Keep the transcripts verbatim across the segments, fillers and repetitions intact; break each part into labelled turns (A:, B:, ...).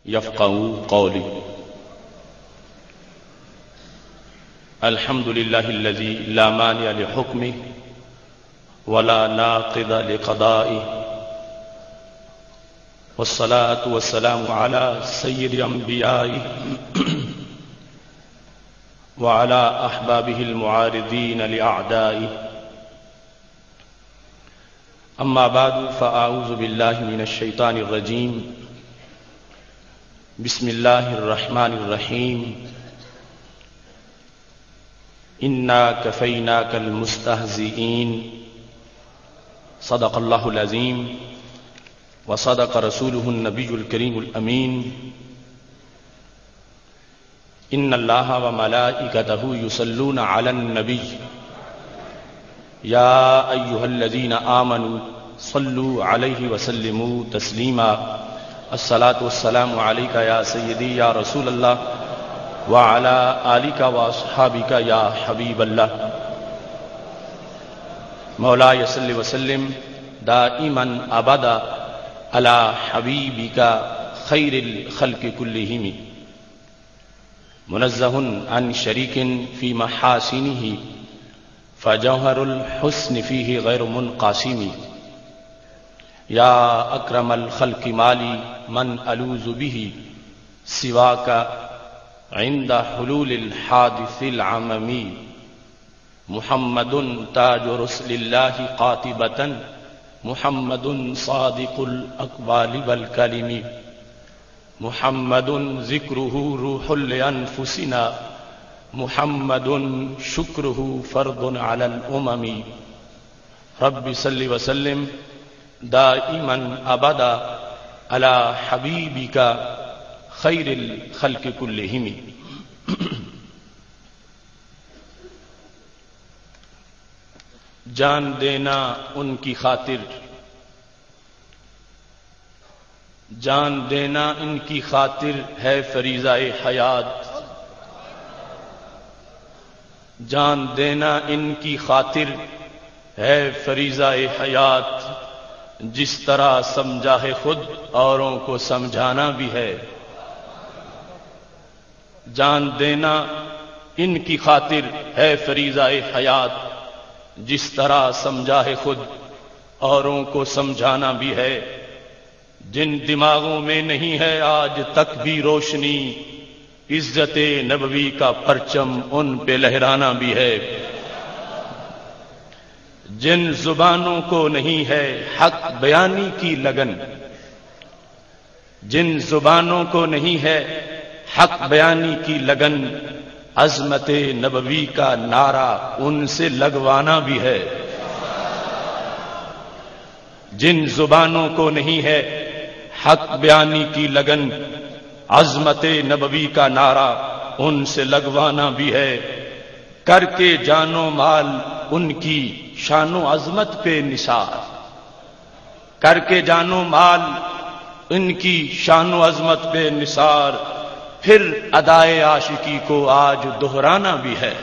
A: يفقهوا قولي. الحمد لله الذي لا مانع لحكمه ولا ناقض لقضائه، والصلاة والسلام على سيد الأنبياء وعلى أحبابه المعارضين لأعدائه. أما بعد، فأعوذ بالله من الشيطان الرجيم. بسم الله الرحمن الرحيم. إنا كفيناك المستهزئين. صدق الله العظيم وصدق رسوله النبي الكريم الأمين. إن الله وملائكته يصلون على النبي يا أيها الذين آمنوا صلوا عليه وسلموا تسليما. الصلاة والسلام عليك يا سيدي يا رسول الله وعلى آلك وأصحابك يا حبيب الله. مولاي صل وسلم دائما أبدا على حبيبك خير الخلق كلهم، منزه عن شريك في محاسنه فجوهر الحسن فيه غير منقسم. يا أكرم الخلق مالي من ألوذ به سواك عند حلول الحادث العممي. محمد تاج رسل الله قاطبة، محمد صادق الأقوال والكلم، محمد ذكره روح لأنفسنا، محمد شكره فرض على الأمم. رب صل وسلم دائما أبدا على حبيبك خير الخلق كلهم. جان دینا ان کی خاطر، جان دینا ان کی خاطر ہے فریضہ حیات. جان دینا ان کی خاطر ہے فریضہ حیات. جس طرح سمجھا ہے خود اوروں کو سمجھانا بھی ہے. جان دینا ان کی خاطر ہے فریضہ حیات. جس طرح سمجھا ہے خود اوروں کو سمجھانا بھی ہے. جن دماغوں میں نہیں ہے آج تک بھی روشنی، عزت نبوی کا پرچم ان پہ لہرانا بھی ہے. جن زبانوں کو نہیں ہے حق بیانی کی لگن، جن زبانوں کو نہیں ہے حق بیانی کی لگن، عظمت نبوی کا نعرہ ان سے لگوانا بھی ہے. جن زبانوں کو نہیں ہے حق بیانی کی لگن، عظمت نبوی کا نعرہ ان سے لگوانا بھی ہے. کر کے جان و مال ان کی شان و عظمت پہ نثار، کر کے جان و مال ان کی شان و عظمت پہ نثار. پھر ادائے عاشقی کو آج دہرانا بھی ہے.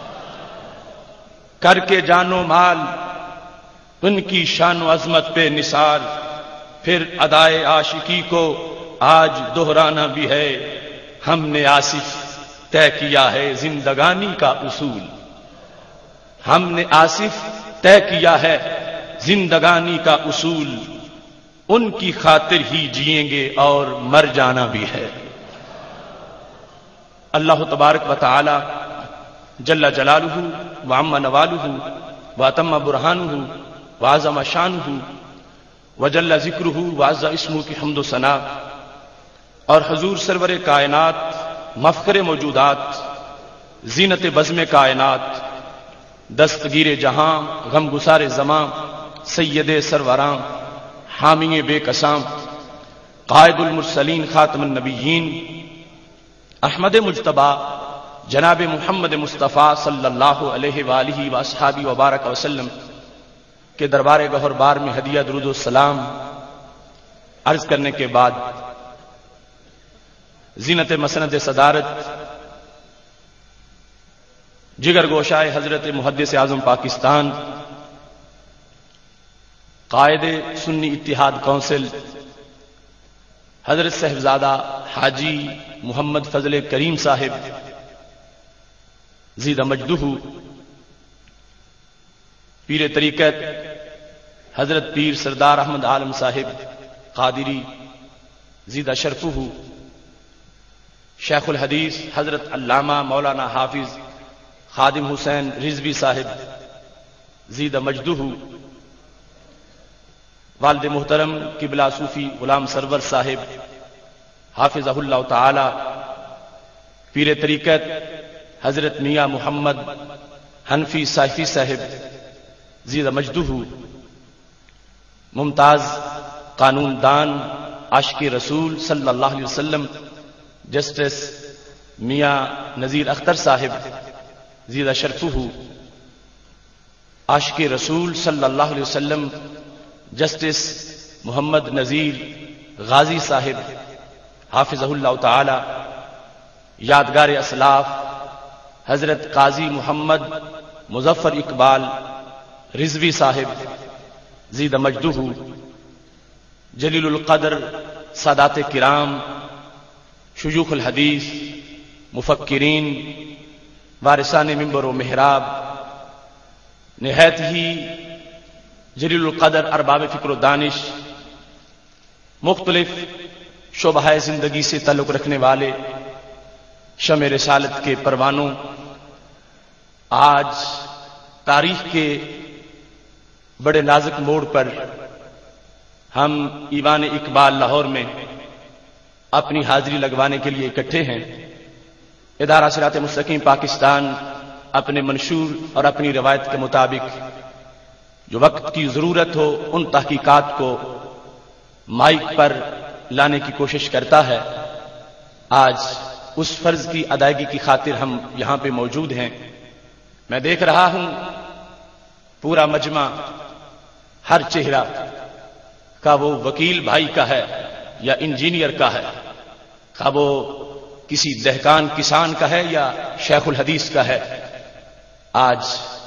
A: کر کے جان و مال ان کی شان و عظمت پہ نثار، پھر ادائے عاشقی کو آج دہرانا بھی ہے. ہم نے آصف طے کیا ہے زندگانی کا اصول، ہم نے آصف طے کیا ہے زندگانی کا اصول. ان کی خاطر ہی جئیں گے اور مر جانا بھی ہے. اللہ تبارک و تعالی جل جلالہ وعم نوالہ واتم برہانہ وعظم شانہ وجل ذکرہ وعز اسمہ کی حمد و ثنا، اور حضور سرور کائنات، مفخر موجودات، زینت بزم کائنات، دستگیر جہاں، غم گسار زماں، سید سروراں، حامی بے کساں، قائد المرسلین، خاتم النبیین، احمد مجتبی جناب محمد مصطفیٰ صلی اللہ علیہ وآلہ واصحابہ وبارک وسلم کے دربار گہر بار میں ہدیہ درود و سلام عرض کرنے کے بعد، زینت مسند صدارت جگر گوشائے حضرت محدث اعظم پاکستان، قائد سنی اتحاد کونسل حضرت صاحبزادہ حاجی محمد فضل کریم صاحب زیدہ مجدہ، پیر طریقت حضرت پیر سردار احمد عالم صاحب قادری زیدہ شرفہ، شیخ الحدیث حضرت علامہ مولانا حافظ خادم حسین رضوی صاحب زیدہ مجدہ، والد محترم قبلہ صوفی غلام سرور صاحب حافظہ اللہ تعالی، پیر طریقت حضرت میاں محمد حنفی صافی صاحب زیدہ مجدہ، ممتاز قانون دان عاشق رسول صلی اللہ علیہ وسلم جسٹس میاں نذیر اختر صاحب زیدہ شرفہ، عاشق رسول صلی اللہ علیہ وسلم جسٹس محمد نذیر غازی صاحب حافظہ اللہ تعالی، یادگار اسلاف حضرت قاضی محمد مظفر اقبال رضوی صاحب زیدہ مجدہ، جلیل القدر سادات کرام شیوخ الحدیث مفکرین وارثان منبر و محراب، نہایت ہی جلیل القدر ارباب فکر و دانش، مختلف شعبہ زندگی سے تعلق رکھنے والے شمع رسالت کے پروانوں، آج تاریخ کے بڑے نازک موڑ پر ہم ایوان اقبال لاہور میں اپنی حاضری لگوانے کے لیے اکٹھے ہیں۔ ادارہ صراط مستقیم پاکستان اپنے منشور اور اپنی روایت کے مطابق جو وقت کی ضرورت ہو ان تحقیقات کو مائک پر لانے کی کوشش کرتا ہے۔ آج اس فرض کی ادائیگی کی خاطر ہم یہاں پہ موجود ہیں۔ میں دیکھ رہا ہوں پورا مجمع ہر چہرہ کا وہ وکیل بھائی کا ہے یا انجینئر کا ہے، کا وہ کسی دہقان کسان کا ہے یا شیخ الحدیث کا ہے۔ آج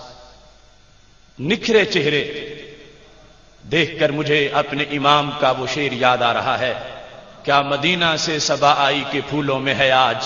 A: نکھرے چہرے دیکھ کر مجھے اپنے امام کا وہ شعر یاد آ رہا ہے، کیا مدینہ سے صبا آئی کے پھولوں میں ہے آج،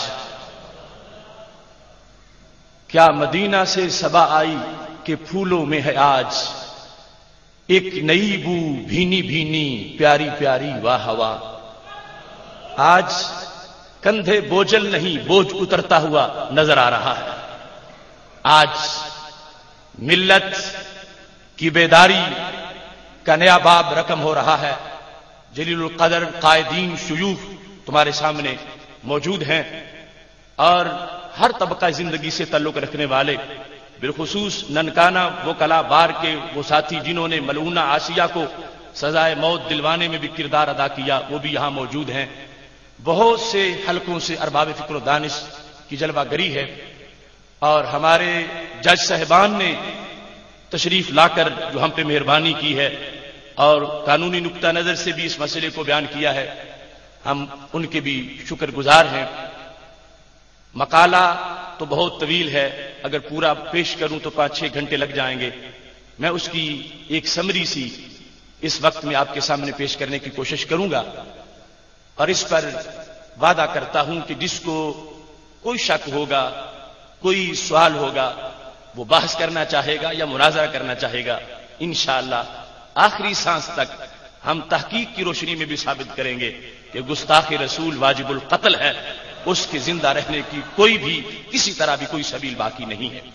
A: کیا مدینہ سے صبا آئی کے پھولوں میں ہے آج، ایک نئی بو بھینی بھینی پیاری پیاری واہ ہوا۔ آج کندھے بوجھل نہیں بوجھ اترتا ہوا نظر آ رہا ہے۔ آج ملت کی بیداری کا نیا باب رقم ہو رہا ہے۔ جلیل القدر قائدین شیوخ تمہارے سامنے موجود ہیں، اور ہر طبقہ زندگی سے تعلق رکھنے والے، بالخصوص ننکانہ وکلا بار کے وہ ساتھی جنہوں نے ملعونہ آسیہ کو سزائے موت دلوانے میں بھی کردار ادا کیا، وہ بھی یہاں موجود ہیں۔ بہت سے حلقوں سے ارباب فکر و دانش کی جلوہ گری ہے، اور ہمارے جج صاحبان نے تشریف لا کر جو ہم پہ مہربانی کی ہے اور قانونی نقطہ نظر سے بھی اس مسئلے کو بیان کیا ہے، ہم ان کے بھی شکر گزار ہیں۔ مقالہ تو بہت طویل ہے، اگر پورا پیش کروں تو پانچ چھ گھنٹے لگ جائیں گے۔ میں اس کی ایک سمری سی اس وقت میں آپ کے سامنے پیش کرنے کی کوشش کروں گا، اور اس پر وعدہ کرتا ہوں کہ جس کو کوئی شک ہوگا، کوئی سوال ہوگا، وہ بحث کرنا چاہے گا یا مناظرہ کرنا چاہے گا، انشاءاللہ آخری سانس تک ہم تحقیق کی روشنی میں بھی ثابت کریں گے کہ گستاخ رسول واجب القتل ہے، اس کے زندہ رہنے کی کوئی بھی کسی طرح بھی کوئی سبیل باقی نہیں ہے۔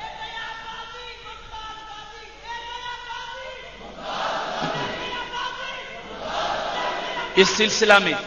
A: اس سلسلہ میں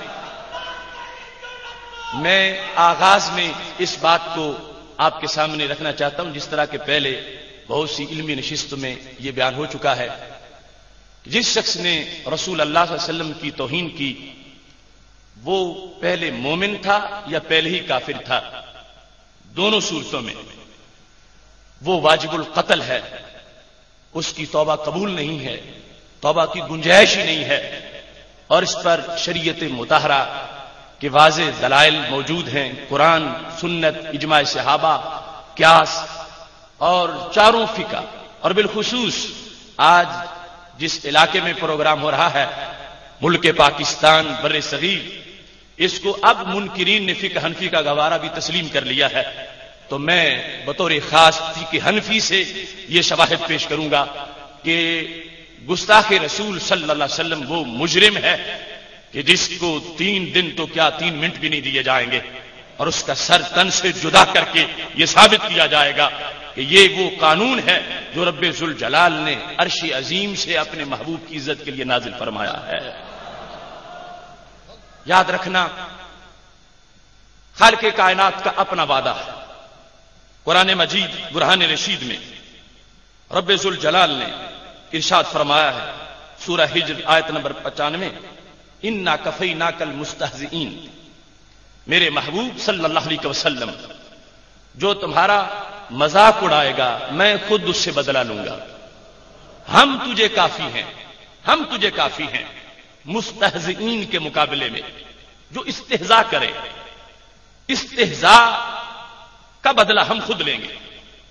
A: میں آغاز میں اس بات کو آپ کے سامنے رکھنا چاہتا ہوں، جس طرح کے پہلے بہت سی علمی نشستوں میں یہ بیان ہو چکا ہے، جس شخص نے رسول اللہ صلی اللہ علیہ وسلم کی توہین کی وہ پہلے مومن تھا یا پہلے ہی کافر تھا، دونوں صورتوں میں وہ واجب القتل ہے، اس کی توبہ قبول نہیں ہے، توبہ کی گنجائش ہی نہیں ہے، اور اس پر شریعت مطہرہ کے واضح دلائل موجود ہیں، قرآن، سنت، اجماع صحابہ، قیاس اور چاروں فقہ، اور بالخصوص آج جس علاقے میں پروگرام ہو رہا ہے ملک پاکستان بر صغیر اس کو اب منکرین نے فقہ حنفی کا گوارا بھی تسلیم کر لیا ہے، تو میں بطور خاص فقہ حنفی سے یہ شواہد پیش کروں گا کہ گستاخ رسول صلی اللہ علیہ وسلم وہ مجرم ہے کہ جس کو تین دن تو کیا تین منٹ بھی نہیں دیے جائیں گے، اور اس کا سر تن سے جدا کر کے یہ ثابت کیا جائے گا کہ یہ وہ قانون ہے جو رب ذوالجلال نے عرش عظیم سے اپنے محبوب کی عزت کے لیے نازل فرمایا ہے۔ یاد رکھنا، خالق کائنات کا اپنا وعدہ ہے۔ قرآن مجید برہان رشید میں رب ذوالجلال نے ارشاد فرمایا ہے، سورہ ہجر آیت نمبر پچانوے، انا کفیناک المستہزئین، میرے محبوب صلی اللہ علیہ وسلم جو تمہارا مذاق اڑائے گا میں خود اس سے بدلہ لوں گا، ہم تجھے کافی ہیں، ہم تجھے کافی ہیں۔ مستہزئین کے مقابلے میں جو استہزاء کرے، استہزاء کا بدلہ ہم خود لیں گے۔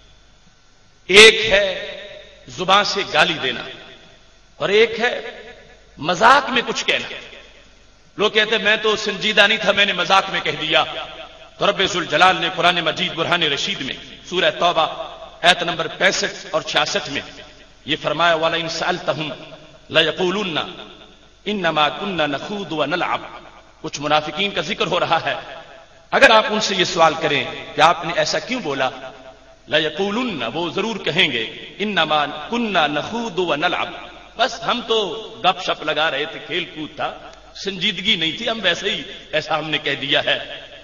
A: ایک ہے زبان سے گالی دینا اور ایک ہے مذاق میں کچھ کہنا۔ لوگ کہتے ہیں میں تو سنجیدہ نہیں تھا، میں نے مذاق میں کہہ دیا، تو رب ذوالجلال نے قرآن مجید برہان رشید میں سورہ توبہ آیت نمبر پینسٹھ اور چھیاسٹھ میں یہ فرمایا، وَلَئِن سَأَلْتَهُمْ لَيَقُولُنَّ اِنَّمَا كُنَّا نَخُوضُ وَنَلْعَبُ۔ کچھ منافقین کا ذکر ہو رہا ہے، اگر آپ ان سے یہ سوال کریں کہ آپ نے ایسا کیوں بولا، لَيَقُولُنَّ، وہ ضرور کہیں گے، اِنَّمَا كُنَّا نَخُوضُ وَنَلْعَبُ، بس ہم تو گپ شپ لگا رہے تھے، کھیل کود تھا، سنجیدگی نہیں تھی، ہم ویسے ہی ایسا ہم نے کہہ دیا ہے۔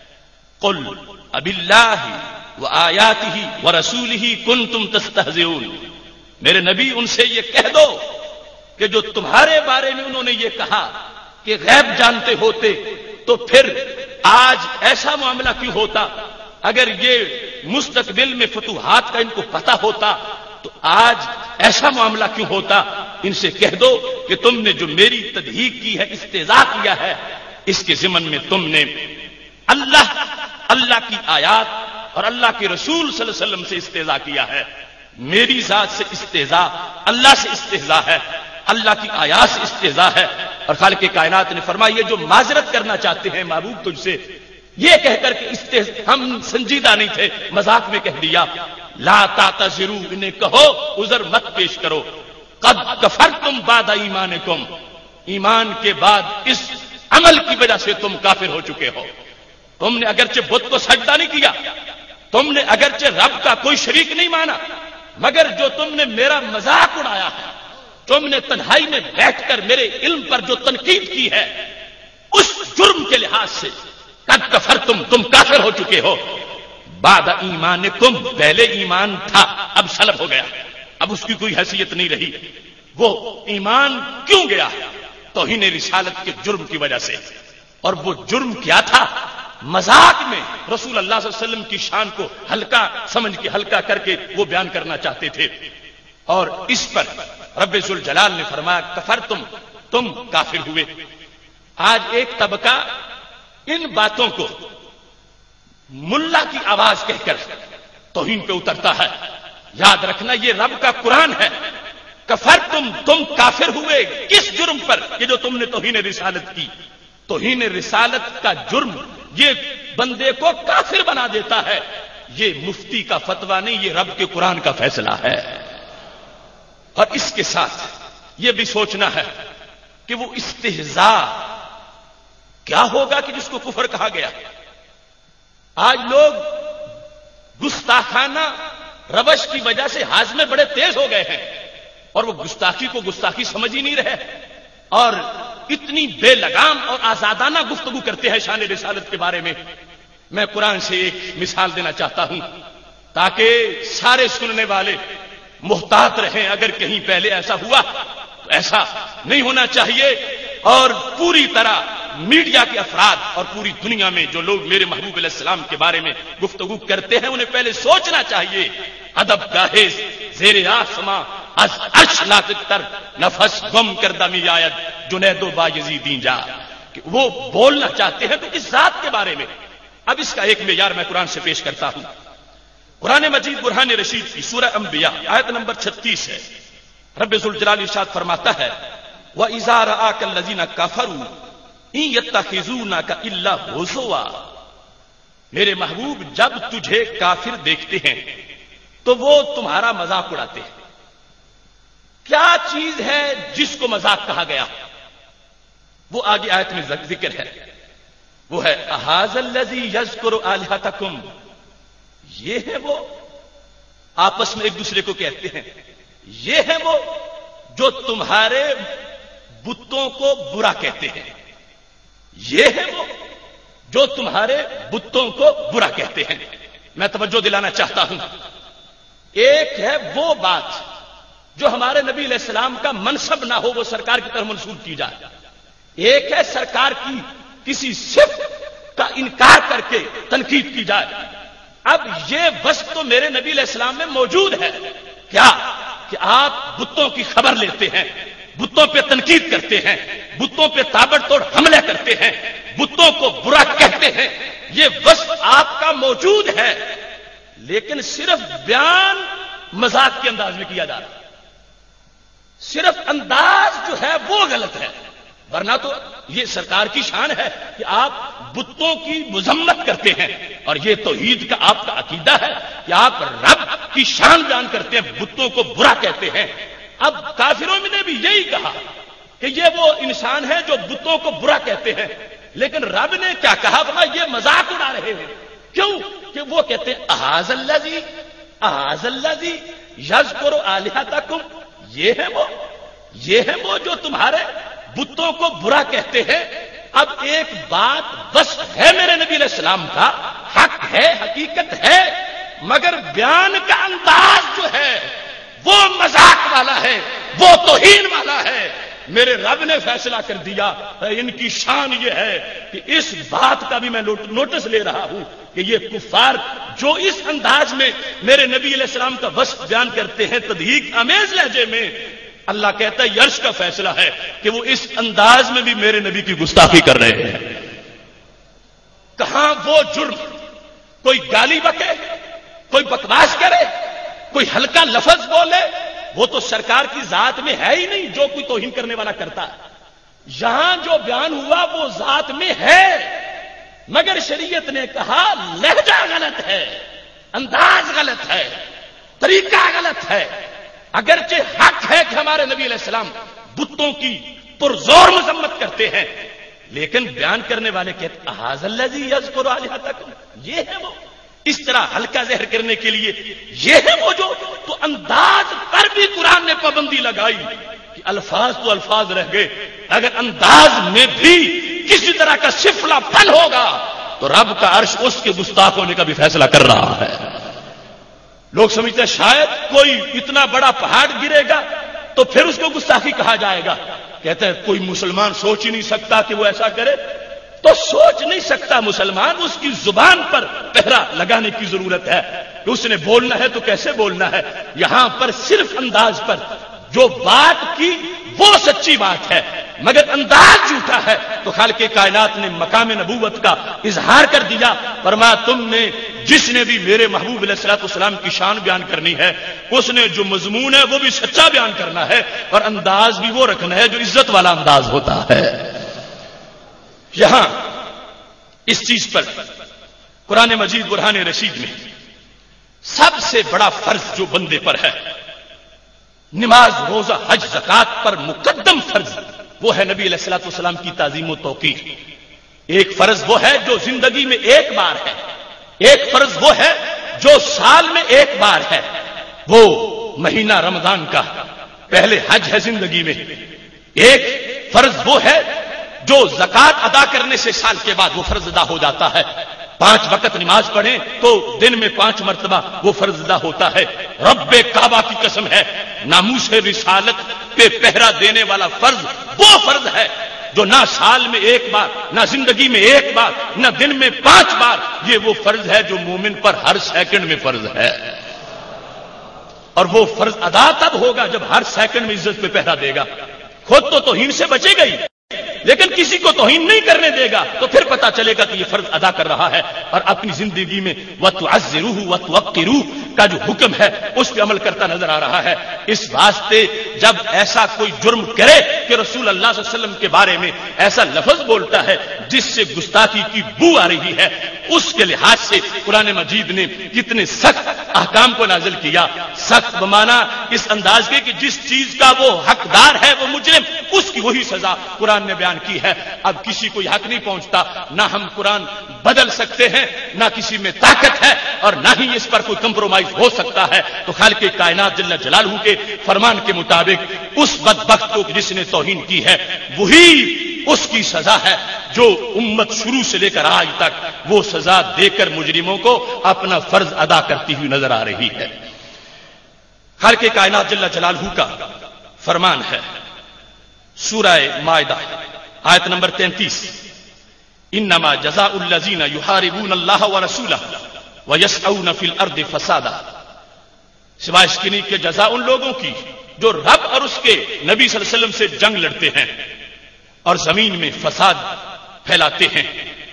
A: قل اب اللہ وآیاتہ ورسولہ کنتم تستہزئون، میرے نبی ان سے یہ کہہ دو کہ جو تمہارے بارے میں انہوں نے یہ کہا کہ غیب جانتے ہوتے تو پھر آج ایسا معاملہ کیوں ہوتا، اگر یہ مستقبل میں فتوحات کا ان کو پتہ ہوتا تو آج ایسا معاملہ کیوں ہوتا۔ ان سے کہہ دو کہ تم نے جو میری تضحیک کی ہے، استہزاء کیا ہے، اس کے ضمن میں تم نے اللہ اللہ کی آیات اور اللہ کے رسول صلی اللہ علیہ وسلم سے استہزاء کیا ہے۔ میری ذات سے استہزاء، اللہ سے استہزاء ہے، اللہ کی آیات سے استہزاء ہے۔ اور خالق کائنات نے فرمایا، یہ جو معذرت کرنا چاہتے ہیں محبوب تجھ سے، یہ کہہ کر کہ استہزاء ہم سنجیدہ نہیں تھے، مذاق میں کہہ دیا، لا تعتذروا، انہیں کہو عذر مت پیش کرو، قد کفرتم بعد ایمانکم، ایمان کے بعد اس عمل کی وجہ سے تم کافر ہو چکے ہو۔ تم نے اگرچہ بت کو سجدہ نہیں کیا، تم نے اگرچہ رب کا کوئی شریک نہیں مانا، مگر جو تم نے میرا مذاق اڑایا ہے، تم نے تنہائی میں بیٹھ کر میرے علم پر جو تنقید کی ہے، اس جرم کے لحاظ سے قد کفرتم، تم کافر ہو چکے ہو۔ بعد ایمانکم، پہلے ایمان تھا اب سلب ہو گیا، اب اس کی کوئی حیثیت نہیں رہی۔ وہ ایمان کیوں گیا؟ توہین رسالت کے جرم کی وجہ سے۔ اور وہ جرم کیا تھا؟ مذاق میں رسول اللہ صلی اللہ علیہ وسلم کی شان کو ہلکا سمجھ کے ہلکا کر کے وہ بیان کرنا چاہتے تھے، اور اس پر رب ذوالجلال نے فرمایا کفرتم، تم کافر ہوئے۔ آج ایک طبقہ ان باتوں کو ملا کی آواز کہہ کر توہین پہ اترتا ہے۔ یاد رکھنا یہ رب کا قرآن ہے۔ کفرتم، تم کافر ہوئے، کس جرم پر؟ یہ جو تم نے توہین رسالت کی۔ توہین رسالت کا جرم یہ بندے کو کافر بنا دیتا ہے، یہ مفتی کا فتویٰ نہیں، یہ رب کے قرآن کا فیصلہ ہے۔ اور اس کے ساتھ یہ بھی سوچنا ہے کہ وہ استہزاء کیا ہوگا کہ جس کو کفر کہا گیا۔ آج لوگ گستاخانہ روش کی وجہ سے ہاضمے بڑے تیز ہو گئے ہیں، اور وہ گستاخی کو گستاخی سمجھ ہی نہیں رہے، اور اتنی بے لگام اور آزادانہ گفتگو کرتے ہیں شان رسالت کے بارے میں۔ میں قرآن سے ایک مثال دینا چاہتا ہوں تاکہ سارے سننے والے محتاط رہیں، اگر کہیں پہلے ایسا ہوا تو ایسا نہیں ہونا چاہیے۔ اور پوری طرح میڈیا کے افراد اور پوری دنیا میں جو لوگ میرے محبوب علیہ السلام کے بارے میں گفتگو کرتے ہیں، انہیں پہلے سوچنا چاہیے، ادب گاہے زیر آسماں از عرش ناطق تر، نفس گم کردہ می آید جنید و بایزیدین جا، کہ وہ بولنا چاہتے ہیں تو اس ذات کے بارے میں۔ اب اس کا ایک معیار میں قرآن سے پیش کرتا ہوں۔ قرآن مجید برہان رشید کی سورہ انبیاء آیت نمبر چھتیس ہے۔ رب ذوالجلال ارشاد فرماتا ہے وَإِذَا رَآكَ الَّذِينَ كَفَرُوا إِن يَتَّخِذُونَكَ إِلَّا هُزُوًا، میرے محبوب جب تجھے کافر دیکھتے ہیں تو وہ تمہارا مذاق اڑاتے ہیں۔ کیا چیز ہے جس کو مذاق کہا گیا؟ وہ آگے آیت میں ذکر ہے، وہ ہے اَهَٰذَا الَّذِي يَذْكُرُ آلِهَتَكُمْ، یہ ہے وہ، آپس میں ایک دوسرے کو کہتے ہیں یہ ہے وہ جو تمہارے بتوں کو برا کہتے ہیں، یہ ہے وہ جو تمہارے بتوں کو برا کہتے ہیں۔ میں توجہ دلانا چاہتا ہوں، ایک ہے وہ بات جو ہمارے نبی علیہ السلام کا منصب نہ ہو، وہ سرکار کی طرف منسوب کی جائے، ایک ہے سرکار کی کسی صفت کا انکار کر کے تنقید کی جائے۔ اب یہ وصف تو میرے نبی علیہ السلام میں موجود ہے، کیا کہ آپ بتوں کی خبر لیتے ہیں، بتوں پہ تنقید کرتے ہیں، بتوں پہ تابڑ توڑ حملے کرتے ہیں، بتوں کو برا کہتے ہیں، یہ وصف آپ کا موجود ہے، لیکن صرف بیان مذاق کے انداز میں کیا جا رہا ہے، صرف انداز جو ہے وہ غلط ہے، ورنہ تو یہ سرکار کی شان ہے کہ آپ بتوں کی مذمت کرتے ہیں، اور یہ توحید کا آپ کا عقیدہ ہے کہ آپ رب کی شان بیان کرتے ہیں، بتوں کو برا کہتے ہیں۔ اب کافروں میں نے بھی یہی کہا کہ یہ وہ انسان ہے جو بتوں کو برا کہتے ہیں، لیکن رب نے کیا کہا؟ فرمایا یہ مذاق اڑا رہے ہیں، کیوں کہ وہ کہتے ہیں اَهَٰذَا الَّذِي اَهَٰذَا الَّذِي يَذْكُرُ آلِهَتَكُمْ، یہ ہے وہ یہ ہے وہ جو تمہارے بتوں کو برا کہتے ہیں۔ اب ایک بات وصف ہے میرے نبی علیہ السلام کا، حق ہے، حقیقت ہے، مگر بیان کا انداز جو ہے وہ مذاق والا ہے، وہ توہین والا ہے۔ میرے رب نے فیصلہ کر دیا، ان کی شان یہ ہے کہ اس بات کا بھی میں نوٹس لے رہا ہوں کہ یہ کفار جو اس انداز میں میرے نبی علیہ السلام کا وصف بیان کرتے ہیں تضحیک آمیز لہجے میں، اللہ کہتا ہے یرش کا فیصلہ ہے کہ وہ اس انداز میں بھی میرے نبی کی گستاخی کر رہے ہیں۔ کہاں وہ جرم، کوئی گالی بکے، کوئی بکواس کرے، کوئی ہلکا لفظ بولے، وہ تو سرکار کی ذات میں ہے ہی نہیں، جو کوئی توہین کرنے والا کرتا ہے۔ یہاں جو بیان ہوا وہ ذات میں ہے، مگر شریعت نے کہا لہجہ غلط ہے، انداز غلط ہے، طریقہ غلط ہے۔ اگرچہ حق ہے کہ ہمارے نبی علیہ السلام بتوں کی پرزور مذمت کرتے ہیں، لیکن بیان کرنے والے کہتے ہیں اَهَٰذَا الَّذِي يَذْكُرُ آلِهَتَكُمْ، یہ ہے وہ، اس طرح ہلکا زہر کرنے کے لیے یہ ہے وہ جو، تو انداز پر بھی قرآن نے پابندی لگائی کہ الفاظ تو الفاظ رہ گئے، اگر انداز میں بھی کسی طرح کا سفلا پن ہوگا تو رب کا عرش اس کے گستاخ ہونے کا بھی فیصلہ کر رہا ہے۔ لوگ سمجھتے ہیں شاید کوئی اتنا بڑا پہاڑ گرے گا تو پھر اس کو گستاخی کہا جائے گا، کہتے ہیں کوئی مسلمان سوچ ہی نہیں سکتا کہ وہ ایسا کرے، تو سوچ نہیں سکتا مسلمان، اس کی زبان پر پہرا لگانے کی ضرورت ہے کہ اس نے بولنا ہے تو کیسے بولنا ہے۔ یہاں پر صرف انداز پر جو بات کی وہ سچی بات ہے، مگر انداز جھوٹا ہے، تو خالق کائنات نے مقام نبوت کا اظہار کر دیا، فرمایا تم نے جس نے بھی میرے محبوب علیہ الصلوۃ والسلام کی شان بیان کرنی ہے، اس نے جو مضمون ہے وہ بھی سچا بیان کرنا ہے، اور انداز بھی وہ رکھنا ہے جو عزت والا انداز ہوتا ہے۔ یہاں اس چیز پر قرآن مجید برہان رشید میں سب سے بڑا فرض جو بندے پر ہے، نماز، روزہ، حج، زکات پر مقدم فرض، وہ ہے نبی علیہ الصلوۃ والسلام کی تعظیم و توقیر۔ ایک فرض وہ ہے جو زندگی میں ایک بار ہے، ایک فرض وہ ہے جو سال میں ایک بار ہے، وہ مہینہ رمضان کا پہلے حج ہے زندگی میں۔ ایک فرض وہ ہے جو زکات ادا کرنے سے سال کے بعد وہ فرض ادا ہو جاتا ہے۔ پانچ وقت نماز پڑھیں تو دن میں پانچ مرتبہ وہ فرض ادا ہوتا ہے۔ رب کعبہ کی قسم ہے، ناموس رسالت پہ پہرا دینے والا فرض وہ فرض ہے جو نہ سال میں ایک بار، نہ زندگی میں ایک بار، نہ دن میں پانچ بار، یہ وہ فرض ہے جو مومن پر ہر سیکنڈ میں فرض ہے، اور وہ فرض ادا تب ہوگا جب ہر سیکنڈ میں عزت پہ پہرا دے گا۔ خود تو توہین سے بچے گئی، لیکن کسی کو توہین نہیں کرنے دے گا تو پھر پتا چلے گا کہ یہ فرض ادا کر رہا ہے اور اپنی زندگی میں وَتُعَزِّرُوهُ وَتُوَقِّرُوهُ کا جو حکم ہے اس پہ عمل کرتا نظر آ رہا ہے۔ اس واسطے جب ایسا کوئی جرم کرے کہ رسول اللہ صلی اللہ علیہ وسلم کے بارے میں ایسا لفظ بولتا ہے جس سے گستاخی کی بو آ رہی ہے، اس کے لحاظ سے قرآن مجید نے کتنے سخت احکام کو نازل کیا۔ سخت بمانا اس انداز کے کہ جس چیز کا وہ حقدار ہے وہ مجرم، اس کی وہی سزا قرآن نے بیان کی ہے۔ اب کسی کو حق نہیں پہنچتا، نہ ہم قرآن بدل سکتے ہیں، نہ کسی میں طاقت ہے اور نہ ہی اس پر کوئی کمپرومائز ہو سکتا ہے۔ تو خالق کائنات جل جلالہ کے فرمان کے مطابق اس بدبخت کو جس نے توہین کی ہے وہی اس کی سزا ہے جو امت شروع سے لے کر آج تک وہ سزا دے کر مجرموں کو اپنا فرض ادا کرتی ہوئی نظر آ رہی ہے۔ خالق کائنات جل جلالہ کا فرمان ہے سورہ مائدہ آیت نمبر تینتیس، انما جزاء الذین یحاربون اللہ ورسولہ ویسعون فی الارض فسادا، سوائے اس کی نہیں کہ جزا ان لوگوں کی جو رب اور اس کے نبی صلی اللہ علیہ وسلم سے جنگ لڑتے ہیں اور زمین میں فساد پھیلاتے ہیں۔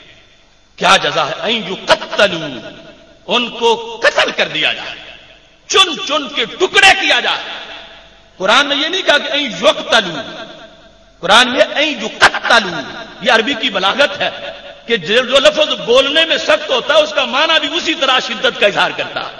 A: کیا جزا ہے؟ این یقتلوا، ان کو قتل کر دیا جائے، چن چن کے ٹکڑے کیا جائے۔ قرآن نے یہ نہیں کہا کہ این یقتلوا، قرآن میں این یقتلوا، یہ عربی کی بلاغت ہے کہ جو لفظ بولنے میں سخت ہوتا ہے اس کا معنی بھی اسی طرح شدت کا اظہار کرتا ہے۔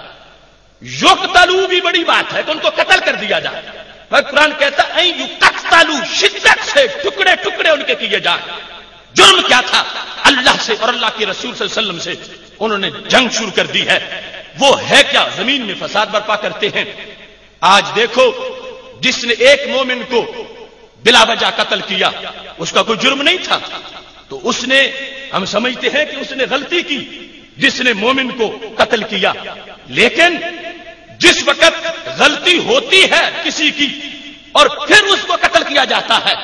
A: یقتلوا بھی بڑی بات ہے کہ ان کو قتل کر دیا جائے، پر قرآن کہتا ہے این یقتلوا، شدت سے ٹکڑے ٹکڑے ان کے کیے جائیں۔ جرم کیا تھا؟ اللہ سے اور اللہ کے رسول صلی اللہ علیہ وسلم سے انہوں نے جنگ شروع کر دی ہے۔ وہ ہے کیا؟ زمین میں فساد برپا کرتے ہیں۔ آج دیکھو جس نے ایک مومن کو بلا وجہ قتل کیا اس کا کوئی جرم نہیں تھا، تو اس نے، ہم سمجھتے ہیں کہ اس نے غلطی کی جس نے مومن کو قتل کیا، لیکن جس وقت غلطی ہوتی ہے کسی کی اور پھر اس کو قتل کیا جاتا ہے،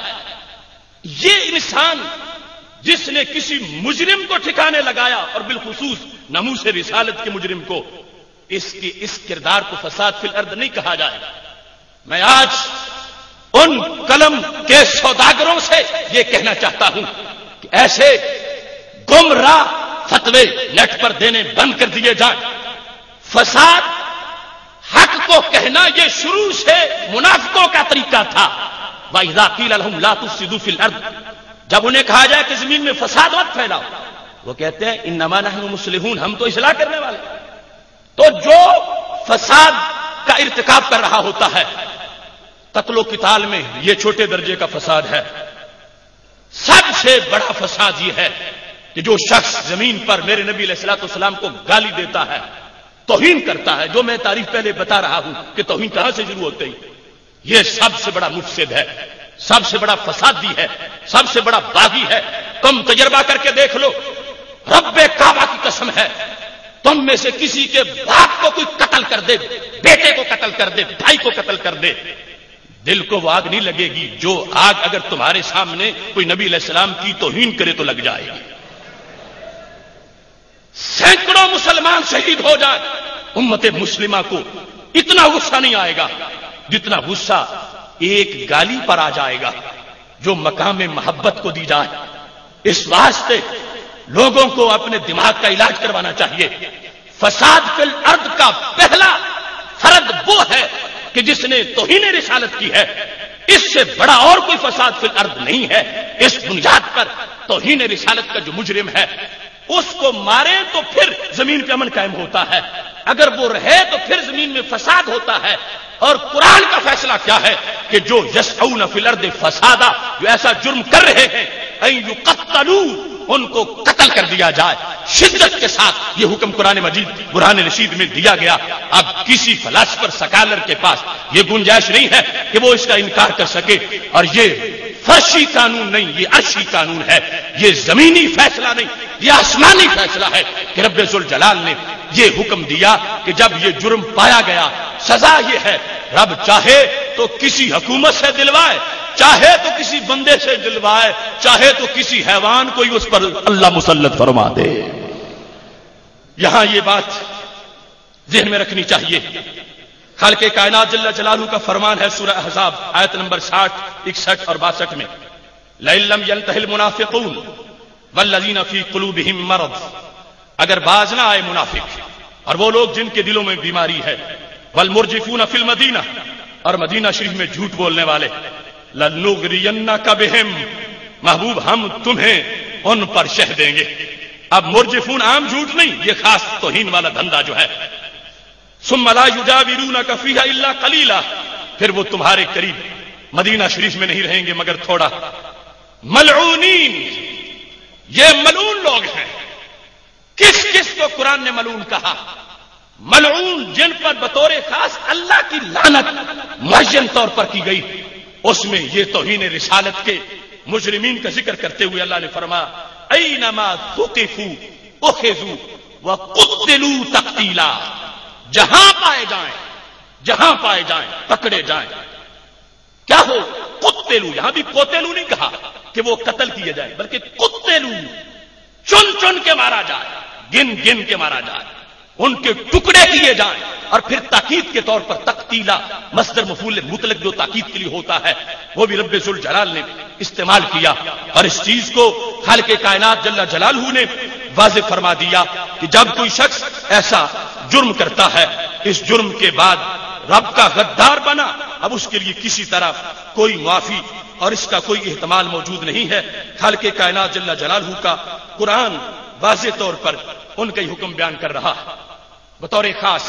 A: یہ انسان جس نے کسی مجرم کو ٹھکانے لگایا اور بالخصوص ناموس رسالت کے مجرم کو، اس کی اس کردار کو فساد فی الارض نہیں کہا جائے گا۔ میں آج ان قلم کے سوداگروں سے یہ کہنا چاہتا ہوں کہ ایسے گمراہ فتوے نیٹ پر دینے بند کر دیے جائیں۔ فساد، حق کو کہنا یہ شروع سے منافقوں کا طریقہ تھا۔ وَإِذَا قِيلَ لَهُمْ لَا تُفْسِدُوا فِي الْأَرْضِ، جب انہیں کہا جائے کہ زمین میں فساد مت پھیلاؤ، وہ کہتے ہیں اِنَّمَا نَحْنُ مُصْلِحُونَ، ہم تو اصلاح کرنے والے۔ تو جو فساد کا ارتکاب کر رہا ہوتا ہے، قتل و قتال میں یہ چھوٹے درجے کا فساد ہے، سب سے بڑا فساد یہ ہے کہ جو شخص زمین پر میرے نبی علیہ الصلوۃ والسلام کو گالی دیتا ہے، توہین کرتا ہے، جو میں تعریف پہلے بتا رہا ہوں کہ توہین کہاں سے شروع ہوتی، یہ سب سے بڑا مفسد ہے، سب سے بڑا فسادی ہے، سب سے بڑا باغی ہے۔ تم تجربہ کر کے دیکھ لو، رب کعبہ کی قسم ہے، تم میں سے کسی کے باپ کو کوئی قتل کر دے، بیٹے کو قتل کر دے، بھائی کو قتل کر دے، دل کو وہ آگ نہیں لگے گی جو آگ اگر تمہارے سامنے کوئی نبی علیہ السلام کی توہین کرے تو لگ جائے گی۔ سینکڑوں مسلمان شہید ہو جائے، امت مسلمہ کو اتنا غصہ نہیں آئے گا جتنا غصہ ایک گالی پر آ جائے گا جو مقام محبت کو دی جائے۔ اس واسطے لوگوں کو اپنے دماغ کا علاج کروانا چاہیے۔ فساد فی الارض کا پہلا فرد وہ ہے کہ جس نے توہین رسالت کی ہے، اس سے بڑا اور کوئی فساد فی الارض نہیں ہے۔ اس بنیاد پر توہین رسالت کا جو مجرم ہے اس کو مارے تو پھر زمین پہ امن قائم ہوتا ہے، اگر وہ رہے تو پھر زمین میں فساد ہوتا ہے۔ اور قرآن کا فیصلہ کیا ہے کہ جو یسعون فی الارض فسادا، جو ایسا جرم کر رہے ہیں، ان یقتلوا، ان کو قتل کر دیا جائے۔ شدت کے ساتھ یہ حکم قرآن مجید برہان رشید میں دیا گیا۔ اب کسی فلاسفر سکالر کے پاس یہ گنجائش نہیں ہے کہ وہ اس کا انکار کر سکے، اور یہ فرشی قانون نہیں، یہ عرشی قانون ہے، یہ زمینی فیصلہ نہیں، یہ آسمانی فیصلہ ہے کہ رب ذوالجلال نے یہ حکم دیا کہ جب یہ جرم پایا گیا، سزا یہ ہے، رب چاہے تو کسی حکومت سے دلوائے، چاہے تو کسی بندے سے دلوائے، چاہے تو کسی حیوان کو ہی اس پر اللہ مسلط فرما دے۔ یہاں یہ بات ذہن میں رکھنی چاہیے۔ خالق کائنات جل جلالہ کا فرمان ہے سورہ احزاب آیت نمبر ساٹھ، اکسٹھ اور باسٹھ میں، لئن لم ينتهِ المنافقون والذین فی قلوبہم مرض، اگر باز نہ آئے منافق اور وہ لوگ جن کے دلوں میں بیماری ہے، والمرجفون فی المدینہ، اور مدینہ شریف میں جھوٹ بولنے والے، لنغرینک بہم، محبوب ہم تمہیں ان پر شہ دیں گے۔ اب مرجفون عام جھوٹ نہیں، یہ خاص توہین والا دھندا جو ہے۔ ثم لا یجاورونک فیہا الا قلیلا، پھر وہ تمہارے قریب مدینہ شریف میں نہیں رہیں گے مگر تھوڑا۔ ملعونین، یہ ملعون لوگ ہیں۔ کس کس کو قرآن نے ملعون کہا؟ ملعون جن پر بطور خاص اللہ کی لعنت معین طور پر کی گئی، اس میں یہ توہین رسالت کے مجرمین کا ذکر کرتے ہوئے اللہ نے فرمایا اینما ثقفوا اخذوا وقتلوا تقتیلا، جہاں پائے جائیں جہاں پائے جائیں پکڑے جائیں، کیا ہو؟ قتلوا، یہاں بھی قتلوا نہیں کہا کہ وہ قتل کیے جائیں، بلکہ قتلوا، چن چن کے مارا جائے، گن گن کے مارا جائے، ان کے ٹکڑے کیے جائیں۔ اور پھر تاکید کے طور پر تقتیلا، مصدر مفعول مطلق جو تاکید کے لیے ہوتا ہے وہ بھی رب ذوالجلال نے استعمال کیا، اور اس چیز کو خالق کائنات جل جلالہ نے واضح فرما دیا کہ جب کوئی شخص ایسا جرم کرتا ہے، اس جرم کے بعد رب کا غدار بنا، اب اس کے لیے کسی طرح کوئی معافی اور اس کا کوئی احتمال موجود نہیں ہے۔ خالق کائنات جل جلالہ کا قرآن واضح طور پر ان کا ہی حکم بیان کر رہا ہے۔ بطور خاص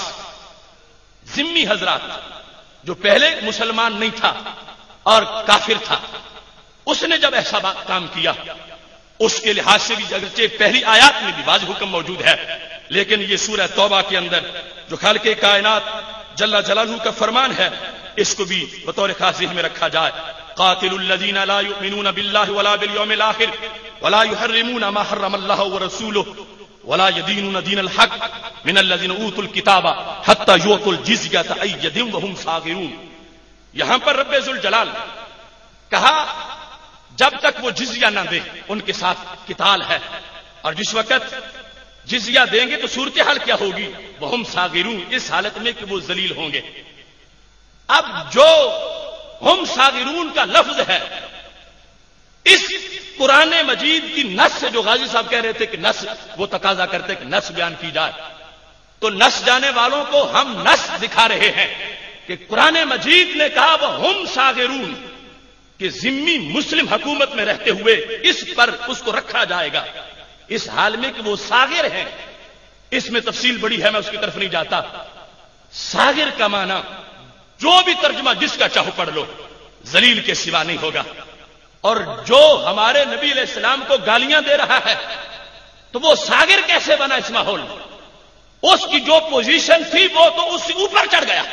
A: ذمی حضرات، جو پہلے مسلمان نہیں تھا اور کافر تھا، اس نے جب ایسا کام کیا، اس کے لحاظ سے بھی اگرچہ پہلی آیات میں بھی بعض حکم موجود ہے، لیکن یہ سورہ توبہ کے اندر جو خالق کائنات جل جلالہ کا فرمان ہے، اس کو بھی بطور خاص ذہن میں رکھا جائے۔ قاتل الذین لا یؤمنون باللہ ولا بالیوم الآخر ولا یحرمون ما حرم اللہ ورسولہ ولا يدينون دين الحق من الذين اوتوا الكتاب حتى يعطوا الجزية عن يد وهم صاغرون۔ یہاں پر رب ذوالجلال نے کہا جب تک وہ جزیہ نہ دیں ان کے ساتھ قتال ہے، اور جس وقت جزیہ دیں گے تو صورتحال کیا ہوگی؟ وهم صاغرون، اس حالت میں کہ وہ ذلیل ہوں گے۔ اب جو ہم صاغرون کا لفظ ہے، اس قرآن مجید کی نص سے، جو غازی صاحب کہہ رہے تھے کہ نص وہ تقاضا کرتے کہ نص بیان کی جائے، تو نص جانے والوں کو ہم نص دکھا رہے ہیں کہ قرآن مجید نے کہا وہ ہم صاغرون، کہ ذمی مسلم حکومت میں رہتے ہوئے اس پر اس کو رکھا جائے گا، اس حال میں کہ وہ صاغر ہیں۔ اس میں تفصیل بڑی ہے، میں اس کی طرف نہیں جاتا۔ صاغر کا معنی جو بھی ترجمہ جس کا چاہو پڑھ لو، ذلیل کے سوا نہیں ہوگا۔ اور جو ہمارے نبی علیہ السلام کو گالیاں دے رہا ہے، تو وہ صاغر کیسے بنا اس ماحول میں؟ اس کی جو پوزیشن تھی وہ تو اس سے اوپر چڑھ گیا۔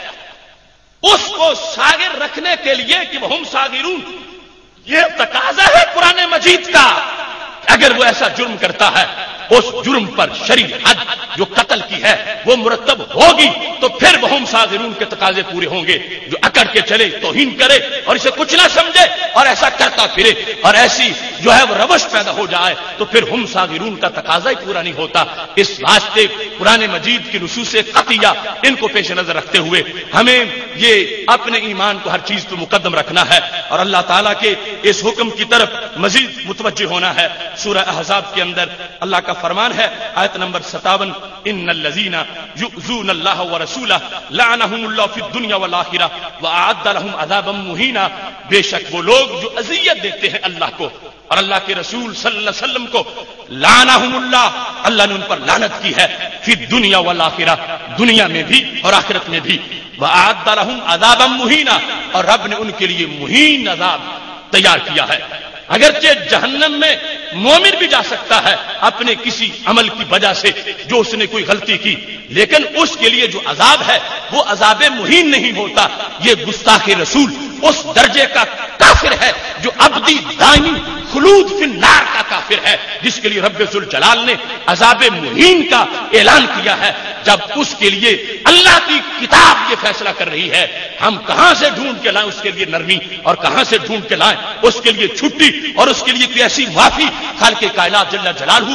A: اس کو صاغر رکھنے کے لیے کہ وہ ہم صاغرون، یہ تقاضا ہے قرآن مجید کا۔ اگر وہ ایسا جرم کرتا ہے، اس جرم پر شرعی حد جو قتل کی ہے وہ مرتب ہوگی، تو پھر وہ ہم صاغرون کے تقاضے پورے ہوں گے۔ جو اکڑ کے چلے، توہین کرے اور اسے کچھ نہ سمجھے اور ایسا کرتا پھرے اور ایسی جو ہے وہ روش پیدا ہو جائے، تو پھر ہم صاغرون کا تقاضا ہی پورا نہیں ہوتا۔ اس واسطے قرآن مجید کی نصوص قطعیہ ان کو پیش نظر رکھتے ہوئے ہمیں یہ اپنے ایمان کو ہر چیز پہ مقدم رکھنا ہے، اور اللہ تعالیٰ کے اس حکم کی طرف مزید متوجہ ہونا ہے۔ سورہ احزاب کے اندر اللہ کا فرمان ہے، آیت نمبر ستاون، ان الذین یؤذون اللہ ورسولہ لعنہم اللہ فی الدنیا والآخرہ واعد لهم عذابا مہینا۔ بے شک وہ لوگ جو اذیت دیتے ہیں اللہ کو اور اللہ کے رسول صلی اللہ علیہ وسلم کو، لعنہم اللہ، اللہ نے ان پر لعنت کی ہے، فی الدنیا والآخرہ، دنیا میں بھی اور آخرت میں بھی، واعد لهم عذابا مہینا، اور رب نے ان کے لیے مہین عذاب تیار کیا ہے۔ اگرچہ جہنم میں مومن بھی جا سکتا ہے اپنے کسی عمل کی وجہ سے جو اس نے کوئی غلطی کی، لیکن اس کے لیے جو عذاب ہے وہ عذاب مہین نہیں ہوتا۔ یہ گستاخ رسول اس درجے کا کافر ہے جو ابدی دائمی خلود فی النار کا کافر ہے، جس کے لیے رب ذوالجلال نے عذاب مہین کا اعلان کیا ہے۔ جب اس کے لیے اللہ کی کتاب یہ فیصلہ کر رہی ہے، ہم کہاں سے ڈھونڈ کے لائیں اس کے لیے نرمی، اور کہاں سے ڈھونڈ کے لائیں اس کے لیے چھٹی، اور اس کے لیے کوئی ایسی معافی؟ خالق کائنات جل جلالہ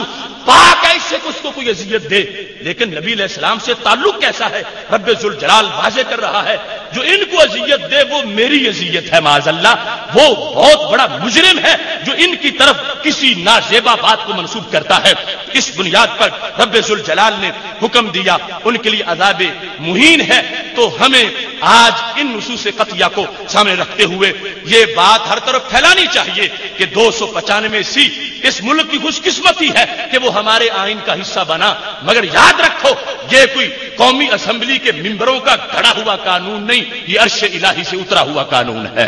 A: پاک ہے اس سے اس کو کوئی اذیت دے، لیکن نبی علیہ السلام سے تعلق کیسا ہے؟ رب ذوالجلال واضح کر رہا ہے جو ان کو اذیت دے وہ میری اذیت ہے معاذ اللہ، وہ بہت بڑا مجرم ہے جو ان کی طرف کسی نازیبا بات کو منسوب کرتا ہے۔ اس بنیاد پر رب ذوالجلال نے حکم دیا ان کے لیے عذاب مہین ہے۔ تو ہمیں آج ان نصوص قطعیہ کو سامنے رکھتے ہوئے یہ بات ہر طرف پھیلانی چاہیے کہ دو سو پچانوے سی اس ملک کی خوش قسمتی ہے کہ وہ ہمارے آئین کا حصہ بنا، مگر یاد رکھو یہ کوئی قومی اسمبلی کے ممبروں کا گھڑا ہوا قانون نہیں، یہ عرش الہی سے اترا ہوا قانون ہے۔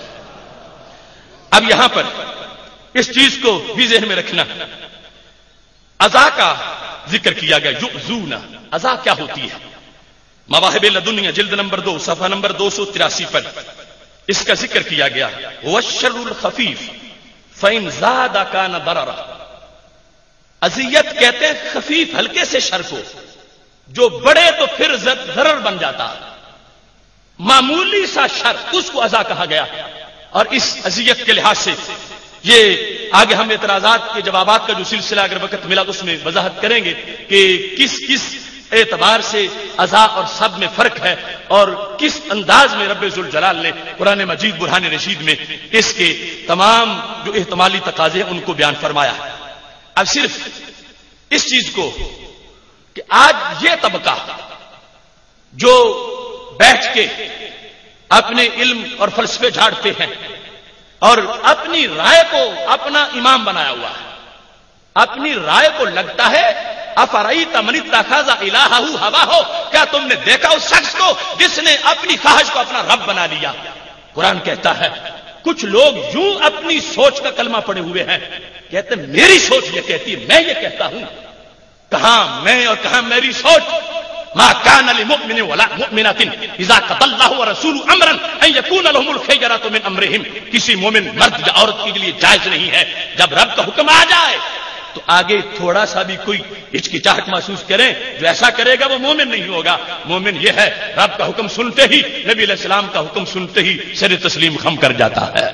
A: اب یہاں پر اس چیز کو بھی ذہن میں رکھنا، عزا کا ذکر کیا گیا، یؤذون، عزا کیا ہوتی ہے؟ مواہب لدنیا جلد نمبر دو صفحہ نمبر دو سو تراسی پر اس کا ذکر کیا گیا، والشر الخفیف فإن زاد کان ضررا، اذیت کہتے ہیں خفیف ہلکے سے شر کو، جو بڑے تو پھر ضرر بن جاتا، معمولی سا شر اس کو عزا کہا گیا۔ اور اس اذیت کے لحاظ سے یہ آگے ہم اعتراضات کے جوابات کا جو سلسلہ اگر وقت ملا اس میں وضاحت کریں گے کہ کس کس اعتبار سے عزا اور سب میں فرق ہے اور کس انداز میں رب ذوالجلال نے قرآن مجید برہان رشید میں اس کے تمام جو احتمالی تقاضے ہیں ان کو بیان فرمایا ہے۔ اب صرف اس چیز کو کہ آج یہ طبقہ جو بیٹھ کے اپنے علم اور فلسفے جھاڑتے ہیں اور اپنی رائے کو اپنا امام بنایا ہوا ہے، اپنی رائے کو لگتا ہے افرأیت من اتخذ الہہ ہواہ، کیا تم نے دیکھا اس شخص کو جس نے اپنی خواہش کو اپنا رب بنا لیا؟ قرآن کہتا ہے کچھ لوگ یوں اپنی سوچ کا کلمہ پڑے ہوئے ہیں، کہتے ہیں میری سوچ یہ کہتی ہے، میں یہ کہتا ہوں، کہاں میں اور کہاں میری سوچ؟ ما كان لمؤمن ولا مؤمنة اذا قضى الله ورسوله امرا ان يكون لهم الخيرة من امرهم، کسی مومن مرد یا عورت کے لیے جائز نہیں ہے جب رب کا حکم آ جائے تو آگے تھوڑا سا بھی کوئی ہچکچاہٹ محسوس کریں، جو ایسا کرے گا وہ مومن نہیں ہوگا۔ مومن یہ ہے رب کا حکم سنتے ہی، نبی علیہ السلام کا حکم سنتے ہی سر تسلیم خم کر جاتا ہے۔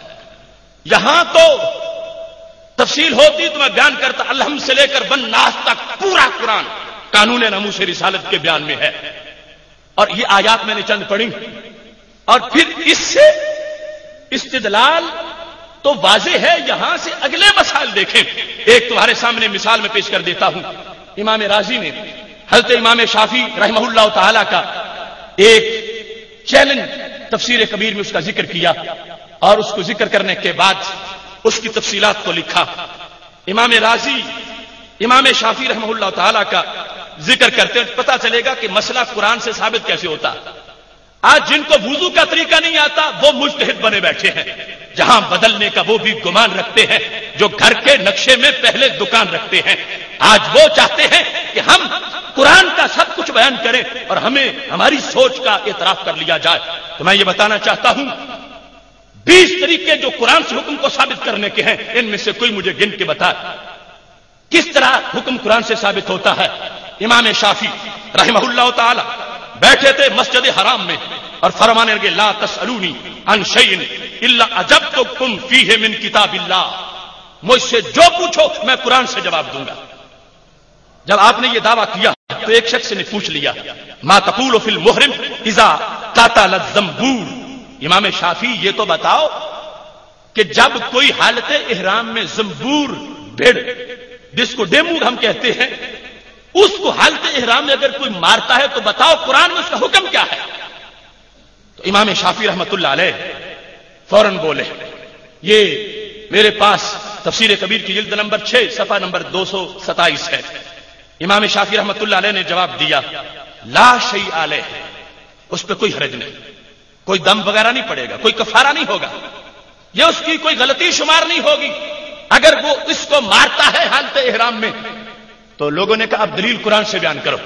A: یہاں تو تفصیل ہوتی تو میں بیان کرتا، الحمد سے لے کر بن ناس تک پورا قرآن قانون ناموس رسالت کے بیان میں ہے، اور یہ آیات میں نے چند پڑھی، اور پھر اس سے استدلال تو واضح ہے۔ یہاں سے اگلے مسائل دیکھیں، ایک تمہارے سامنے مثال میں پیش کر دیتا ہوں۔ امام رازی نے حضرت امام شافعی رحمہ اللہ تعالی کا ایک چیلنج تفسیر کبیر میں اس کا ذکر کیا، اور اس کو ذکر کرنے کے بعد اس کی تفصیلات کو لکھا۔ امام رازی امام شافعی رحمہ اللہ تعالی کا ذکر کرتے ہیں، پتہ چلے گا کہ مسئلہ قرآن سے ثابت کیسے ہوتا۔ آج جن کو وضو کا طریقہ نہیں آتا وہ مجتہد بنے بیٹھے ہیں، جہاں بدلنے کا وہ بھی گمان رکھتے ہیں جو گھر کے نقشے میں پہلے دکان رکھتے ہیں۔ آج وہ چاہتے ہیں کہ ہم قرآن کا سب کچھ بیان کریں اور ہمیں ہماری سوچ کا اعتراف کر لیا جائے۔ تو میں یہ بتانا چاہتا ہوں بیس طریقے جو قرآن سے حکم کو ثابت کرنے کے ہیں، ان میں سے کوئی مجھے گن کے بتا کس طرح حکم قرآن سے ثابت ہوتا ہے۔ امام شافعی رحمہ اللہ تعالی بیٹھے تھے مسجد حرام میں اور فرمانے لگے لا تسألونی عن شیء الا اجبتکم فیہ من کتاب اللہ، مجھ سے جو پوچھو میں قرآن سے جواب دوں گا۔ جب آپ نے یہ دعویٰ کیا تو ایک شخص نے پوچھ لیا ما تقول فی المحرم اذا قتل الزنبور، امام شافعی یہ تو بتاؤ کہ جب کوئی حالت احرام میں زنبور بھیڑ جس کو ڈیمو ہم کہتے ہیں اس کو حالت احرام میں اگر کوئی مارتا ہے تو بتاؤ قرآن میں اس کا حکم کیا ہے؟ تو امام شافعی رحمۃ اللہ علیہ فوراً بولے، یہ میرے پاس تفسیر کبیر کی جلد نمبر چھ صفحہ نمبر دو سو ستائیس ہے۔ امام شافعی رحمۃ اللہ علیہ نے جواب دیا لا شیء علیہ، اس پہ کوئی حرج نہیں، کوئی دم وغیرہ نہیں پڑے گا، کوئی کفارہ نہیں ہوگا، یہ اس کی کوئی غلطی شمار نہیں ہوگی اگر وہ اس کو مارتا ہے حالت احرام میں۔ تو لوگوں نے کہا اب دلیل قرآن سے بیان کرو۔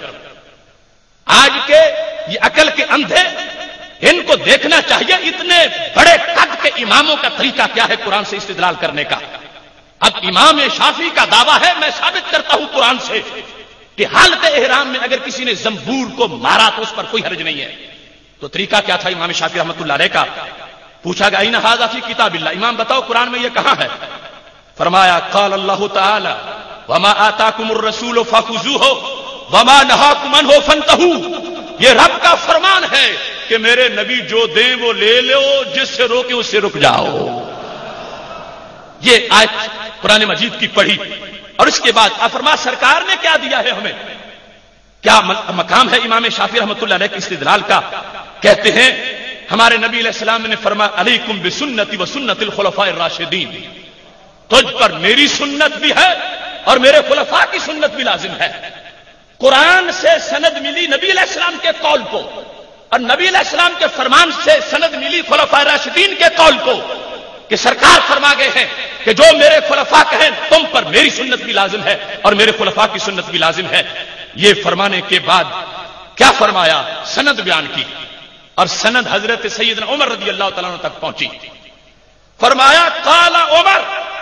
A: آج کے یہ عقل کے اندھے ان کو دیکھنا چاہیے اتنے بڑے قد کے اماموں کا طریقہ کیا ہے قرآن سے استدلال کرنے کا۔ اب امام شافعی کا دعویٰ ہے میں ثابت کرتا ہوں قرآن سے کہ حالت احرام میں اگر کسی نے زنبور کو مارا تو اس پر کوئی حرج نہیں ہے۔ تو طریقہ کیا تھا امام شافعی رحمۃ اللہ علیہ کا؟ پوچھا گیا این ھذا فی کتاب اللہ، امام بتاؤ قرآن میں یہ کہاں ہے؟ فرمایا قال اللہ تعالی وما آتاکم الرسول فخذوہ وما نہاکم عنہ فانتہوا، یہ رب کا فرمان ہے کہ میرے نبی جو دیں وہ لے لو، جس سے روکیں اس سے رک جاؤ۔ یہ آیت قرآن مجید کی پڑھی اور اس کے بعد فرما سرکار نے کیا دیا ہے ہمیں، کیا مقام ہے امام شافعی رحمۃ اللہ علیہ کی استدلال کا؟ کہتے ہیں ہمارے نبی علیہ السلام نے فرمایا علیکم بسنتی و سنت الخلفاء الراشدین، تجھ پر میری سنت بھی ہے اور میرے خلفاء کی سنت بھی لازم ہے۔ قرآن سے سند ملی نبی علیہ السلام کے قول کو، اور نبی علیہ السلام کے فرمان سے سند ملی خلفاء راشدین کے قول کو، کہ سرکار فرما گئے ہیں کہ جو میرے خلفاء کہیں تم پر میری سنت بھی لازم ہے اور میرے خلفاء کی سنت بھی لازم ہے۔ یہ فرمانے کے بعد کیا فرمایا؟ سند بیان کی، اور سند حضرت سیدنا عمر رضی اللہ تعالیٰ عنہ تک پہنچی۔ فرمایا قال عمر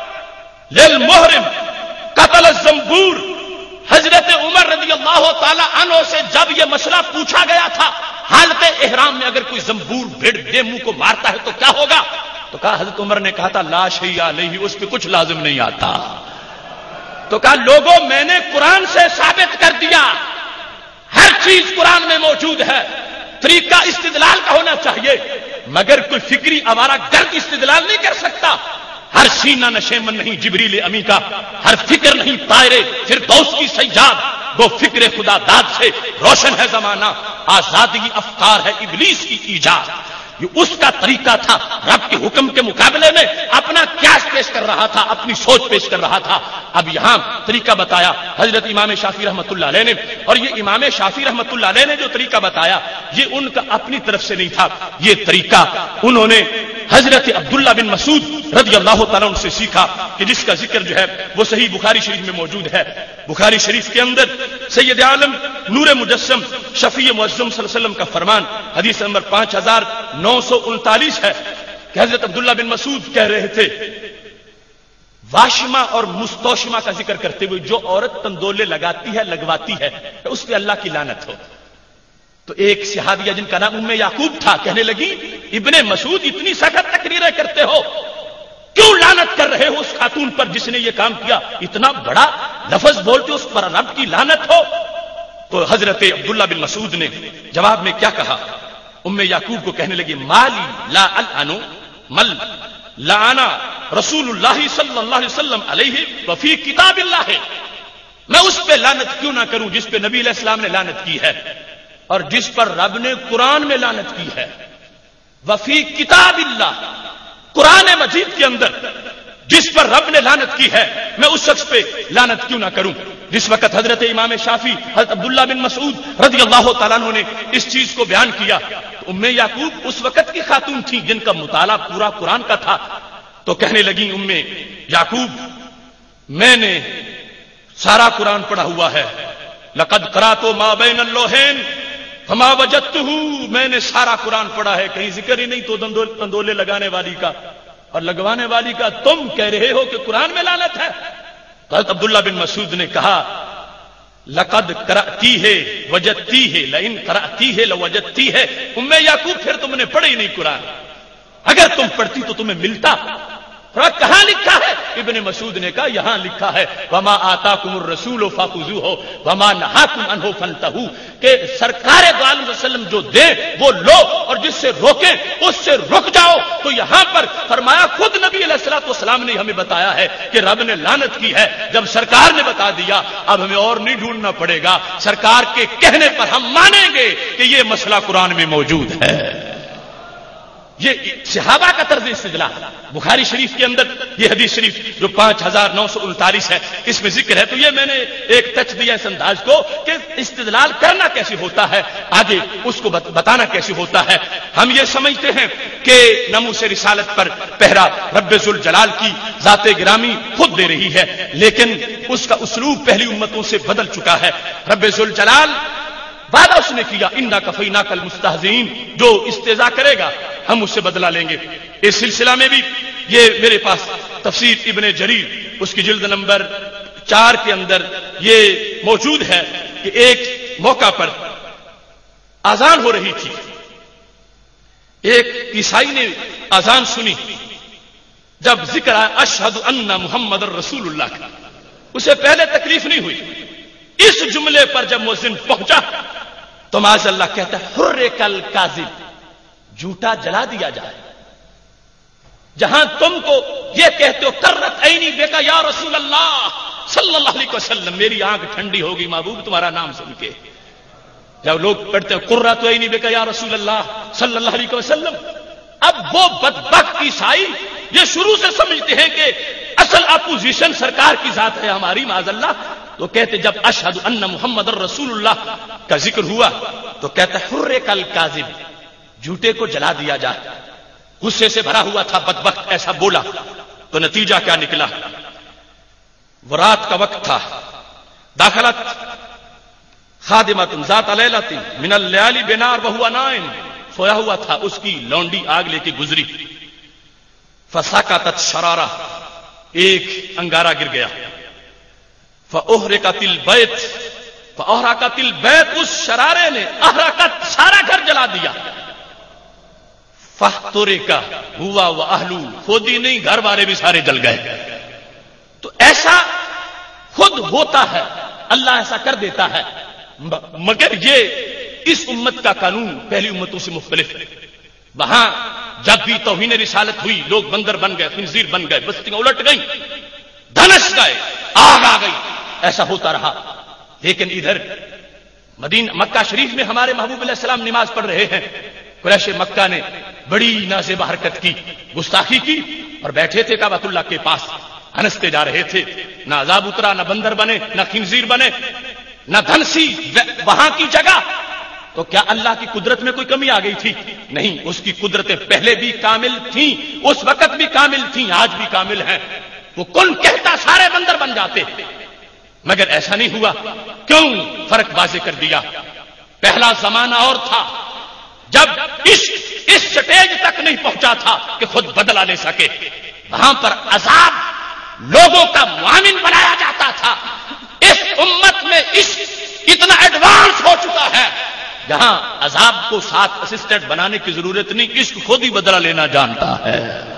A: للمحرم قتل الزنبور، حضرت عمر رضی اللہ تعالیٰ عنہ سے جب یہ مسئلہ پوچھا گیا تھا حالت احرام میں اگر کوئی زنبور بھیڑ بے منہ کو مارتا ہے تو کیا ہوگا؟ تو کہا حضرت عمر نے کہا تھا لا شیء علیہ، اس پہ کچھ لازم نہیں آتا۔ تو کہا لوگوں میں نے قرآن سے ثابت کر دیا، ہر چیز قرآن میں موجود ہے، طریقہ استدلال کا ہونا چاہیے، مگر کوئی فکری آوارہ گرد استدلال نہیں کر سکتا۔ ہر سینہ نشیمن نہیں جبریل امی کا، ہر فکر نہیں طائرے فردوس کی سیاد، وہ فکر خدا داد سے روشن ہے زمانہ، آزادگی افکار ہے ابلیس کی ایجاد۔ یہ اس کا طریقہ تھا، رب کے حکم کے مقابلے میں اپنا قیاس پیش کر رہا تھا، اپنی سوچ پیش کر رہا تھا۔ اب یہاں طریقہ بتایا حضرت امام شافعی رحمۃ اللہ علیہ نے، اور یہ امام شافعی رحمۃ اللہ علیہ نے جو طریقہ بتایا یہ ان کا اپنی طرف سے نہیں تھا، یہ طریقہ انہوں نے حضرت عبداللہ بن مسعود رضی اللہ تعالیٰ عنہ سے سیکھا، کہ جس کا ذکر جو ہے وہ صحیح بخاری شریف میں موجود ہے۔ بخاری شریف کے اندر سید عالم نور مجسم شفیع معظم صلی اللہ علیہ وسلم کا فرمان حدیث نمبر پانچ ہزار نو سو انتالیس ہے کہ حضرت عبداللہ بن مسعود کہہ رہے تھے واشمہ اور مستوشمہ کا ذکر کرتے ہوئے، جو عورت تندولے لگاتی ہے لگواتی ہے اس پہ اللہ کی لعنت ہو۔ تو ایک صحابیہ جن کا نام ام یعقوب تھا کہنے لگی ابن مسعود اتنی سخت تقریریں کرتے ہو، کیوں لعنت کر رہے ہو اس خاتون پر جس نے یہ کام کیا؟ اتنا بڑا لفظ بولتے اس پر رب کی لعنت ہو۔ تو حضرت عبداللہ بن مسعود نے جواب میں کیا کہا؟ ام یعقوب کو کہنے لگی مالی لا العنو مل لعنا رسول اللہ صلی اللہ علیہ وسلم علیہ وفی کتاب اللہ ہے، میں اس پہ لعنت کیوں نہ کروں جس پہ نبی علیہ السلام نے لعنت کی ہے اور جس پر رب نے قرآن میں لعنت کی ہے۔ وفی کتاب اللہ، قرآن مجید کے اندر جس پر رب نے لعنت کی ہے میں اس شخص پہ لعنت کیوں نہ کروں۔ جس وقت حضرت امام شافعی حضرت عبداللہ بن مسعود رضی اللہ تعالیٰ عنہ نے اس چیز کو بیان کیا تو ام یعقوب اس وقت کی خاتون تھی جن کا مطالعہ پورا قرآن کا تھا، تو کہنے لگی ام یعقوب میں نے سارا قرآن پڑھا ہوا ہے، لقد قرأت ما بین اللوحین فما وجدتہ، میں نے سارا قرآن پڑھا ہے، کہیں ذکر ہی نہیں تو تندولے لگانے والی کا اور لگوانے والی کا، تم کہہ رہے ہو کہ قرآن میں لعنت ہے۔ حضرت عبداللہ بن مسعود نے کہا لقد قرأتی ہے وجدتی ہے لئن قرأتی ہے لوجدتی ہے، ام یعقوب پھر تم نے پڑھی نہیں قرآن، اگر تم پڑھتی تو تمہیں ملتا۔ کہاں لکھا ہے؟ ابن مسعود نے کہا یہاں لکھا ہے وما آتاکم الرسول فخذوہ وما نہاکم عنہ فانتہوا، کہ سرکار دو عالم وسلم جو دے وہ لو اور جس سے روکیں اس سے رک جاؤ۔ تو یہاں پر فرمایا خود نبی علیہ الصلوۃ والسلام نے ہمیں بتایا ہے کہ رب نے لعنت کی ہے، جب سرکار نے بتا دیا اب ہمیں اور نہیں ڈھونڈنا پڑے گا، سرکار کے کہنے پر ہم مانیں گے کہ یہ مسئلہ قرآن میں موجود ہے۔ یہ صحابہ کا طرز استدلال بخاری شریف کے اندر یہ حدیث شریف جو پانچ ہزار نو سو انتالیس ہے اس میں ذکر ہے، تو یہ میں نے ایک ٹچ دیا اس انداز کو کہ استدلال کرنا کیسے ہوتا ہے، آگے اس کو بتانا کیسے ہوتا ہے۔ ہم یہ سمجھتے ہیں کہ ناموس رسالت پر پہرا رب ذوالجلال کی ذات گرامی خود دے رہی ہے، لیکن اس کا اسلوب پہلی امتوں سے بدل چکا ہے۔ رب ذوالجلال وعدہ اس نے کیا انا کفیناک المستہزئین، جو استہزاء کرے گا ہم اس سے بدلہ لیں گے۔ اس سلسلہ میں بھی یہ میرے پاس تفسیر ابن جریر اس کی جلد نمبر چار کے اندر یہ موجود ہے کہ ایک موقع پر اذان ہو رہی تھی، ایک عیسائی نے اذان سنی، جب ذکر آیا اشہد ان محمد رسول اللہ کا اسے پہلے تکلیف نہیں ہوئی. اس جملے پر جب مؤذن پہنچا تو معاذ اللہ کہتا ہے حرک الکاذب، جھوٹا جلا دیا جائے. جہاں تم کو یہ کہتے ہو قرۃ عینی بک یا رسول اللہ صلی اللہ علیہ وسلم، میری آنکھ ٹھنڈی ہوگی محبوب تمہارا نام سن کے. جب لوگ پڑھتے ہیں قرۃ عینی بک یا رسول اللہ صلی اللہ علیہ وسلم، اب وہ بدبخت عیسائی یہ شروع سے سمجھتے ہیں کہ اصل اپوزیشن سرکار کی ذات ہے ہماری معاذ اللہ. تو کہتے جب اشہد ان محمد الرسول اللہ کا ذکر ہوا تو کہتا حرک الکاذب، جھوٹے کو جلا دیا جائے. غصے سے بھرا ہوا تھا بدبخت، ایسا بولا تو نتیجہ کیا نکلا؟ وہ رات کا وقت تھا. داخلت خادمۃ ذات لیلۃ من اللیالی بنار وہو نائم، سویا ہوا تھا، اس کی لونڈی آگ لے کے گزری. فسقطت شرارہ، ایک انگارہ گر گیا. فاحرقت البیت، فاحرقت البیت، اس شرارے نے احرقت، سارا گھر جلا دیا. فاحترق ہوا واہلو، خود ہی نہیں گھر والے بھی سارے جل گئے. تو ایسا خود ہوتا ہے، اللہ ایسا کر دیتا ہے. مگر یہ اس امت کا قانون پہلی امتوں سے مختلف ہے. وہاں جب بھی توہین رسالت ہوئی لوگ بندر بن گئے، خنزیر بن گئے، بستیاں الٹ گئیں، دھنس گئے، آگ آ گئی، ایسا ہوتا رہا. لیکن ادھر مدینہ مکہ شریف میں ہمارے محبوب علیہ السلام نماز پڑھ رہے ہیں. قریش مکہ نے بڑی نازیبہ حرکت کی، گستاخی کی، اور بیٹھے تھے کعبۃ اللہ کے پاس، ہنستے جا رہے تھے. نہ عذاب اترا، نہ بندر بنے، نہ خنزیر بنے، نہ دھنسی وہاں کی جگہ. تو کیا اللہ کی قدرت میں کوئی کمی آ گئی تھی؟ نہیں، اس کی قدرتیں پہلے بھی کامل تھیں، اس وقت بھی کامل تھیں، آج بھی کامل ہیں. وہ کن کہتا سارے بندر بن جاتے، مگر ایسا نہیں ہوا. کیوں؟ فرق واضح کر دیا. پہلا زمانہ اور تھا جب عشق اس سٹیج تک نہیں پہنچا تھا کہ خود بدلہ لے سکے. وہاں پر عذاب لوگوں کا معاون بنایا جاتا تھا. اس امت میں عشق اتنا ایڈوانس ہو چکا ہے جہاں عذاب کو ساتھ اسسٹنٹ بنانے کی ضرورت نہیں، عشق خود ہی بدلہ لینا جانتا ہے.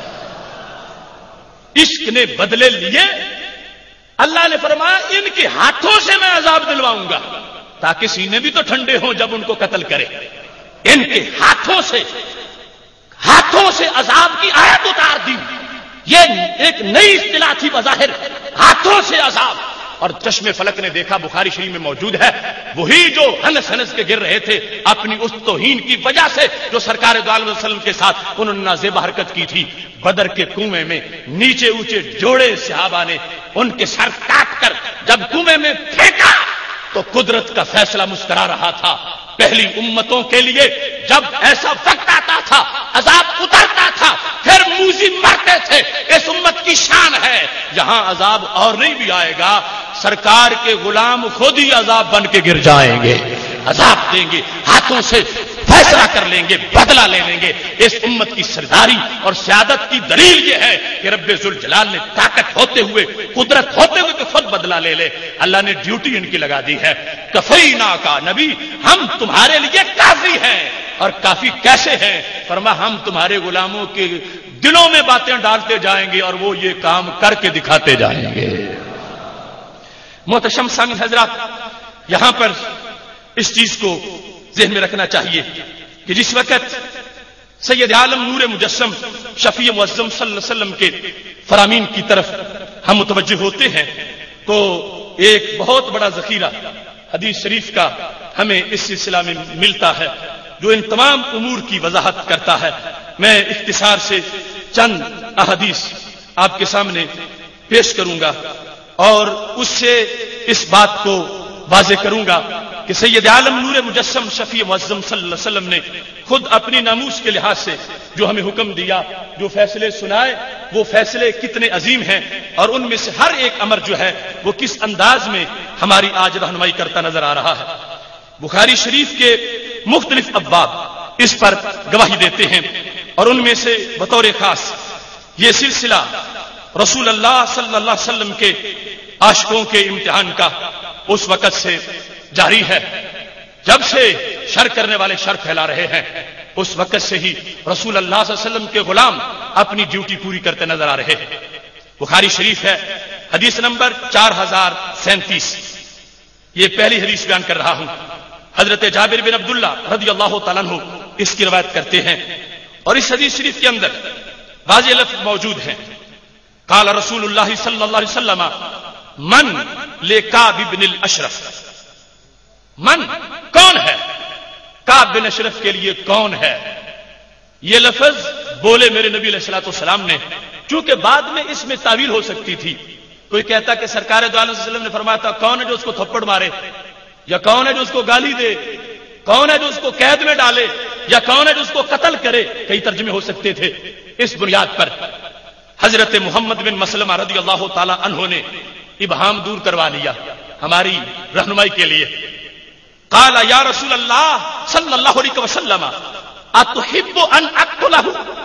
A: عشق نے بدلے لیے. اللہ نے فرمایا ان کے ہاتھوں سے میں عذاب دلواؤں گا تاکہ سینے بھی تو ٹھنڈے ہوں جب ان کو قتل کرے. ان کے ہاتھوں سے ہاتھوں سے عذاب کی آیت اتار دی. یہ ایک نئی اصطلاح تھی بظاہر، ہاتھوں سے عذاب. اور چشم فلک نے دیکھا، بخاری شریف میں موجود ہے، وہی جو ہنس ہنس کے گر رہے تھے اپنی اس توہین کی وجہ سے جو سرکار دو عالم وسلم کے ساتھ انہوں نے نازیبہ حرکت کی تھی. بدر کے کنویں میں نیچے اونچے جوڑے صحابہ نے ان کے سر کاٹ کر جب کنویں میں پھینکا تو قدرت کا فیصلہ مسکرا رہا تھا. پہلی امتوں کے لیے جب ایسا وقت آتا تھا عذاب اترتا تھا، پھر موذی مرتے تھے. اس امت کی شان ہے جہاں عذاب اور نہیں بھی آئے گا، سرکار کے غلام خود ہی عذاب بن کے گر جائیں گے، عذاب دیں گے، ہاتھوں سے فیصلہ کر لیں گے، بدلہ لے لیں گے. اس امت کی سرداری اور سیادت کی دلیل یہ ہے کہ رب ذوالجلال نے طاقت ہوتے ہوئے، قدرت ہوتے ہوئے کہ خود بدلہ لے لے. اللہ نے ڈیوٹی ان کی لگا دی ہے. کفینا کا نبی، ہم تمہارے لیے کافی ہیں. اور کافی کیسے ہیں؟ فرما ہم تمہارے غلاموں کے دلوں میں باتیں ڈالتے جائیں گے اور وہ یہ کام کر کے دکھاتے جائیں گے. محتشم سامعین حضرات، یہاں پر اس چیز کو ذہن میں رکھنا چاہیے کہ جس وقت سید عالم نور مجسم شفیع معظم صلی اللہ علیہ وسلم کے فرامین کی طرف ہم متوجہ ہوتے ہیں تو ایک بہت بڑا ذخیرہ حدیث شریف کا ہمیں اس سلسلہ میں ملتا ہے جو ان تمام امور کی وضاحت کرتا ہے. میں اختصار سے چند احادیث آپ کے سامنے پیش کروں گا اور اس سے اس بات کو واضح کروں گا کہ سید عالم نور مجسم شفیع معظم صلی اللہ علیہ وسلم نے خود اپنی ناموس کے لحاظ سے جو ہمیں حکم دیا، جو فیصلے سنائے، وہ فیصلے کتنے عظیم ہیں اور ان میں سے ہر ایک امر جو ہے وہ کس انداز میں ہماری آج رہنمائی کرتا نظر آ رہا ہے. بخاری شریف کے مختلف ابواب اس پر گواہی دیتے ہیں اور ان میں سے بطور خاص یہ سلسلہ رسول اللہ صلی اللہ علیہ وسلم کے عاشقوں کے امتحان کا اس وقت سے جاری ہے جب سے شر کرنے والے شر پھیلا رہے ہیں. اس وقت سے ہی رسول اللہ صلی اللہ علیہ وسلم کے غلام اپنی ڈیوٹی پوری کرتے نظر آ رہے ہیں. بخاری شریف ہے حدیث نمبر چار ہزار سینتیس. یہ پہلی حدیث بیان کر رہا ہوں. حضرت جابر بن عبداللہ رضی اللہ تعالیٰ عنہ اس کی روایت کرتے ہیں اور اس حدیث شریف کے اندر واضح لفظ موجود ہیں. قال رسول اللہ صلی اللہ علیہ وسلم من لکعب بن الاشرف. من کون ہے؟ کعب بن اشرف کے لیے کون ہے؟ یہ لفظ بولے میرے نبی علیہ الصلوۃ والسلام نے، چونکہ بعد میں اس میں تعویل ہو سکتی تھی. کوئی کہتا کہ سرکار دو عالم صلی اللہ علیہ وسلم نے فرمایا تھا کون ہے جو اس کو تھپڑ مارے، یا کون ہے جو اس کو گالی دے، کون ہے جو اس کو قید میں ڈالے، یا کون ہے جو اس کو قتل کرے. کئی ترجمے ہو سکتے تھے. اس بنیاد پر حضرت محمد بن مسلمہ رضی اللہ تعالی عنہ نے ابہام دور کروا لیا ہماری رہنمائی کے لیے. قال یا رسول اللہ صلی اللہ علیہ وسلم اتحب ان اقتلہ.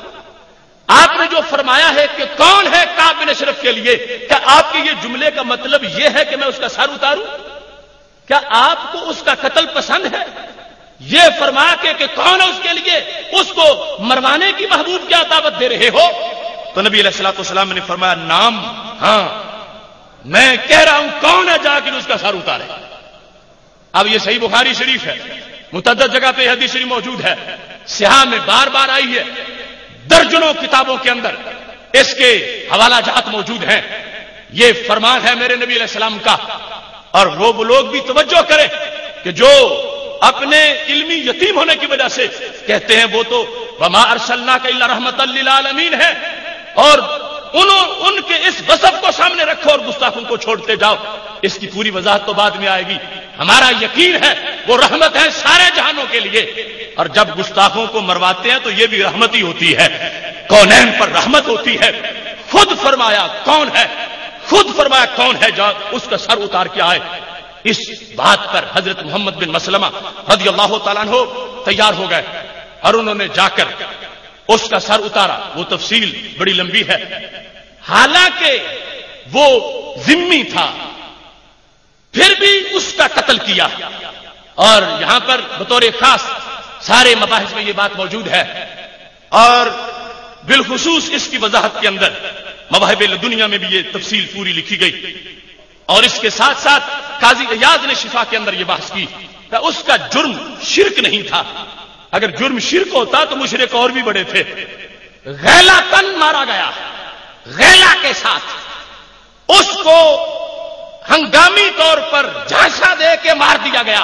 A: آپ نے جو فرمایا ہے کہ کون ہے کعب بن اشرف کے لیے، کیا آپ کے یہ جملے کا مطلب یہ ہے کہ میں اس کا سر اتاروں؟ کیا آپ کو اس کا قتل پسند ہے؟ یہ فرما کے کہ کون ہے اس کے لیے، اس کو مروانے کی محبوب کیا دعوت دے رہے ہو؟ تو نبی علیہ الصلوۃ والسلام نے فرمایا نام، ہاں میں کہہ رہا ہوں کون ہے، جا کے اس کا سر اتارے. اب یہ صحیح بخاری شریف ہے، متعدد جگہ پہ حدیث شریف موجود ہے، سیاہ میں بار بار آئی ہے، درجنوں کتابوں کے اندر اس کے حوالہ جات موجود ہیں. یہ فرمان ہے میرے نبی علیہ السلام کا. اور وہ لوگ بھی توجہ کریں کہ جو اپنے علمی یتیم ہونے کی وجہ سے کہتے ہیں وہ تو وما ارسلناک الا رحمۃ للعالمین ہے، اور انہوں ان کے اس وصف کو سامنے رکھو اور گستاخوں کو چھوڑتے جاؤ. اس کی پوری وضاحت تو بعد میں آئے گی. ہمارا یقین ہے وہ رحمت ہے سارے جہانوں کے لیے، اور جب گستاخوں کو مرواتے ہیں تو یہ بھی رحمت ہی ہوتی ہے، کونین پر رحمت ہوتی ہے. خود فرمایا کون ہے، خود فرمایا کون ہے جو اس کا سر اتار کے آئے. اس بات پر حضرت محمد بن مسلمہ رضی اللہ تعالیٰ عنہ تیار ہو گئے اور انہوں نے جا کر اس کا سر اتارا. وہ تفصیل بڑی لمبی ہے. حالانکہ وہ ذمی تھا پھر بھی اس کا قتل کیا. اور یہاں پر بطور خاص سارے مباحث میں یہ بات موجود ہے، اور بالخصوص اس کی وضاحت کے اندر مواہب دنیا میں بھی یہ تفصیل پوری لکھی گئی. اور اس کے ساتھ ساتھ قاضی ایاز نے شفا کے اندر یہ بحث کی کہ اس کا جرم شرک نہیں تھا. اگر جرم شرک ہوتا تو مشرک اور بھی بڑے تھے. غیلا تن مارا گیا، غیلا کے ساتھ اس کو ہنگامی طور پر جھانسا دے کے مار دیا گیا.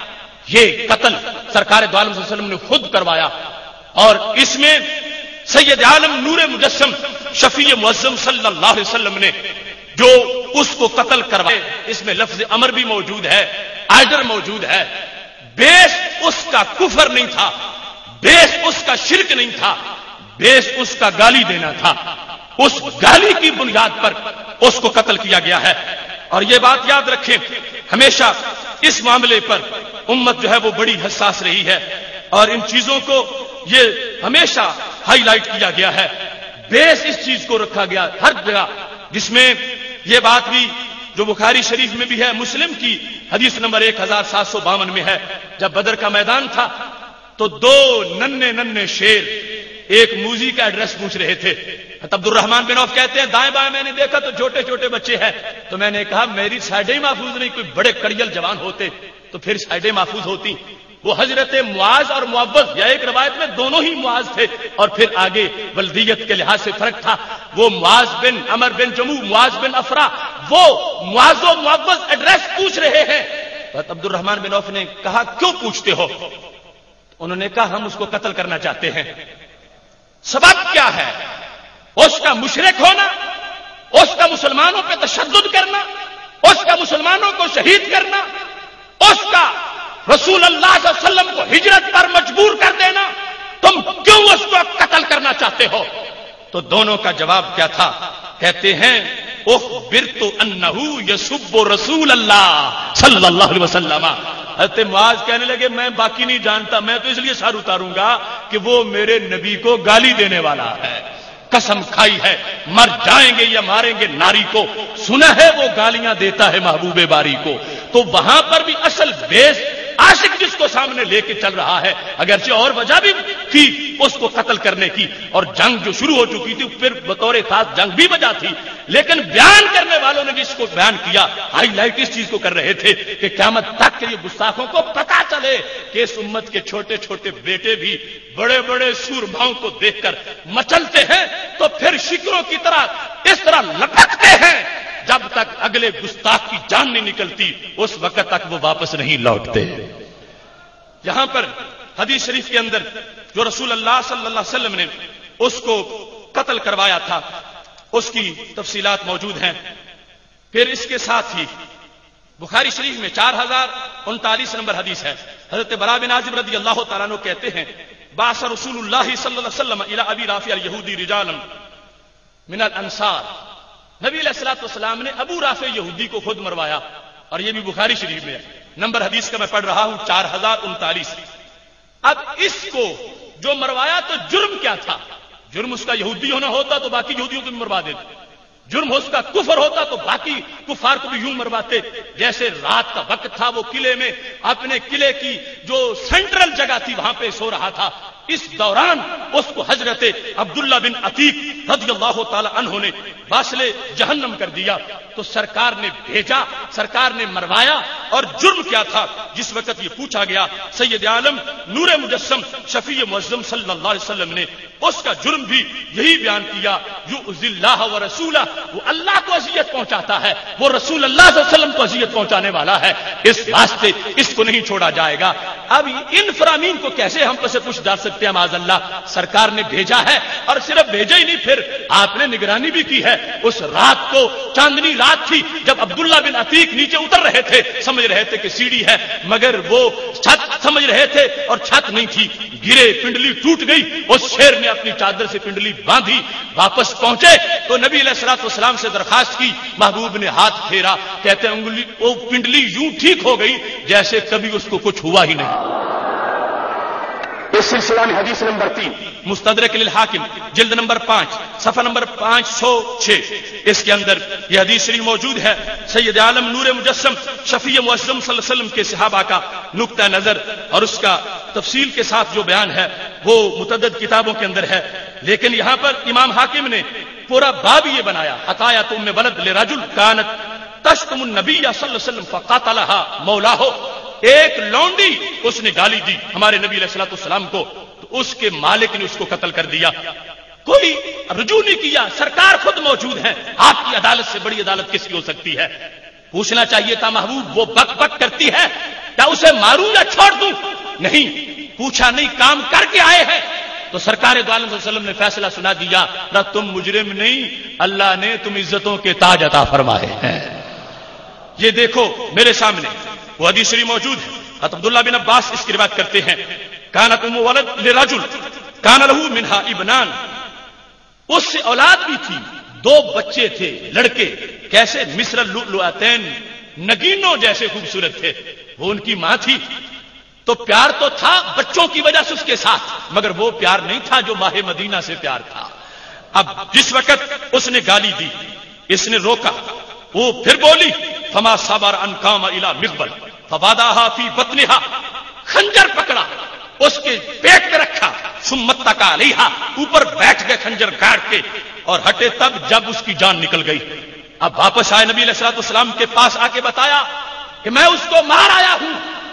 A: یہ قتل سرکار دو عالم صلی اللہ علیہ وسلم نے خود کروایا. اور اس میں سید عالم نور مجسم شفیع معظم صلی اللہ علیہ وسلم نے جو اس کو قتل کروایا، اس میں لفظ امر بھی موجود ہے، آرڈر موجود ہے. بیس اس کا کفر نہیں تھا، بیس اس کا شرک نہیں تھا، بیس اس کا گالی دینا تھا. اس گالی کی بنیاد پر اس کو قتل کیا گیا ہے. اور یہ بات یاد رکھیں، ہمیشہ اس معاملے پر امت جو ہے وہ بڑی حساس رہی ہے، اور ان چیزوں کو یہ ہمیشہ ہائی لائٹ کیا گیا ہے. بیس اس چیز کو رکھا گیا ہر جگہ، جس میں یہ بات بھی جو بخاری شریف میں بھی ہے، مسلم کی حدیث نمبر ایک ہزار سات سو باون میں ہے. جب بدر کا میدان تھا تو دو ننے ننے شیر ایک موزی کا ایڈریس پوچھ رہے تھے. عبد الرحمان بن عوف کہتے ہیں دائیں بائیں میں نے دیکھا تو چھوٹے چھوٹے بچے ہیں، تو میں نے کہا میری سائڈیں محفوظ نہیں، کوئی بڑے کڑیل جوان ہوتے تو پھر سائڈیں محفوظ ہوتی. وہ حضرت معاذ اور معوذ، یا ایک روایت میں دونوں ہی معاذ تھے، اور پھر آگے ولدیت کے لحاظ سے فرق تھا. وہ معاذ بن عمر بن جموع، معاذ بن افرا، وہ معاذ و معوذ ایڈریس پوچھ رہے ہیں. عبد الرحمان بن عوف نے کہا کیوں پوچھتے ہو؟ انہوں نے کہا ہم اس کو قتل کرنا چاہتے ہیں. سبب کیا ہے؟ اس کا مشرک ہونا، اس کا مسلمانوں پہ تشدد کرنا، اس کا مسلمانوں کو شہید کرنا، اس کا رسول اللہ صلی اللہ علیہ وسلم کو ہجرت پر مجبور کر دینا. تم کیوں اس کو قتل کرنا چاہتے ہو؟ تو دونوں کا جواب کیا تھا؟ کہتے ہیں اخبرت انہ یسب رسول اللہ صلی اللہ علیہ وسلم. حضرت معاذ کہنے لگے میں باقی نہیں جانتا، میں تو اس لیے سر اتاروں گا کہ وہ میرے نبی کو گالی دینے والا ہے. قسم کھائی ہے مر جائیں گے یا ماریں گے ناری کو. سنا ہے وہ گالیاں دیتا ہے محبوب باری کو. تو وہاں پر بھی اصل بیس عاشق جس کو سامنے لے کے چل رہا ہے، اگرچہ اور وجہ بھی تھی اس کو قتل کرنے کی، اور جنگ جو شروع ہو چکی تھی پھر بطور خاص جنگ بھی وجہ تھی، لیکن بیان کرنے والوں نے جس کو بیان کیا ہائی لائٹ اس چیز کو کر رہے تھے کہ قیامت تک کے یہ گستاخوں کو پتا چلے کہ اس امت کے چھوٹے چھوٹے بیٹے بھی بڑے بڑے سورباؤں کو دیکھ کر مچلتے ہیں تو پھر شکروں کی طرح اس طرح لپکتے ہیں، جب تک اگلے گستاخ کی جان نہیں نکلتی اس وقت تک وہ واپس نہیں لوٹتے۔ یہاں پر حدیث شریف کے اندر جو رسول اللہ صلی اللہ علیہ وسلم نے اس کو قتل کروایا تھا اس کی تفصیلات موجود ہیں۔ پھر اس کے ساتھ ہی بخاری شریف میں چار ہزار انتالیس نمبر حدیث ہے، حضرت براء بن عازب رضی اللہ تعالیٰ عنہ کہتے ہیں بعث رسول اللہ صلی اللہ علیہ وسلم الی ابی رافع الیہودی رجالا من الانصار، نبی علیہ الصلوۃ والسلام نے ابو رافع یہودی کو خود مروایا، اور یہ بھی بخاری شریف میں ہے، نمبر حدیث کا میں پڑھ رہا ہوں چار ہزار انتالیس۔ اب اس کو جو مروایا تو جرم کیا تھا؟ جرم اس کا یہودی ہونا ہوتا تو باقی یہودیوں کو بھی مروا دیتے، جرم اس کا کفر ہوتا تو باقی کفار کو بھی یوں مرواتے۔ جیسے رات کا وقت تھا، وہ قلعے میں اپنے قلعے کی جو سینٹرل جگہ تھی وہاں پہ سو رہا تھا، اس دوران اس کو حضرت عبداللہ بن عتیق رضی اللہ تعالی عنہ نے باسل جہنم کر دیا، تو سرکار نے بھیجا، سرکار نے مروایا، اور جرم کیا تھا؟ جس وقت یہ پوچھا گیا سید عالم نور مجسم شفیع معظم صلی اللہ علیہ وسلم نے اس کا جرم بھی یہی بیان کیا، یؤذی اللہ و رسولہ، وہ اللہ کو اذیت پہنچاتا ہے، وہ رسول اللہ صلی اللہ علیہ وسلم کو اذیت پہنچانے والا ہے، اس واسطے اس کو نہیں چھوڑا جائے گا۔ اب ان فرامین کو کیسے ہم پس پوچھ ڈال سکتے ہیں؟ معاذ اللہ، سرکار نے بھیجا ہے، اور صرف بھیجا ہی نہیں، پھر آپ نے نگرانی بھی کی ہے۔ اس رات کو چاندنی رات تھی، جب عبداللہ بن عتیق نیچے اتر رہے تھے، سمجھ رہے تھے کہ سیڑھی ہے، مگر وہ چھت سمجھ رہے تھے اور چھت نہیں تھی، گرے، پنڈلی ٹوٹ گئی، اس شیر نے اپنی چادر سے پنڈلی باندھی، واپس پہنچے تو نبی علیہ الصلوۃ والسلام سے درخواست کی، محبوب نے ہاتھ پھیرا، کہتے ہیں انگلی وہ پنڈلی یوں ٹھیک ہو گئی جیسے کبھی اس کو کچھ ہوا ہی نہیں۔ اس سلسلہ میں حدیث نمبر تین مستدرک للحاکم جلد نمبر پانچ صفحہ نمبر پانچ سو چھ، اس کے اندر یہ حدیث شریف موجود ہے، سید عالم نور مجسم شفیع معظم صلی اللہ علیہ وسلم کے صحابہ کا نقطہ نظر اور اس کا تفصیل کے ساتھ جو بیان ہے وہ متعدد کتابوں کے اندر ہے، لیکن یہاں پر امام حاکم نے پورا باب یہ بنایا، حکایت ام ولد لرجل کانت تشتم النبی صلی اللہ علیہ وسلم فقاتلها مولاہ، ایک لونڈی اس نے گالی دی ہمارے نبی علیہ الصلوۃ والسلام کو، تو اس کے مالک نے اس کو قتل کر دیا، کوئی رجوع نہیں کیا، سرکار خود موجود ہیں، آپ کی عدالت سے بڑی عدالت کس کی ہو سکتی ہے؟ پوچھنا چاہیے تھا محبوب وہ بک بک کرتی ہے کیا اسے ماروں یا چھوڑ دوں؟ نہیں پوچھا، نہیں، کام کر کے آئے ہیں، تو سرکار دو عالم صلی اللہ علیہ وسلم نے فیصلہ سنا دیا، نہ تم مجرم نہیں، اللہ نے تم عزتوں کے تاج عطا فرمائے ہیں۔ یہ دیکھو میرے سامنے وہ حدیث شریف موجود ہے، عبداللہ بن عباس اس کی روایت کرتے ہیں، کانت ام ولد لرجل کان له منها ابنان، اس سے اولاد بھی تھی، دو بچے تھے لڑکے، کیسے؟ مصر اللؤلؤتین، نگینوں جیسے خوبصورت تھے، وہ ان کی ماں تھی، تو پیار تو تھا بچوں کی وجہ سے اس کے ساتھ، مگر وہ پیار نہیں تھا جو ماہ مدینہ سے پیار تھا۔ اب جس وقت اس نے گالی دی، اس نے روکا، وہ پھر بولی، فما صبر ان قام الى مغبل فواداها في بطنها، خنجر پکڑا، اس کے پیٹ پہ رکھا، ثم اتکا علیہا، اوپر بیٹھ گئے خنجر گاڑ کے، اور ہٹے تب جب اس کی جان نکل گئی۔ اب واپس آئے نبی علیہ الصلوۃ والسلام کے پاس، آ کے بتایا کہ میں اس کو مار آیا ہوں،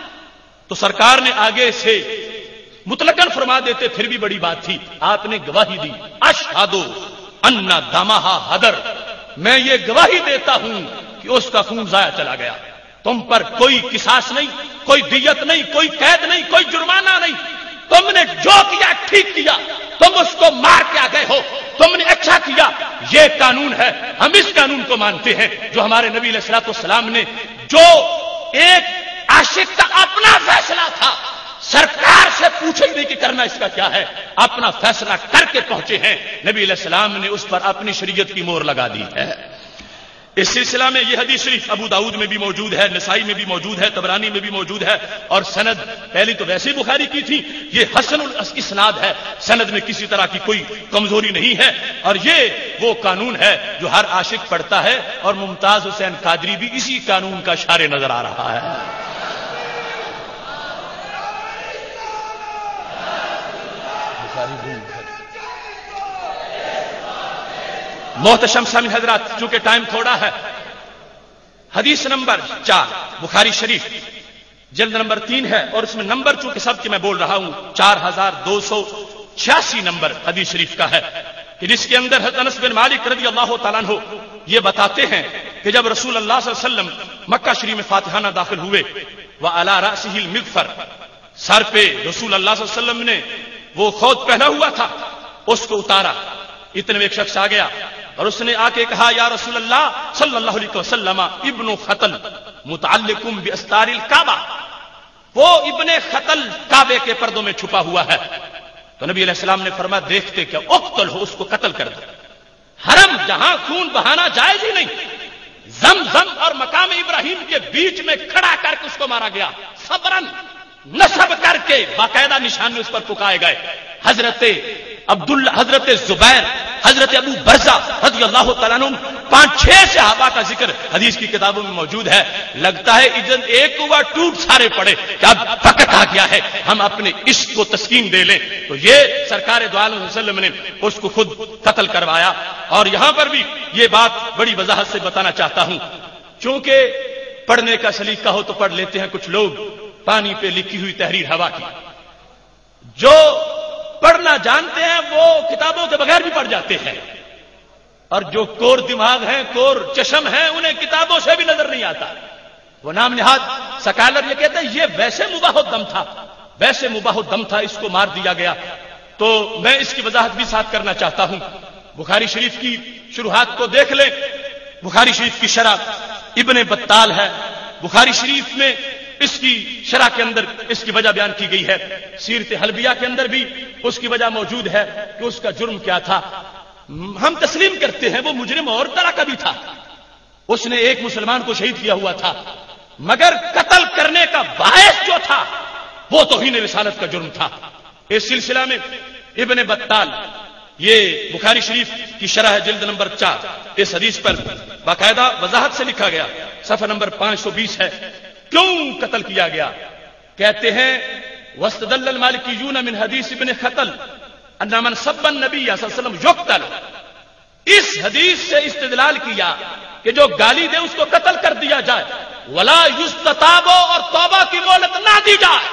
A: تو سرکار نے آگے سے مطلقاً فرما دیتے پھر بھی بڑی بات تھی، آپ نے گواہی دی، اشہد ان دمہا ہدر، میں یہ گواہی دیتا ہوں کہ اس کا خون ضائع چلا گیا، تم پر کوئی قصاص نہیں، کوئی دیت نہیں، کوئی قید نہیں، کوئی جرمانہ نہیں، تم نے جو کیا ٹھیک کیا، تم اس کو مار کے آ گئے ہو، تم نے اچھا کیا، یہ قانون ہے، ہم اس قانون کو مانتے ہیں جو ہمارے نبی علیہ الصلوۃ والسلام نے، جو ایک عاشق کا اپنا فیصلہ تھا، سرکار سے پوچھے ہی نہیں کہ کرنا اس کا کیا ہے، اپنا فیصلہ کر کے پہنچے ہیں، نبی علیہ السلام نے اس پر اپنی شریعت کی مہر لگا دی ہے۔ اس سلسلہ میں یہ حدیث شریف ابو داؤد میں بھی موجود ہے، نسائی میں بھی موجود ہے، طبرانی میں بھی موجود ہے، اور سند پہلی تو ویسے بخاری کی تھی، یہ حسن الاسناد ہے، سند میں کسی طرح کی کوئی کمزوری نہیں ہے، اور یہ وہ قانون ہے جو ہر عاشق پڑھتا ہے، اور ممتاز حسین قادری بھی اسی قانون کا شارع نظر آ رہا ہے۔ ساری روم بھر۔ محتشم سامع حضرات، چونکہ ٹائم تھوڑا ہے، حدیث نمبر چار بخاری شریف جلد نمبر تین ہے، اور اس میں نمبر چونکہ سب کی میں بول رہا ہوں چار ہزار دو سو چھیاسی نمبر حدیث شریف کا ہے، کہ جس کے اندر حضرت انس بن مالک رضی اللہ تعالیٰ عنہ یہ بتاتے ہیں کہ جب رسول اللہ صلی اللہ علیہ وسلم مکہ شریف میں فاتحانہ داخل ہوئے، وعلی رأسہ المغفر، سر پہ رسول اللہ صلی اللہ علیہ وسلم نے وہ خود پہنا ہوا تھا، اس کو اتارا۔ اتنے میں ایک شخص آ گیا اور اس نے آ کے کہا، یا رسول اللہ صلی اللہ علیہ وسلم، ابن خطل متعلق باستار الکعبہ، وہ ابن خطل کعبے کے پردوں میں چھپا ہوا ہے۔ تو نبی علیہ السلام نے فرمایا، دیکھتے کہ اقتل ہو، اس کو قتل کر دو۔ حرم جہاں خون بہانا جائز ہی نہیں، زمزم اور مقام ابراہیم کے بیچ میں کھڑا کر کے اس کو مارا گیا، صبرن، نصب کر کے باقاعدہ نشان میں اس پر پکائے گئے۔ حضرت عبداللہ، حضرت زبیر، حضرت ابو برزہ رضی اللہ تعالیٰ عنہ، پانچ چھ صحابہ کا ذکر حدیث کی کتابوں میں موجود ہے۔ لگتا ہے اذن ایک ہوا ٹوٹ سارے پڑے کہ اب وقت آ گیا ہے ہم اپنے عشق کو تسکین دے لیں، تو یہ سرکار دو عالم صلی اللہ علیہ وسلم نے اس کو خود قتل کروایا۔ اور یہاں پر بھی یہ بات بڑی وضاحت سے بتانا چاہتا ہوں، چونکہ پڑھنے کا سلیقہ ہو تو پڑھ لیتے ہیں کچھ لوگ پانی پہ لکھی ہوئی تحریر ہوا کی، جو پڑھنا جانتے ہیں وہ کتابوں کے بغیر بھی پڑھ جاتے ہیں، اور جو کور دماغ ہیں، کور چشم ہیں، انہیں کتابوں سے بھی نظر نہیں آتا۔ وہ نام نہاد سکالر یہ کہتے ہیں یہ ویسے مباح الدم تھا، ویسے مباح الدم تھا، اس کو مار دیا گیا۔ تو میں اس کی وضاحت بھی ساتھ کرنا چاہتا ہوں۔ بخاری شریف کی شروحات کو دیکھ لیں، بخاری شریف کی شرح ابن بطال ہے، بخاری شریف میں اس کی شرح کے اندر اس کی وجہ بیان کی گئی ہے، سیرت حلبیہ کے اندر بھی اس کی وجہ موجود ہے کہ اس کا جرم کیا تھا۔ ہم تسلیم کرتے ہیں وہ مجرم اور طرح کا بھی تھا، اس نے ایک مسلمان کو شہید کیا ہوا تھا، مگر قتل کرنے کا باعث جو تھا وہ توہین رسالت کا جرم تھا۔ اس سلسلہ میں ابن بطال، یہ بخاری شریف کی شرح ہے جلد نمبر چار، اس حدیث پر باقاعدہ وضاحت سے لکھا گیا، صفحہ نمبر پانچ سو بیس ہے، کیوں قتل کیا گیا۔ کہتے ہیں واستدل المالکیون من حدیث ابن خطل ان من سب النبی صلی اللہ علیہ وسلم یقتل، اس حدیث سے استدلال کیا کہ جو گالی دے اس کو قتل کر دیا جائے، ولا یستتاب، اور توبہ کی مہلت نہ دی جائے۔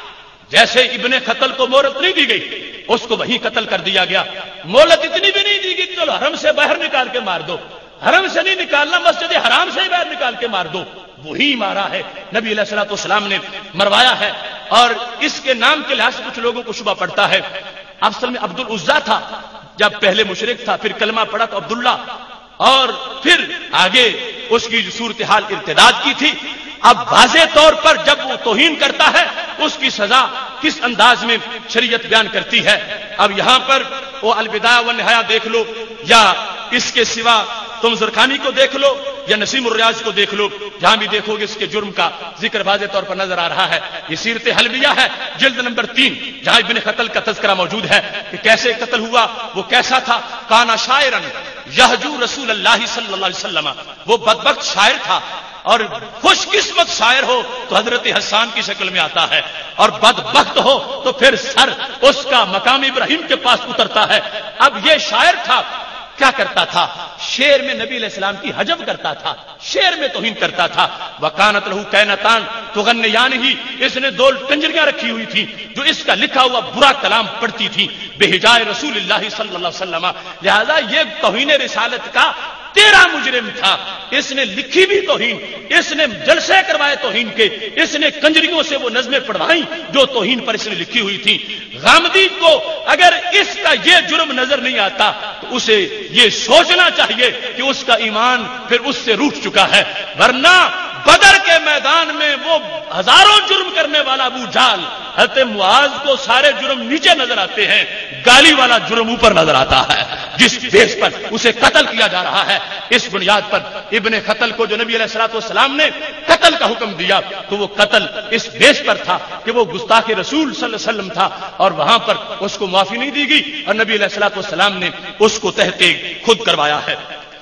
A: جیسے ابن خطل کو مہلت نہیں دی گئی، اس کو وہیں قتل کر دیا گیا۔ مہلت اتنی بھی نہیں دی گئی چلو حرم سے باہر نکال کے مار دو، حرم سے نہیں نکالنا، مسجد حرام سے ہی باہر نکال کے مار دو، وہی مارا ہے، نبی علیہ الصلوۃ والسلام نے مروایا ہے۔ اور اس کے نام کے لحاظ سے کچھ لوگوں کو شبہ پڑتا ہے، اصل میں عبد العزا تھا، جب پہلے مشرک تھا پھر کلمہ پڑا تو عبداللہ، اور پھر آگے اس کی جو صورتحال ارتداد کی تھی۔ اب واضح طور پر جب وہ توہین کرتا ہے اس کی سزا کس انداز میں شریعت بیان کرتی ہے۔ اب یہاں پر وہ البدایہ والنہایہ دیکھ لو، یا اس کے سوا تم زرخانی کو دیکھ لو، یا نسیم الریاض کو دیکھ لو، جہاں بھی دیکھو گے اس کے جرم کا ذکر واضح طور پر نظر آ رہا ہے۔ یہ سیرت حلبیہ ہے جلد نمبر تین، جہاں ابن قتل کا تذکرہ موجود ہے کہ کیسے قتل ہوا، وہ کیسا تھا۔ کانا شاعرن یہجو رسول اللہ صلی اللہ علیہ وسلم، وہ بدبخت شاعر تھا، اور خوش قسمت شاعر ہو تو حضرت حسان کی شکل میں آتا ہے، اور بدبخت ہو تو پھر سر اس کا مقام ابراہیم کے پاس اترتا ہے۔ اب یہ شاعر تھا، کیا کرتا تھا؟ شعر میں نبی علیہ السلام کی حجب کرتا تھا، شعر میں توہین کرتا تھا۔ وکانت لہو کینتان تغنیان ہی، اس نے دو کنجریاں رکھی ہوئی تھی جو اس کا لکھا ہوا برا کلام پڑھتی تھی بہجائے رسول اللہ صلی اللہ علیہ وسلم، لہذا یہ توہین رسالت کا تیرا مجرم تھا۔ اس نے لکھی بھی توہین، اس نے جلسے کروائے توہین کے، اس نے کنجریوں سے وہ نظمیں پڑھوائیں جو توہین پر اس نے لکھی ہوئی تھی۔ غامدی کو اگر اس کا یہ جرم نظر نہیں آتا تو اسے یہ سوچنا چاہیے کہ اس کا ایمان پھر اس سے روٹ چکا ہے، ورنہ بدر کے میدان میں وہ ہزاروں جرم کرنے والا ابو جہل، حضرت معاذ کو سارے جرم نیچے نظر آتے ہیں، گالی والا جرم اوپر نظر آتا ہے، جس بیس پر اسے قتل کیا جا رہا ہے۔ اس بنیاد پر ابن قتل کو جو نبی علیہ الصلوۃ والسلام نے قتل کا حکم دیا تو وہ قتل اس بیس پر تھا کہ وہ گستاخ رسول صلی اللہ علیہ وسلم تھا، اور وہاں پر اس کو معافی نہیں دی گئی، اور نبی علیہ الصلوۃ والسلام نے اس کو تحت خود کروایا ہے۔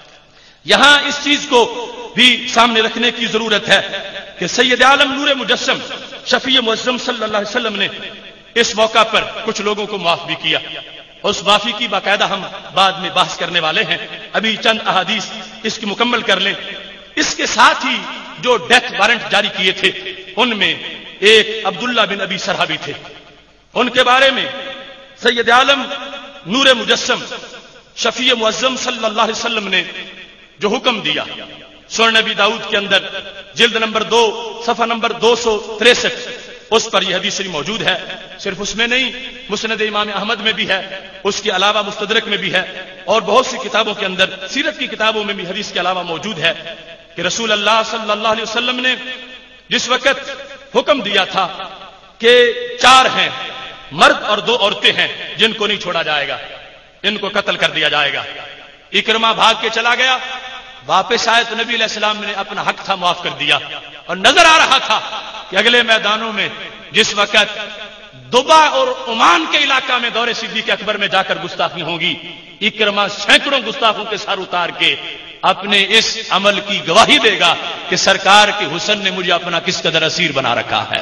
A: یہاں اس چیز کو بھی سامنے رکھنے کی ضرورت ہے کہ سید عالم نور مجسم شفیع معظم صلی اللہ علیہ وسلم نے اس موقع پر کچھ لوگوں کو معاف بھی کیا. اس معافی کی باقاعدہ ہم بعد میں بحث کرنے والے ہیں. ابھی چند احادیث اس کی مکمل کر لیں. اس کے ساتھ ہی جو ڈیتھ وارنٹ جاری کیے تھے ان میں ایک عبداللہ بن ابی سرحہ بھی تھے. ان کے بارے میں سید عالم نور مجسم شفیع معظم صلی اللہ علیہ وسلم نے جو حکم دیا سنن نبی داؤد کے اندر جلد نمبر دو صفحہ نمبر دو سو تریسٹھ اس پر یہ حدیث شریف موجود ہے. صرف اس میں نہیں، مسند امام احمد میں بھی ہے، اس کے علاوہ مستدرک میں بھی ہے، اور بہت سی کتابوں کے اندر سیرت کی کتابوں میں بھی حدیث کے علاوہ موجود ہے کہ رسول اللہ صلی اللہ علیہ وسلم نے جس وقت حکم دیا تھا کہ چار ہیں، مرد اور دو عورتیں ہیں جن کو نہیں چھوڑا جائے گا، ان کو قتل کر دیا جائے گا. اکرمہ بھاگ کے چلا گیا، واپس آئے تو نبی علیہ السلام نے اپنا حق تھا معاف کر دیا. اور نظر آ رہا تھا کہ اگلے میدانوں میں جس وقت دبا اور عمان کے علاقہ میں دور صدیق اکبر میں جا کر گستاخی ہوگی، اکرمہ سینکڑوں گستاخوں کے سر اتار کے اپنے اس عمل کی گواہی دے گا کہ سرکار کے حسن نے مجھے اپنا کس قدر اسیر بنا رکھا ہے.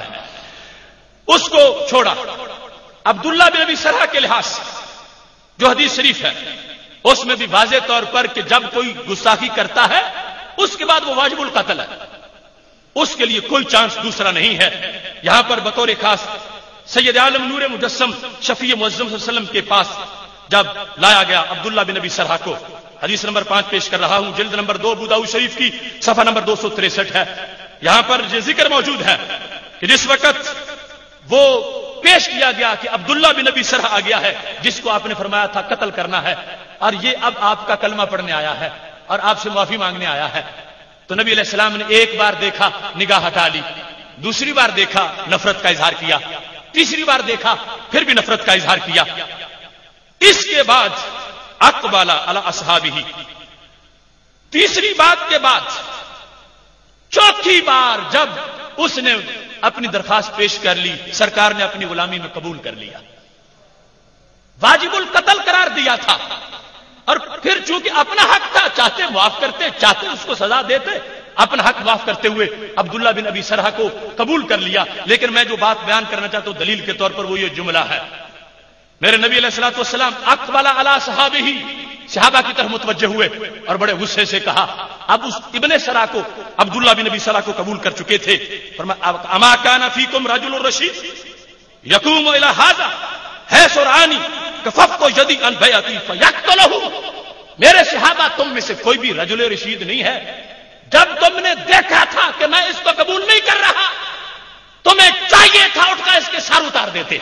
A: اس کو چھوڑا. عبداللہ بن ابی سرحہ کے لحاظ سے جو حدیث شریف ہے اس میں بھی واضح طور پر کہ جب کوئی گستاخی کرتا ہے اس کے بعد وہ واجب القتل ہے، اس کے لیے کوئی چانس دوسرا نہیں ہے. یہاں پر بطور خاص سید عالم نور مجسم شفیع معظم صلی اللہ علیہ وسلم کے پاس جب لایا گیا عبداللہ بن ابی سرحہ کو، حدیث نمبر پانچ پیش کر رہا ہوں، جلد نمبر دو ابو داؤد شریف کی صفحہ نمبر دو سو تریسٹھ ہے. یہاں پر یہ ذکر موجود ہے کہ جس وقت وہ پیش کیا گیا کہ عبداللہ بن ابی سرحہ آ گیا ہے جس کو آپ نے فرمایا تھا قتل کرنا ہے، اور یہ اب آپ کا کلمہ پڑھنے آیا ہے اور آپ سے معافی مانگنے آیا ہے، تو نبی علیہ السلام نے ایک بار دیکھا نگاہ ہٹا لی، دوسری بار دیکھا نفرت کا اظہار کیا، تیسری بار دیکھا پھر بھی نفرت کا اظہار کیا. اس کے بعد اقبل علی اصحابہ، تیسری بات کے بعد چوتھی بار جب اس نے اپنی درخواست پیش کر لی، سرکار نے اپنی غلامی میں قبول کر لیا، واجب القتل قرار دیا تھا، اور پھر چونکہ اپنا حق تھا چاہتے معاف کرتے، چاہتے اس کو سزا دیتے، اپنا حق معاف کرتے ہوئے عبداللہ بن ابی سرحہ کو قبول کر لیا. لیکن میں جو بات بیان کرنا چاہتا ہوں دلیل کے طور پر وہ یہ جملہ ہے، میرے نبی علیہ الصلوۃ والسلام اقبل علی صحابہ، صحابہ کی طرف متوجہ ہوئے اور بڑے غصے سے کہا، اب اس ابن سرا کو عبداللہ بن ابی سرا کو قبول کر چکے تھے، فرمایا اما کان فیکم رجل الرشید یقوم الی ھذا حیث رانی کففت یدی عن بیعتی فیقتلہ. میرے صحابہ تم میں سے کوئی بھی رجل رشید نہیں ہے، جب تم نے دیکھا تھا کہ میں اس کو قبول نہیں کر رہا تمہیں چاہیے تھا اٹھ کر اس کے سر اتار دیتے.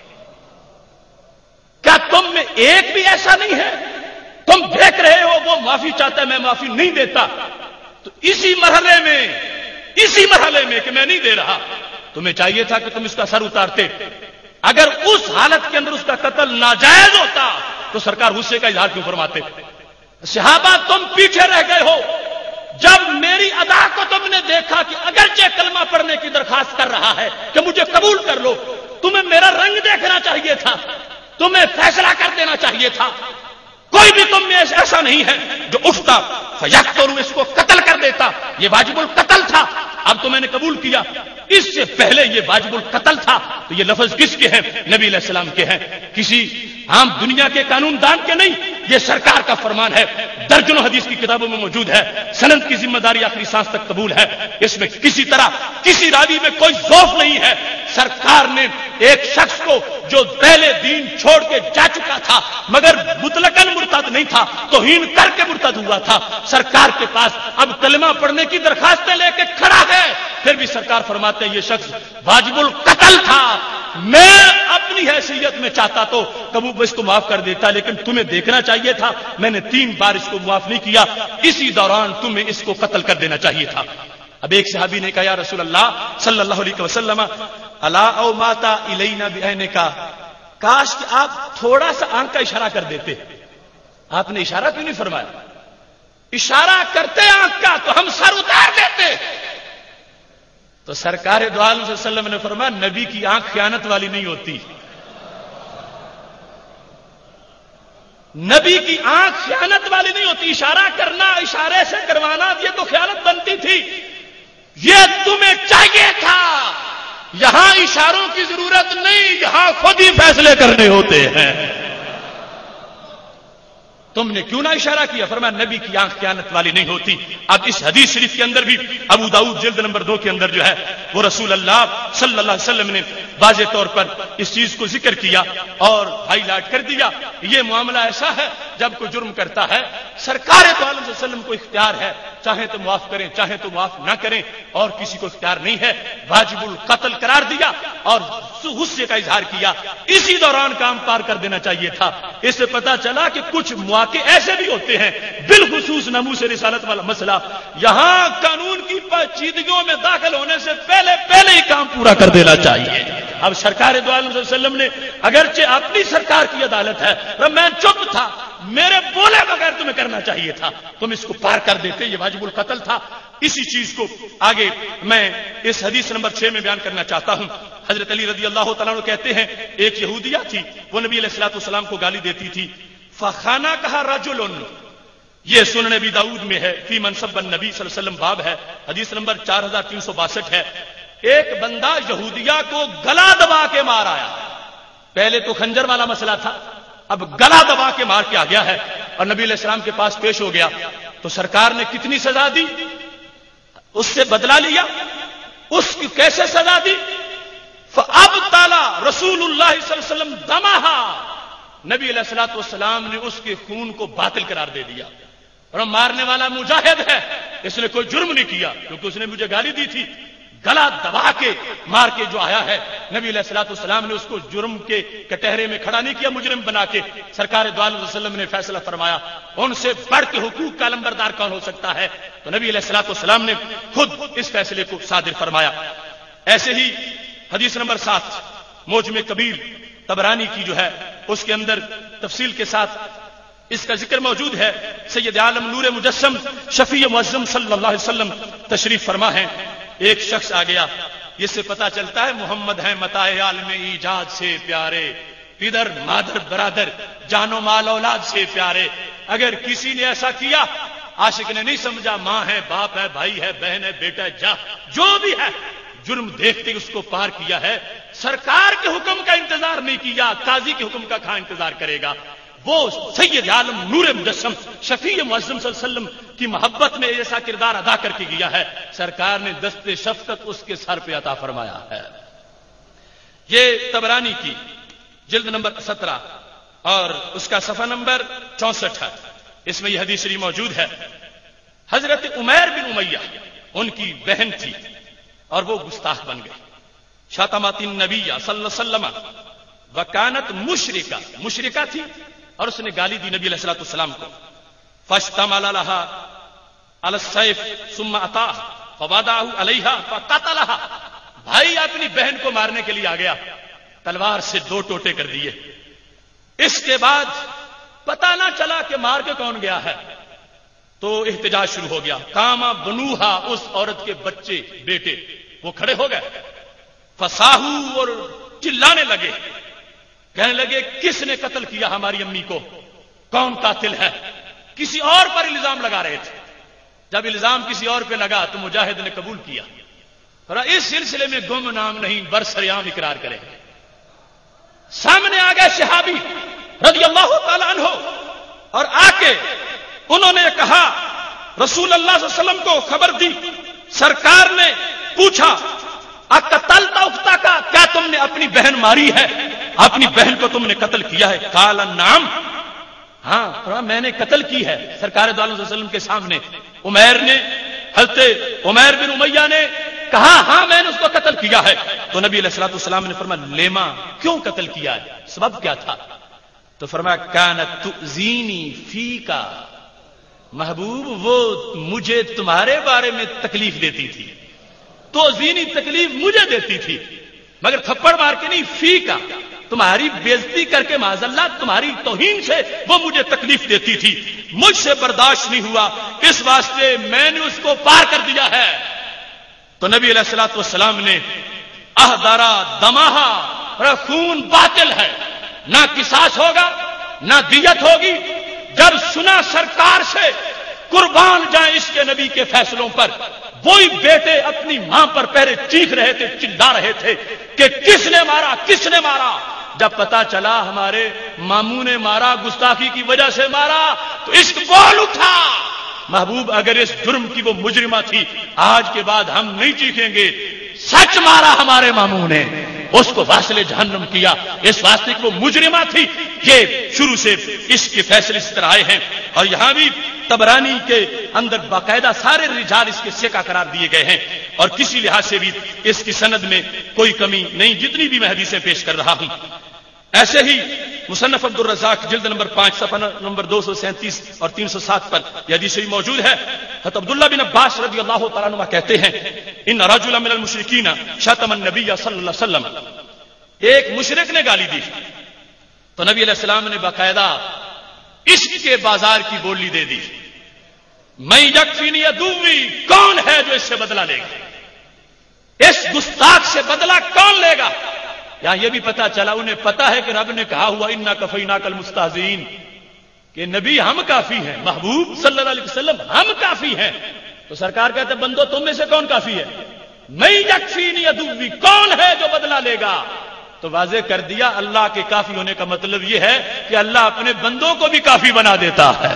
A: کیا تم میں ایک بھی ایسا نہیں ہے؟ تم دیکھ رہے ہو وہ معافی چاہتا ہے میں معافی نہیں دیتا، تو اسی مرحلے میں اسی مرحلے میں کہ میں نہیں دے رہا تمہیں چاہیے تھا کہ تم اس کا سر اتارتے. اگر اس حالت کے اندر اس کا قتل ناجائز ہوتا تو سرکار غصے کا اظہار کیوں فرماتے؟ صحابہ تم پیچھے رہ گئے ہو، جب میری ادا کو تم نے دیکھا کہ اگرچہ کلمہ پڑھنے کی درخواست کر رہا ہے کہ مجھے قبول کر لو، تمہیں میرا رنگ دیکھنا چاہیے تھا، تمہیں فیصلہ کر دینا چاہیے تھا. کوئی بھی تم میں ایسا نہیں ہے جو اٹھتا فیقتلہ اس کو قتل کر دیتا، یہ واجب القتل تھا. اب تو میں نے قبول کیا، اس سے پہلے یہ واجب القتل تھا. تو یہ لفظ کس کے ہیں؟ نبی علیہ السلام کے ہیں، کسی عام دنیا کے قانون دان کے نہیں. یہ سرکار کا فرمان ہے، درجنوں حدیث کی کتابوں میں موجود ہے، سند کی ذمہ داری آخری سانس تک قبول ہے. اس میں کسی طرح کسی راوی میں کوئی ذوف نہیں ہے. سرکار نے ایک شخص کو جو پہلے دین چھوڑ کے جا چکا تھا مگر مطلقاً مرتد نہیں تھا، توہین کر کے مرتد ہوا تھا، سرکار کے پاس اب کلمہ پڑھنے کی درخواستیں لے کے کھڑا ہے، پھر بھی سرکار فرماتے ہیں یہ شخص واجب القتل تھا. میں اپنی حیثیت میں چاہتا تو کبھی اس کو معاف کر دیتا، لیکن تمہیں دیکھنا چاہیے تھا میں نے تین بار اس کو معاف نہیں کیا، اسی دوران تمہیں اس کو قتل کر دینا چاہیے تھا. اب ایک صحابی نے کہا یا رسول اللہ صلی اللہ علیہ وسلم الا او ماتا الینا بعینک، کاش کہ آپ تھوڑا سا آنکھ کا اشارہ کر دیتے. آپ نے اشارہ کیوں نہیں فرمایا؟ اشارہ کرتے آنکھ کا تو ہم سر اتار دیتے. تو سرکار دو عالم صلی اللہ علیہ وسلم نے فرمایا نبی کی آنکھ خیانت والی نہیں ہوتی، نبی کی آنکھ خیانت والی نہیں ہوتی. اشارہ کرنا، اشارے سے کروانا یہ تو خیانت بنتی تھی. یہ تمہیں چاہیے تھا یہاں اشاروں کی ضرورت نہیں، یہاں خود ہی فیصلے کرنے ہوتے ہیں۔ تم نے کیوں نہ اشارہ کیا؟ فرمایا نبی کی آنکھ خیانت والی نہیں ہوتی۔ اب اس حدیث شریف کے اندر بھی ابو داؤد جلد نمبر دو کے اندر جو ہے وہ رسول اللہ صلی اللہ علیہ وسلم نے واضح طور پر اس چیز کو ذکر کیا اور ہائی لائٹ کر دیا۔ یہ معاملہ ایسا ہے جب کوئی جرم کرتا ہے سرکار تو عالم صلی اللہ علیہ وسلم کو اختیار ہے، چاہیں تو معاف کریں چاہیں تو معاف نہ کریں، اور کسی کو اختیار نہیں ہے، واجب القتل قرار دیا اور غصے کا اظہار کیا۔ اسی دوران کام پار کر دینا چاہیے تھا۔ اس سے پتا چلا کہ کچھ مواقع ایسے بھی ہوتے ہیں، بالخصوص ناموس رسالت والا مسئلہ، یہاں قانون کی پیچیدگیوں میں داخل ہونے سے پہلے پہلے ہی کام پورا کر دینا چاہیے۔ اب سرکار دو عالم صلی اللہ علیہ وسلم نے اگرچہ اپنی سرکار کی عدالت ہے، میں چپ تھا، میرے بولے بغیر تمہیں کرنا چاہیے تھا، تم اس کو پار کر دیتے، یہ واجب القتل تھا۔ اسی چیز کو آگے میں اس حدیث نمبر چھ میں بیان کرنا چاہتا ہوں۔ حضرت علی رضی اللہ تعالیٰ عنہ کہتے ہیں ایک یہودیہ تھی، وہ نبی علیہ الصلوۃ والسلام کو گالی دیتی تھی، فخانہ کہا رجل، یہ سنن ابی داؤد میں ہے، فی منصب النبی صلی اللہ علیہ وسلم باب ہے، حدیث نمبر چار ہزار تین سو باسٹھ ہے۔ ایک بندہ یہودیہ کو گلا دبا کے مار آیا، پہلے تو خنجر والا مسئلہ تھا، اب گلا دبا کے مار کے آ گیا ہے اور نبی علیہ السلام کے پاس پیش ہو گیا، تو سرکار نے کتنی سزا دی؟ اس سے بدلہ لیا، اس کی کیسے سزا دی؟ فَأَبْطَلَ رسول اللہ صلی اللہ علیہ وسلم دمہا، نبی علیہ الصلوۃ والسلام نے اس کے خون کو باطل قرار دے دیا۔ اور مارنے والا مجاہد ہے، اس نے کوئی جرم نہیں کیا، کیونکہ اس نے مجھے گالی دی تھی، گلا دبا کے مار کے جو آیا ہے، نبی علیہ الصلوۃ والسلام نے اس کو جرم کے کٹہرے میں کھڑا نہیں کیا، مجرم بنا کے۔ سرکار دو عالم وسلم نے فیصلہ فرمایا ان سے بڑھ کے حقوق کا علمبردار کون ہو سکتا ہے، تو نبی علیہ الصلوۃ والسلام نے خود اس فیصلے کو صادر فرمایا۔ ایسے ہی حدیث نمبر سات موجم کبیر طبرانی کی جو ہے اس کے اندر تفصیل کے ساتھ اس کا ذکر موجود ہے۔ سید عالم نور مجسم شفیع معظم صلی اللہ علیہ وسلم تشریف فرما ہے، ایک شخص آ گیا، جس سے پتا چلتا ہے محمد ہیں متاع عالم ایجاد سے پیارے، پدر مادر برادر جان و مال اولاد سے پیارے۔ اگر کسی نے ایسا کیا، عاشق نے نہیں سمجھا ماں ہے باپ ہے بھائی ہے بہن ہے بیٹا ہے، جا جو بھی ہے، جرم دیکھتے اس کو پار کیا ہے، سرکار کے حکم کا انتظار نہیں کیا، قاضی کے حکم کا کہاں انتظار کرے گا؟ وہ سید عالم نور مجسم شفیع معظم صلی اللہ علیہ وسلم کی محبت میں ایسا کردار ادا کر کے گیا ہے، سرکار نے دست شفقت اس کے سر پہ عطا فرمایا ہے۔ یہ طبرانی کی جلد نمبر سترہ اور اس کا صفحہ نمبر چونسٹھ ہے، اس میں یہ حدیث شریف موجود ہے۔ حضرت عمیر بن امیہ ان کی بہن تھی اور وہ گستاخ بن گئی، شاتمات النبی صلی اللہ علیہ وسلم وکانت مشرکہ، مشرکہ تھی اور اس نے گالی دی نبی علیہ الصلوۃ والسلام کو۔ فاشتمل لها على السيف ثم اتاه فوضعه عليها فقتلها، بھائی اپنی بہن کو مارنے کے لیے آ گیا، تلوار سے دو ٹوٹے کر دیے۔ اس کے بعد پتہ نہ چلا کہ مار کے کون گیا ہے، تو احتجاج شروع ہو گیا۔ قام بنوہا، اس عورت کے بچے بیٹے وہ کھڑے ہو گئے، فصاحو اور چلانے لگے، کہنے لگے کس نے قتل کیا ہماری امی کو، کون قاتل ہے؟ کسی اور پر الزام لگا رہے تھے۔ جب الزام کسی اور پہ لگا تو مجاہد نے قبول کیا، اور اس سلسلے میں گم نام نہیں برسریام اقرار کرے۔ سامنے آ گئے صحابی رضی اللہ تعالی عنہ اور آ کے انہوں نے کہا، رسول اللہ صلی اللہ علیہ وسلم کو خبر دی، سرکار نے پوچھا اقتلت اختک کا، کیا تم نے اپنی بہن ماری ہے، اپنی بہن کو تم نے قتل کیا ہے؟ قال نعم، ہاں میں نے قتل کی ہے۔ سرکار دو عالم صلی اللہ علیہ وسلم کے سامنے عمیر نے، حضرت عمیر بن امیہ نے کہا ہاں میں نے اس کو قتل کیا ہے، تو نبی علیہ الصلوۃ والسلام نے فرمایا لیما، کیوں قتل کیا ہے، سبب کیا تھا؟ تو فرمایا کانت تؤذینی فیکا، محبوب وہ مجھے تمہارے بارے میں تکلیف دیتی تھی، تو زینی تکلیف مجھے دیتی تھی، مگر تھپڑ مار کے نہیں، فی کا تمہاری بےزتی کر کے معاذ اللہ تمہاری توہین سے وہ مجھے تکلیف دیتی تھی، مجھ سے برداشت نہیں ہوا، اس واسطے میں نے اس کو پار کر دیا ہے۔ تو نبی علیہ الصلوۃ والسلام نے احضرا دمہا، خون باطل ہے، نہ قصاص ہوگا نہ دیت ہوگی۔ جب سنا سرکار سے قربان جائیں اس کے نبی کے فیصلوں پر، وہی بیٹے اپنی ماں پر پہلے چیخ رہے تھے، چلا رہے تھے کہ کس نے مارا کس نے مارا۔ جب پتا چلا ہمارے ماموں نے مارا، گستاخی کی وجہ سے مارا، تو عشق بول اٹھا۔ محبوب اگر اس جرم کی وہ مجرمہ تھی، آج کے بعد ہم نہیں چیخیں گے، سچ مارا ہمارے ماموں نے، اس کو واصل جہنم کیا، اس واسطے کہ وہ مجرمہ تھی۔ یہ شروع سے اس کے فیصلے اس طرح آئے ہیں، اور یہاں بھی طبرانی کے اندر باقاعدہ سارے رجال اس کے سکہ قرار دیے گئے ہیں، اور کسی لحاظ سے بھی اس کی سند میں کوئی کمی نہیں، جتنی بھی میں حدیثیں پیش کر رہا ہوں۔ ایسے ہی مصنف عبد الرزاق جلد نمبر پانچ صفحہ نمبر دو سو سینتیس اور تین سو سات پر یہ حدیث بھی موجود ہے۔ حضرت عبداللہ بن عباس رضی اللہ تعالیٰ عنہ کہتے ہیں ان رجلا من المشرکین شتم النبی صلی اللہ علیہ وسلم، ایک مشرک نے گالی دی تو نبی علیہ السلام نے باقاعدہ عشق کے بازار کی بولی دے دی، میں یکفینی عدوی، کون ہے جو اس سے بدلہ لے گا، اس گستاخ سے بدلہ کون لے گا۔ یہاں یہ بھی پتا چلا، انہیں پتا ہے کہ رب نے کہا ہوا انا کفیناک المستہزئین، کہ نبی ہم کافی ہیں، محبوب صلی اللہ علیہ وسلم ہم کافی ہیں۔ تو سرکار کہتے بندو تم میں سے کون کافی ہے، میں یکفینی عدوی، کون ہے جو بدلہ لے گا۔ تو واضح کر دیا اللہ کے کافی ہونے کا مطلب یہ ہے کہ اللہ اپنے بندوں کو بھی کافی بنا دیتا ہے۔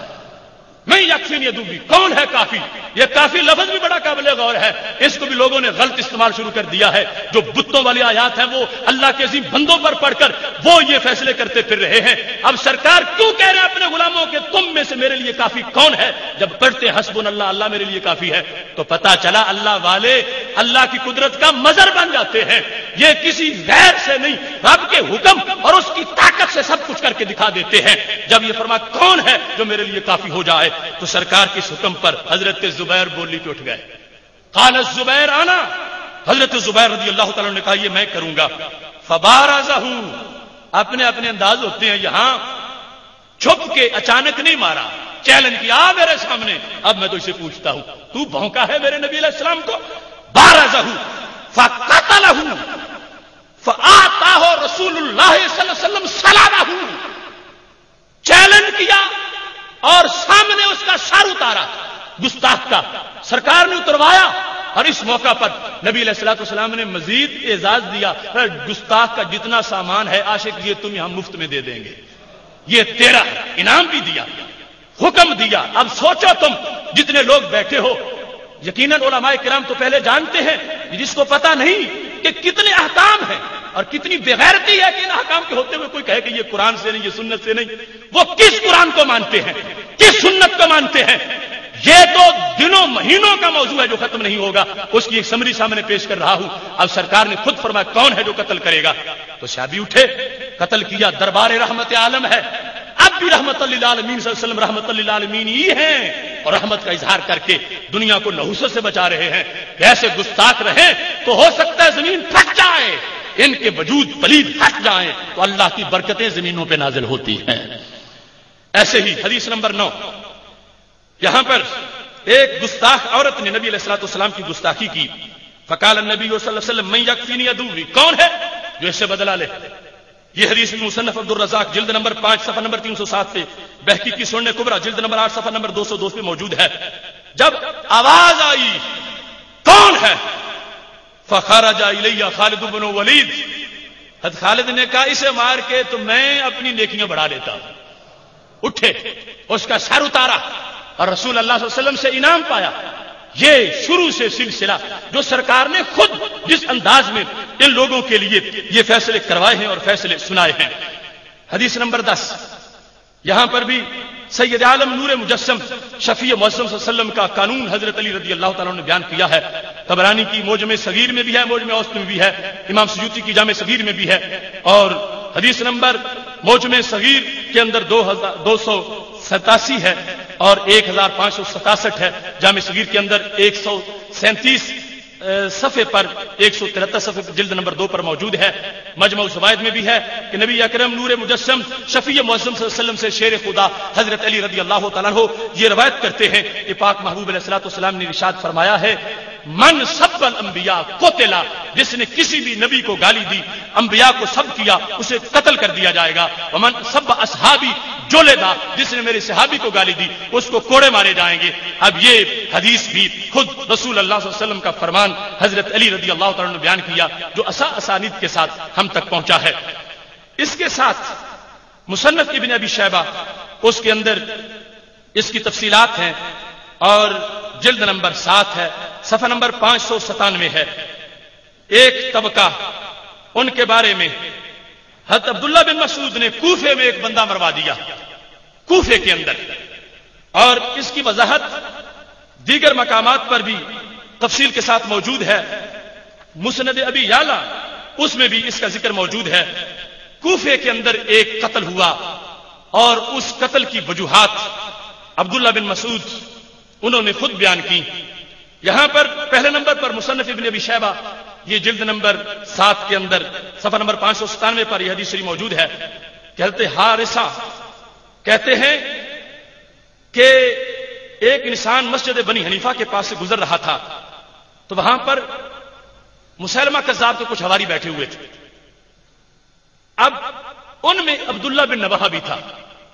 A: میں یکفینی عدوی، کون ہے کافی، یہ کافی لفظ بھی بڑا قابل غور ہے، اس کو بھی لوگوں نے غلط استعمال شروع کر دیا ہے۔ جو بتوں والی آیات ہیں وہ اللہ کے عظیم بندوں پر پڑھ کر وہ یہ فیصلے کرتے پھر رہے ہیں۔ اب سرکار کیوں کہہ رہے ہیں اپنے غلاموں کے تم میں سے میرے لیے کافی کون ہے، جب پڑھتے حسبنا اللہ، اللہ میرے لیے کافی ہے، تو پتا چلا اللہ والے اللہ کی قدرت کا مظہر بن جاتے ہیں۔ یہ کسی غیر سے نہیں، رب کے حکم اور اس کی طاقت سے سب کچھ کر کے دکھا دیتے ہیں۔ جب یہ فرما کون ہے جو میرے لیے کافی ہو جائے، تو سرکار کے حکم پر حضرت زبیر بولی پہ اٹھ گئے۔ قال الزبیر انا، حضرت زبیر رضی اللہ تعالیٰ نے کہا یہ میں کروں گا۔ فبارزہ، اپنے اپنے انداز ہوتے ہیں، یہاں چھپ کے اچانک نہیں مارا، چیلنج کیا میرے سامنے، اب میں تو اسے پوچھتا ہوں تو بھونکا ہے میرے نبی علیہ السلام کو۔ بارزہ فقتلہ فآتاہ رسول اللہ صلی اللہ علیہ وسلم سلامہ، چیلنج کیا اور سامنے اس کا سر اتارا گستاخ کا، سرکار نے اتروایا، اور اس موقع پر نبی علیہ الصلوۃ والسلام نے مزید اعزاز دیا، گستاخ کا جتنا سامان ہے عاشق یہ تمہیں ہم مفت میں دے دیں گے، یہ تیرا انعام بھی دیا، حکم دیا۔ اب سوچو تم جتنے لوگ بیٹھے ہو، یقیناً علماء کرام تو پہلے جانتے ہیں، جس کو پتا نہیں کہ کتنے احکام ہیں اور کتنی بغیرتی ہے کہ ان احکام کے ہوتے ہوئے کوئی کہے کہ یہ قرآن سے نہیں، یہ سنت سے نہیں، وہ کس قرآن کو مانتے ہیں، کس سنت کو مانتے ہیں؟ یہ تو دنوں مہینوں کا موضوع ہے جو ختم نہیں ہوگا، اس کی ایک سمری سامنے پیش کر رہا ہوں۔ اب سرکار نے خود فرمایا کون ہے جو قتل کرے گا، تو صحابی اٹھے، قتل کیا، دربار رحمت عالم ہے، اب بھی رحمت للعالمین صلی اللہ علیہ وسلم رحمت للعالمین ہی ہیں، اور رحمت کا اظہار کر کے دنیا کو نحوست سے بچا رہے ہیں۔ ایسے گستاخ رہیں تو ہو سکتا ہے زمین پھٹ جائے، ان کے وجود پلید ہٹ جائیں تو اللہ کی برکتیں زمینوں پہ نازل ہوتی ہیں۔ ایسے ہی حدیث نمبر نو، یہاں پر ایک گستاخ عورت نے نبی علیہ الصلوۃ والسلام کی گستاخی کی، فقال النبی صلی اللہ علیہ وسلم من یکفینی عدوی، کون ہے جو اس سے بدلہ لے۔ یہ حدیث مصنف عبد الرزاق جلد نمبر پانچ صفحہ نمبر تین سو سات پہ، بہقی کی سنن کبریٰ جلد نمبر آٹھ صفحہ نمبر دو سو دو پہ موجود ہے۔ جب آواز آئی کون ہے، فخرج الی خالد بن ولید، حضرت خالد نے کہا اسے مار کے تو میں اپنی نیکیاں بڑھا لیتا ہوں۔ اٹھے، اس کا سر اتارا اور رسول اللہ صلی اللہ علیہ وسلم سے انعام پایا۔ یہ شروع سے سلسلہ جو سرکار نے خود جس انداز میں ان لوگوں کے لیے یہ فیصلے کروائے ہیں اور فیصلے سنائے ہیں۔ حدیث نمبر دس، یہاں پر بھی سید عالم نور مجسم شفیع معظم صلی اللہ علیہ وسلم کا قانون حضرت علی رضی اللہ تعالیٰ نے بیان کیا ہے۔ طبرانی کی موجم صغیر میں بھی ہے، موجم اوسط میں بھی ہے، امام سیوطی کی جامع صغیر میں بھی ہے، اور حدیث نمبر موجم صغیر کے اندر دو ہزار دو سو ستاسی ہے اور ایک ہزار پانچ سو ستاسٹھ ہے، جامع صغیر کے اندر ایک سو سینتیس صفحے پر، ایک سو ترہتر صفحے پر جلد نمبر دو پر موجود ہے۔ مجمع الزوائد میں بھی ہے کہ نبی اکرم نور مجسم شفیع معظم صلی اللہ علیہ وسلم سے شیر خدا حضرت علی رضی اللہ تعالیٰ عنہ یہ روایت کرتے ہیں کہ پاک محبوب علیہ الصلوۃ والسلام نے ارشاد فرمایا ہے من سب الانبیاء قتل، جس نے کسی بھی نبی کو گالی دی، انبیاء کو سب کیا، اسے قتل کر دیا جائے گا۔ ومن سب اصحابی، جولے دا جس نے میرے صحابی کو گالی دی اس کو کوڑے مارے جائیں گے۔ اب یہ حدیث بھی خود رسول اللہ صلی اللہ علیہ وسلم کا فرمان حضرت علی رضی اللہ تعالیٰ نے بیان کیا جو اسا اسانید کے ساتھ ہم تک پہنچا ہے۔ اس کے ساتھ مصنف ابن ابی شیبہ اس کے اندر اس کی تفصیلات ہیں اور جلد نمبر سات ہے، صفحہ نمبر پانچ سو ستانوے ہے۔ ایک طبقہ ان کے بارے میں حضرت عبداللہ بن مسعود نے کوفے میں ایک بندہ مروا دیا، کوفے کے اندر، اور اس کی وضاحت دیگر مقامات پر بھی تفصیل کے ساتھ موجود ہے۔ مسند ابی یعلا اس میں بھی اس کا ذکر موجود ہے۔ کوفے کے اندر ایک قتل ہوا اور اس قتل کی وجوہات عبداللہ بن مسعود انہوں نے خود بیان کی۔ یہاں پر پہلے نمبر پر مصنف ابن ابی شیبہ یہ جلد نمبر سات کے اندر صفحہ نمبر پانچ سو ستانوے پر یہ حدیث شریف موجود ہے کہ حضرت حارثہ کہتے ہیں کہ ایک انسان مسجد بنی حنیفہ کے پاس سے گزر رہا تھا تو وہاں پر مسلمہ کذاب کے کچھ حواری بیٹھے ہوئے تھے۔ اب ان میں عبداللہ بن نواحہ بھی تھا۔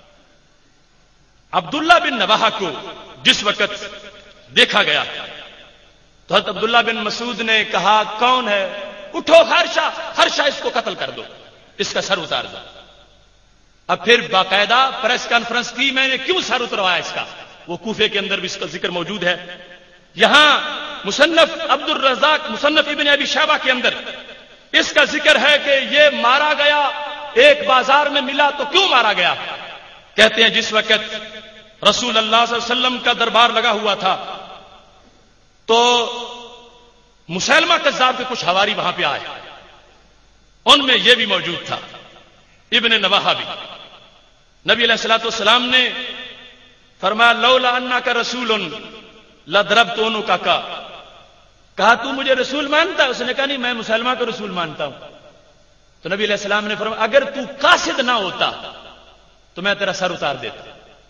A: عبداللہ بن نواحہ کو جس وقت دیکھا گیا تو حضرت عبداللہ بن مسعود نے کہا کون ہے؟ اٹھو ہرشا ہرشا اس کو قتل کر دو، اس کا سر اتار دو۔ اب پھر باقاعدہ پریس کانفرنس کی، میں نے کیوں سر اتروایا اس کا، وہ کوفے کے اندر بھی اس کا ذکر موجود ہے۔ یہاں مصنف عبد الرزاق مصنف ابن ابی شیبہ کے اندر اس کا ذکر ہے کہ یہ مارا گیا، ایک بازار میں ملا تو کیوں مارا گیا؟ کہتے ہیں جس وقت رسول اللہ صلی اللہ علیہ وسلم کا دربار لگا ہوا تھا تو مسلمہ کذاب کے کچھ حواری وہاں پہ آئے، ان میں یہ بھی موجود تھا ابن نواحہ بھی۔ نبی علیہ الصلوۃ والسلام نے فرمایا لولا انک رسول لضربتونک کا، کہا تو مجھے رسول مانتا ہے؟ اس نے کہا نہیں میں مسلمہ کو رسول مانتا ہوں۔ تو نبی علیہ السلام نے فرمایا اگر تو قاصد نہ ہوتا تو میں تیرا سر اتار دیتا،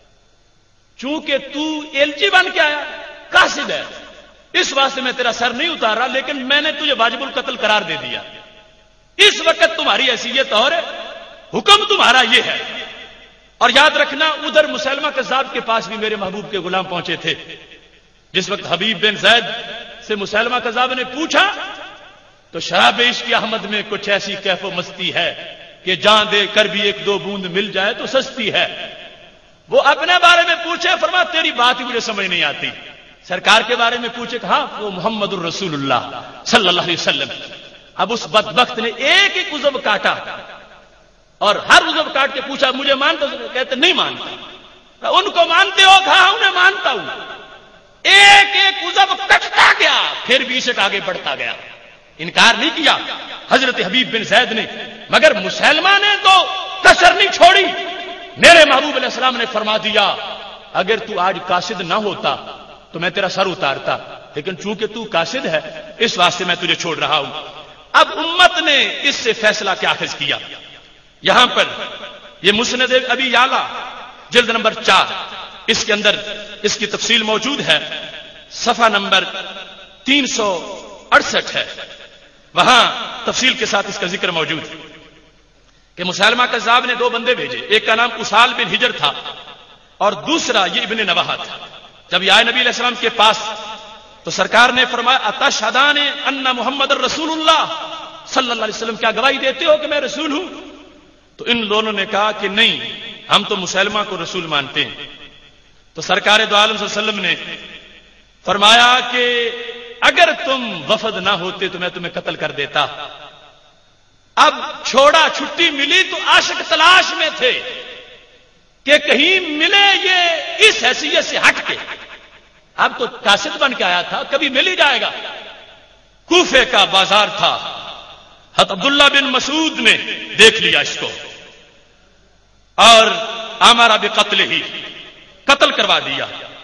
A: چونکہ تو ایلچی بن کے آیا، قاصد ہے، اس واسطے میں تیرا سر نہیں اتار رہا، لیکن میں نے تجھے واجب القتل قرار دے دیا۔ اس وقت تمہاری حیثیت اور حکم تمہارا یہ ہے۔ اور یاد رکھنا ادھر مسلمہ کذاب کے پاس بھی میرے محبوب کے غلام پہنچے تھے۔ جس وقت حبیب بن زید سے مسلمہ کذاب نے پوچھا تو شراب عشق احمد میں کچھ ایسی کیف و مستی ہے کہ جان دے کر بھی ایک دو بوند مل جائے تو سستی ہے۔ وہ اپنے بارے میں پوچھے، فرما تیری بات ہی مجھے سمجھ نہیں آتی۔ سرکار کے بارے میں پوچھے، کہا وہ محمد الرسول اللہ صلی اللہ علیہ وسلم۔ اب اس بدبخت نے ایک ایک عضو کاٹا اور ہر عضو کاٹ کے پوچھا مجھے مانتا ہو؟ کہتے نہیں مانتا۔ ان کو مانتے ہو؟ کہا انہیں مانتا ہوں۔ ایک ایک عضو کٹتا گیا، پھر بھی عشق آگے بڑھتا گیا، انکار نہیں کیا حضرت حبیب بن زید نے، مگر مسلمہ نے تو کسر نہیں چھوڑی۔ میرے محبوب علیہ السلام نے فرما دیا اگر تو آج قاصد نہ ہوتا تو میں تیرا سر اتارتا، لیکن چونکہ تو قاصد ہے اس واسطے میں تجھے چھوڑ رہا ہوں۔ اب امت نے اس سے فیصلہ کیا اخذ کیا؟ یہاں پر یہ مسند ابی یعلا جلد نمبر چار اس کے اندر اس کی تفصیل موجود ہے، صفحہ نمبر تین سو اڑسٹھ ہے، وہاں تفصیل کے ساتھ اس کا ذکر موجود ہے کہ مسلمہ کذاب نے دو بندے بھیجے، ایک کا نام اسال بن حجر تھا اور دوسرا یہ ابن نواحہ تھا۔ جب یہ آئے نبی علیہ السلام کے پاس تو سرکار نے فرمایا اتشہدان ان محمد الرسول اللہ صلی اللہ علیہ وسلم، کیا گواہی دیتے ہو کہ میں رسول ہوں؟ تو ان دونوں نے کہا کہ نہیں، ہم تو مسلمہ کو رسول مانتے ہیں۔ تو سرکار دو عالم صلی اللہ علیہ وسلم نے فرمایا کہ اگر تم وفد نہ ہوتے تو میں تمہیں قتل کر دیتا۔ اب چھوڑا چھٹی ملی تو عاشق تلاش میں تھے کہ کہیں ملے یہ اس حیثیت سے ہٹ کے، اب تو قاصد بن کے آیا تھا، کبھی مل ہی جائے گا۔ کوفے کا بازار تھا، حضرت عبداللہ بن مسعود نے دیکھ لیا اس کو اور امر بقتلہ ہی، قتل کروا دیا۔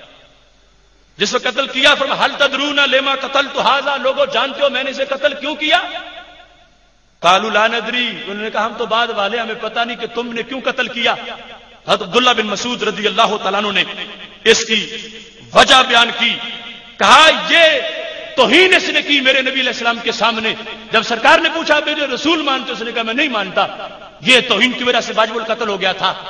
A: جس کو قتل کیا فرمایا هل تدرون لما قتلت هذا، لوگوں جانتے ہو میں نے اسے قتل کیوں کیا؟ قالوا لا ندری، انہوں نے کہا ہم تو بعد والے، ہمیں پتہ نہیں کہ تم نے کیوں قتل کیا۔ حضرت عبداللہ بن مسعود رضی اللہ تعالیٰ عنہ نے اس کی وجہ بیان کی، کہا یہ توہین اس نے کی میرے نبی علیہ السلام کے سامنے۔ جب سرکار نے پوچھا میرے رسول مانتے، اس نے کہا میں نہیں مانتا، یہ توہین کی وجہ سے واجب القتل ہو گیا تھا۔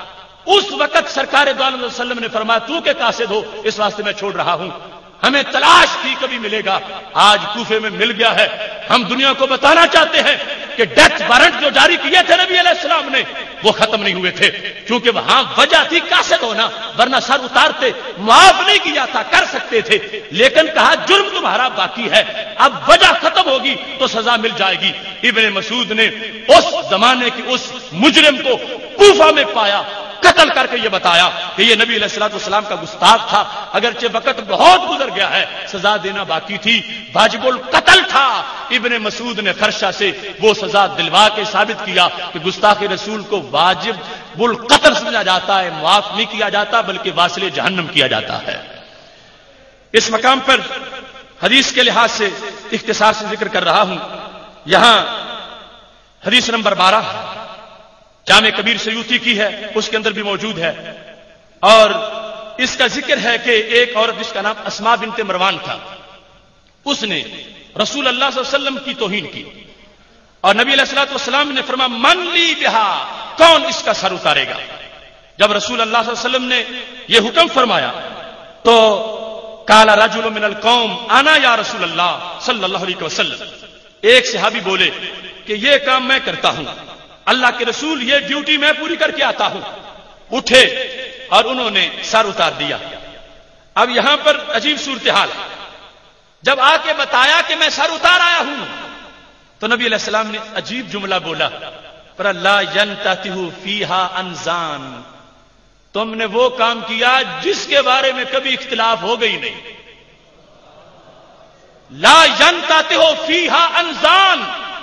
A: اس وقت سرکار دو عالم صلی اللہ علیہ وسلم نے فرمایا تو کہ قاصد ہو اس واسطے میں چھوڑ رہا ہوں، ہمیں تلاش تھی کبھی ملے گا، آج کوفے میں مل گیا ہے۔ ہم دنیا کو بتانا چاہتے ہیں کہ ڈیتھ وارنٹ جو جاری کیے تھے نبی علیہ السلام نے وہ ختم نہیں ہوئے تھے، کیونکہ وہاں وجہ تھی قاصد ہونا، ورنہ سر اتارتے، معاف نہیں کیا تھا، کر سکتے تھے، لیکن کہا جرم تمہارا باقی ہے، اب وجہ ختم ہوگی تو سزا مل جائے گی۔ ابن مسعود نے اس زمانے کی اس مجرم کو کوفہ میں پایا، قتل کر کے یہ بتایا کہ یہ نبی علیہ الصلوۃ والسلام کا گستاخ تھا، اگرچہ وقت بہت گزر گیا ہے، سزا دینا باقی تھی، واجب القتل تھا۔ ابن مسعود نے خرشہ سے وہ سزا دلوا کے ثابت کیا کہ گستاخ رسول کو واجب القتل سمجھا جاتا ہے، معاف نہیں کیا جاتا بلکہ واصل جہنم کیا جاتا ہے۔ اس مقام پر حدیث کے لحاظ سے اختصار سے ذکر کر رہا ہوں، یہاں حدیث نمبر بارہ جامع کبیر سیوطی کی ہے، اس کے اندر بھی موجود ہے، اور اس کا ذکر ہے کہ ایک عورت جس کا نام اسماء بنت مروان تھا، اس نے رسول اللہ صلی اللہ علیہ وسلم کی توہین کی، اور نبی علیہ الصلوۃ والسلام نے فرمایا من لی بہا، کون اس کا سر اتارے گا؟ جب رسول اللہ صلی اللہ علیہ وسلم نے یہ حکم فرمایا تو قال رجل من القوم انا یا رسول اللہ صلی اللہ علیہ وسلم، ایک صحابی بولے کہ یہ کام میں کرتا ہوں، اللہ کے رسول یہ ڈیوٹی میں پوری کر کے آتا ہوں، اٹھے اور انہوں نے سر اتار دیا۔ اب یہاں پر عجیب صورتحال، جب آ کے بتایا کہ میں سر اتار آیا ہوں تو نبی علیہ السلام نے عجیب جملہ بولا، پر لا ينتتہ فیہا انزان، تم نے وہ کام کیا جس کے بارے میں کبھی اختلاف ہو گئی نہیں۔ لا ينتتہ فیہا انزان،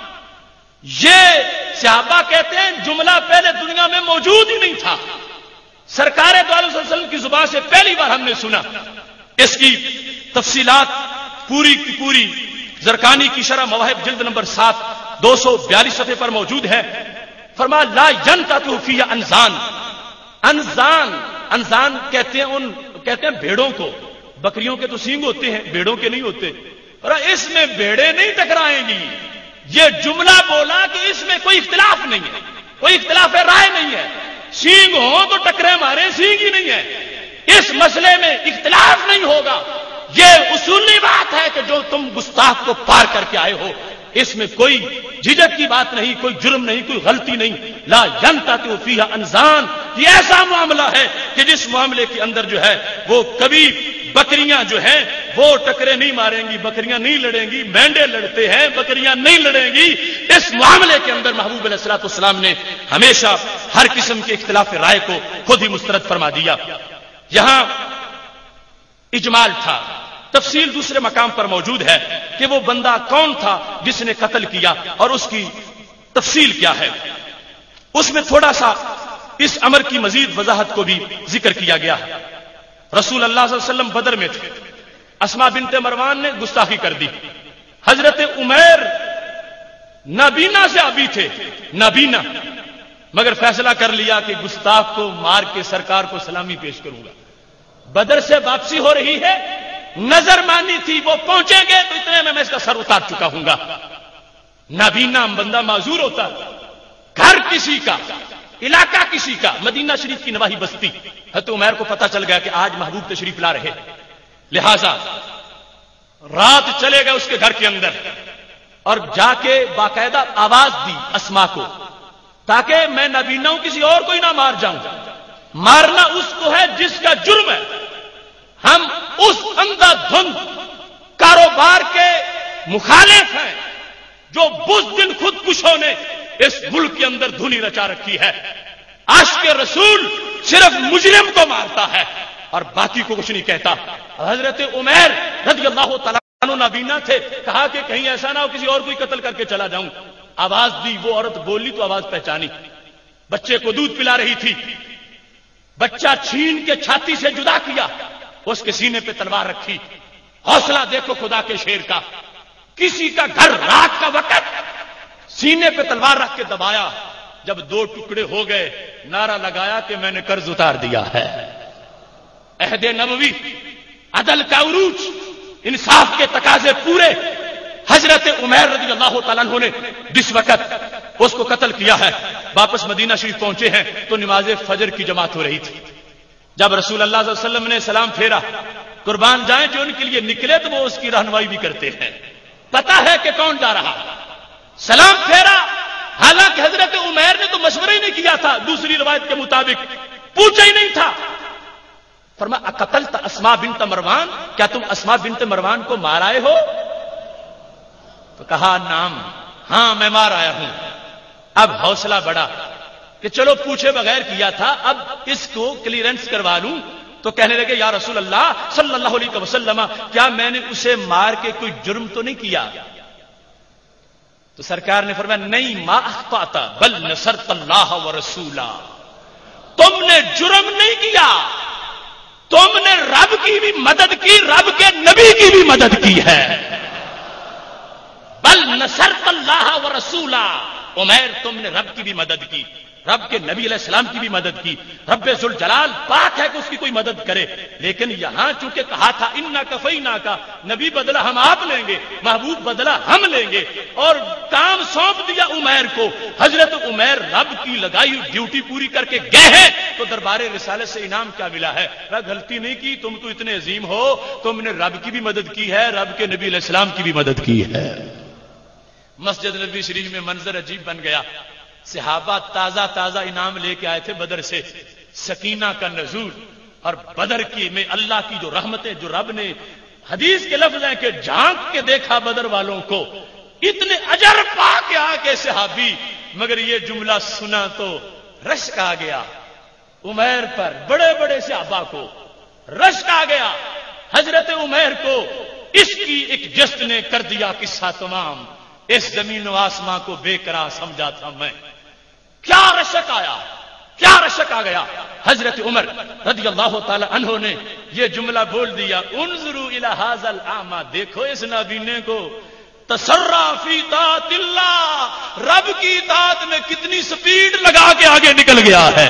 A: یہ صحابہ کہتے ہیں جملہ پہلے دنیا میں موجود ہی نہیں تھا، سرکار دو عالم صلی اللہ علیہ وسلم کی زبان سے پہلی بار ہم نے سنا۔ اس کی تفصیلات پوری کی پوری زرقانی کی شرح مواہب جلد نمبر سات دو سو بیالیس صفحے پر موجود ہے۔ فرمایا لا ينتتہ فیہا انزان، انزان انزان کہتے ہیں ان کہتے ہیں بھیڑوں کو، بکریوں کے تو سینگ ہوتے ہیں، بھیڑوں کے نہیں ہوتے، اور اس میں بھیڑیں نہیں ٹکرائیں گی۔ یہ جملہ بولا کہ اس میں کوئی اختلاف نہیں ہے، کوئی اختلاف رائے نہیں ہے، سینگ ہو تو ٹکرے مارے، سینگ ہی نہیں ہے، اس مسئلے میں اختلاف نہیں ہوگا۔ یہ اصولی بات ہے کہ جو تم گستاخ کو پار کر کے آئے ہو اس میں کوئی جھجک کی بات نہیں، کوئی جرم نہیں، کوئی غلطی نہیں۔ لا ينتتہ فیہا انزان، یہ ایسا معاملہ ہے کہ جس معاملے کے اندر جو ہے وہ کبھی بکریاں جو ہیں وہ ٹکرے نہیں ماریں گی، بکریاں نہیں لڑیں گی، مینڈے لڑتے ہیں، بکریاں نہیں لڑیں گی۔ اس معاملے کے اندر محبوب علیہ الصلوۃ والسلام نے ہمیشہ ہر قسم کے اختلاف رائے کو خود ہی مسترد فرما دیا۔ یہاں اجمال تھا، تفصیل دوسرے مقام پر موجود ہے کہ وہ بندہ کون تھا جس نے قتل کیا اور اس کی تفصیل کیا ہے۔ اس میں تھوڑا سا اس امر کی مزید وضاحت کو بھی ذکر کیا گیا ہے۔ رسول اللہ صلی اللہ علیہ وسلم بدر میں تھے، اسماء بنت مروان نے گستاخی کر دی، حضرت عمیر نابینا سے ابھی تھے، نابینا، مگر فیصلہ کر لیا کہ گستاخ کو مار کے سرکار کو سلامی پیش کروں گا۔ بدر سے واپسی ہو رہی ہے، نظر مانی تھی وہ پہنچیں گے تو اتنے میں میں اس کا سر اتار چکا ہوں گا۔ نابینا بندہ معذور ہوتا، گھر کسی کا، علاقہ کسی کا، مدینہ شریف کی نواحی بستی، حضرت عمیر کو پتہ چل گیا کہ آج محبوب تشریف لا رہے، لہذا رات چلے گئے اس کے گھر کے اندر اور جا کے باقاعدہ آواز دی اسماء کو تاکہ میں نابینا ہوں، کسی اور کو ہی نہ مار جاؤں۔ مارنا اس کو ہے جس کا جرم ہے، ہم اس اندھا دھند کاروبار کے مخالف ہیں جو بزدل خودکشوں نے اس ملک کے اندر دھنی رچا رکھی ہے۔ عاشق رسول صرف مجرم کو مارتا ہے اور باقی کو کچھ نہیں کہتا۔ حضرت عمیر رضی اللہ تعالیٰ عنہ نابینا تھے، کہا کہ کہیں ایسا نہ ہو کسی اور کو ہی قتل کر کے چلا جاؤں۔ آواز دی، وہ عورت بولی تو آواز پہچانی، بچے کو دودھ پلا رہی تھی، بچہ چھین کے چھاتی سے جدا کیا، اس کے سینے پہ تلوار رکھی۔ حوصلہ دیکھو خدا کے شیر کا، کسی کا گھر رات کا وقت سینے پہ تلوار رکھ کے دبایا، جب دو ٹکڑے ہو گئے نعرہ لگایا کہ میں نے قرض اتار دیا ہے۔ عہد نبوی، عدل کا عروج، انصاف کے تقاضے پورے۔ حضرت عمیر رضی اللہ تعالیٰ عنہ نے جس وقت اس کو قتل کیا ہے واپس مدینہ شریف پہنچے ہیں تو نماز فجر کی جماعت ہو رہی تھی. جب رسول اللہ صلی اللہ علیہ وسلم نے سلام پھیرا، قربان جائیں جو ان کے لیے نکلے تو وہ اس کی رہنمائی بھی کرتے ہیں، پتا ہے کہ کون جا رہا. سلام پھیرا، حالانکہ حضرت عمیر نے تو مشورہ ہی نہیں کیا تھا، دوسری روایت کے مطابق پوچھا ہی نہیں تھا. فرمایا اقتلت اسماء بنت مروان، کیا تم اسماء بنت مروان کو مار آئے ہو؟ تو کہا نام، ہاں میں مار آیا ہوں. اب حوصلہ بڑھا کہ چلو پوچھے بغیر کیا تھا، اب اس کو کلیئرنس کروا لوں. تو کہنے لگے یا رسول اللہ صلی اللہ علیہ وسلم، کیا میں نے اسے مار کے کوئی جرم تو نہیں کیا؟ تو سرکار نے فرمایا نہیں، ما اخطأت بل نصرت اللہ ورسولہ، تم نے جرم نہیں کیا، تم نے رب کی بھی مدد کی، رب کے نبی کی بھی مدد کی ہے. بل نصرت اللہ ورسولہ، عمیر تم نے رب کی بھی مدد کی، رب کے نبی علیہ السلام کی بھی مدد کی. رب ذوالجلال پاک ہے کہ اس کی کوئی مدد کرے، لیکن یہاں چونکہ کہا تھا انا کفینا کا، نبی بدلہ ہم آپ لیں گے، محبوب بدلہ ہم لیں گے، اور کام سونپ دیا عمیر کو. حضرت عمیر رب کی لگائی ہوئی ڈیوٹی پوری کر کے گئے ہیں تو دربار رسالت سے انعام کیا ملا ہے؟ غلطی نہیں کی، تم تو اتنے عظیم ہو، تم نے رب کی بھی مدد کی ہے، رب کے نبی علیہ السلام کی بھی مدد کی ہے. مسجد نبی شریف میں منظر عجیب بن گیا. صحابہ تازہ تازہ انعام لے کے آئے تھے بدر سے، سکینہ کا نزول، اور بدر کی میں اللہ کی جو رحمتیں، جو رب نے حدیث کے لفظ ہیں کہ جھانک کے دیکھا بدر والوں کو، اتنے اجر پا کے آ کے صحابی، مگر یہ جملہ سنا تو رشک آ گیا عمیر پر. بڑے بڑے صحابہ کو رشک آ گیا. حضرت عمیر کو اس کی ایک جست نے کر دیا قصہ تمام. اس زمین و آسمان کو بے قرار سمجھا تھا میں. کیا رشک آیا، کیا رشک آ گیا. حضرت عمر رضی اللہ تعالی عنہ نے یہ جملہ بول دیا، انظروا الی ھذا الاعمى، دیکھو اس نابینے کو، تسرع فی طاعت اللہ، رب کی اطاعت میں کتنی سپیڈ لگا کے آگے نکل گیا ہے.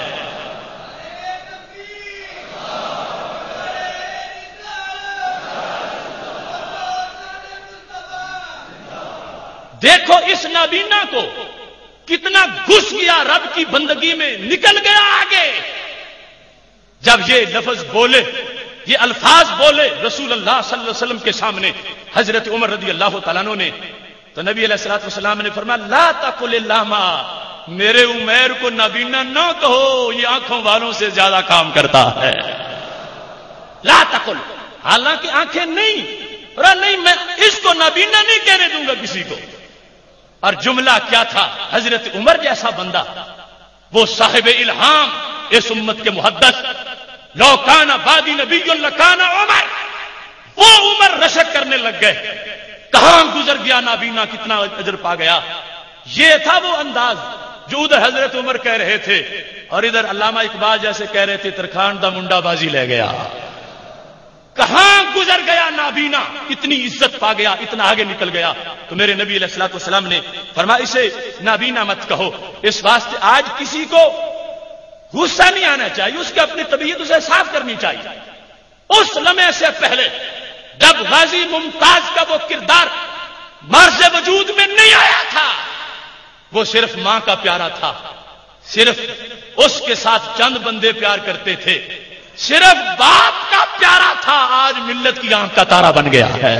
A: دیکھو اس نابینا کو کتنا گھس گیا رب کی بندگی میں، نکل گیا آگے. جب یہ لفظ بولے، یہ الفاظ بولے رسول اللہ صلی اللہ علیہ وسلم کے سامنے حضرت عمر رضی اللہ تعالیٰ عنہ نے، تو نبی علیہ الصلوۃ والسلام نے فرمایا لا تقل الاعمى، میرے عمیر کو نابینا نہ کہو، یہ آنکھوں والوں سے زیادہ کام کرتا ہے. لا تقل، حالانکہ آنکھیں نہیں، اور نہیں میں اس کو نابینا نہیں کہنے دوں گا کسی کو. اور جملہ کیا تھا؟ حضرت عمر جیسا بندہ، وہ صاحب الہام، اس امت کے محدث، لو کان بعدی نبی لکان عمر، وہ عمر رشک کرنے لگ گئے. کہاں گزر گیا نابینا، کتنا اجر پا گیا. یہ تھا وہ انداز جو ادھر حضرت عمر کہہ رہے تھے، اور ادھر علامہ اقبال جیسے کہہ رہے تھے ترکھان دا منڈا بازی لے گیا. کہاں گزر گیا نابینا، اتنی عزت پا گیا، اتنا آگے نکل گیا. تو میرے نبی علیہ الصلوۃ والسلام نے فرمایا اسے نابینا مت کہو. اس واسطے آج کسی کو غصہ نہیں آنا چاہیے، اس کی اپنی طبیعت اسے صاف کرنی چاہیے. اس لمحے سے پہلے جب غازی ممتاز کا وہ کردار مرز وجود میں نہیں آیا تھا، وہ صرف ماں کا پیارا تھا، صرف اس کے ساتھ چند بندے پیار کرتے تھے، صرف باپ کا پیارا تھا. آج ملت کی آنکھ کا تارا بن گیا ہے.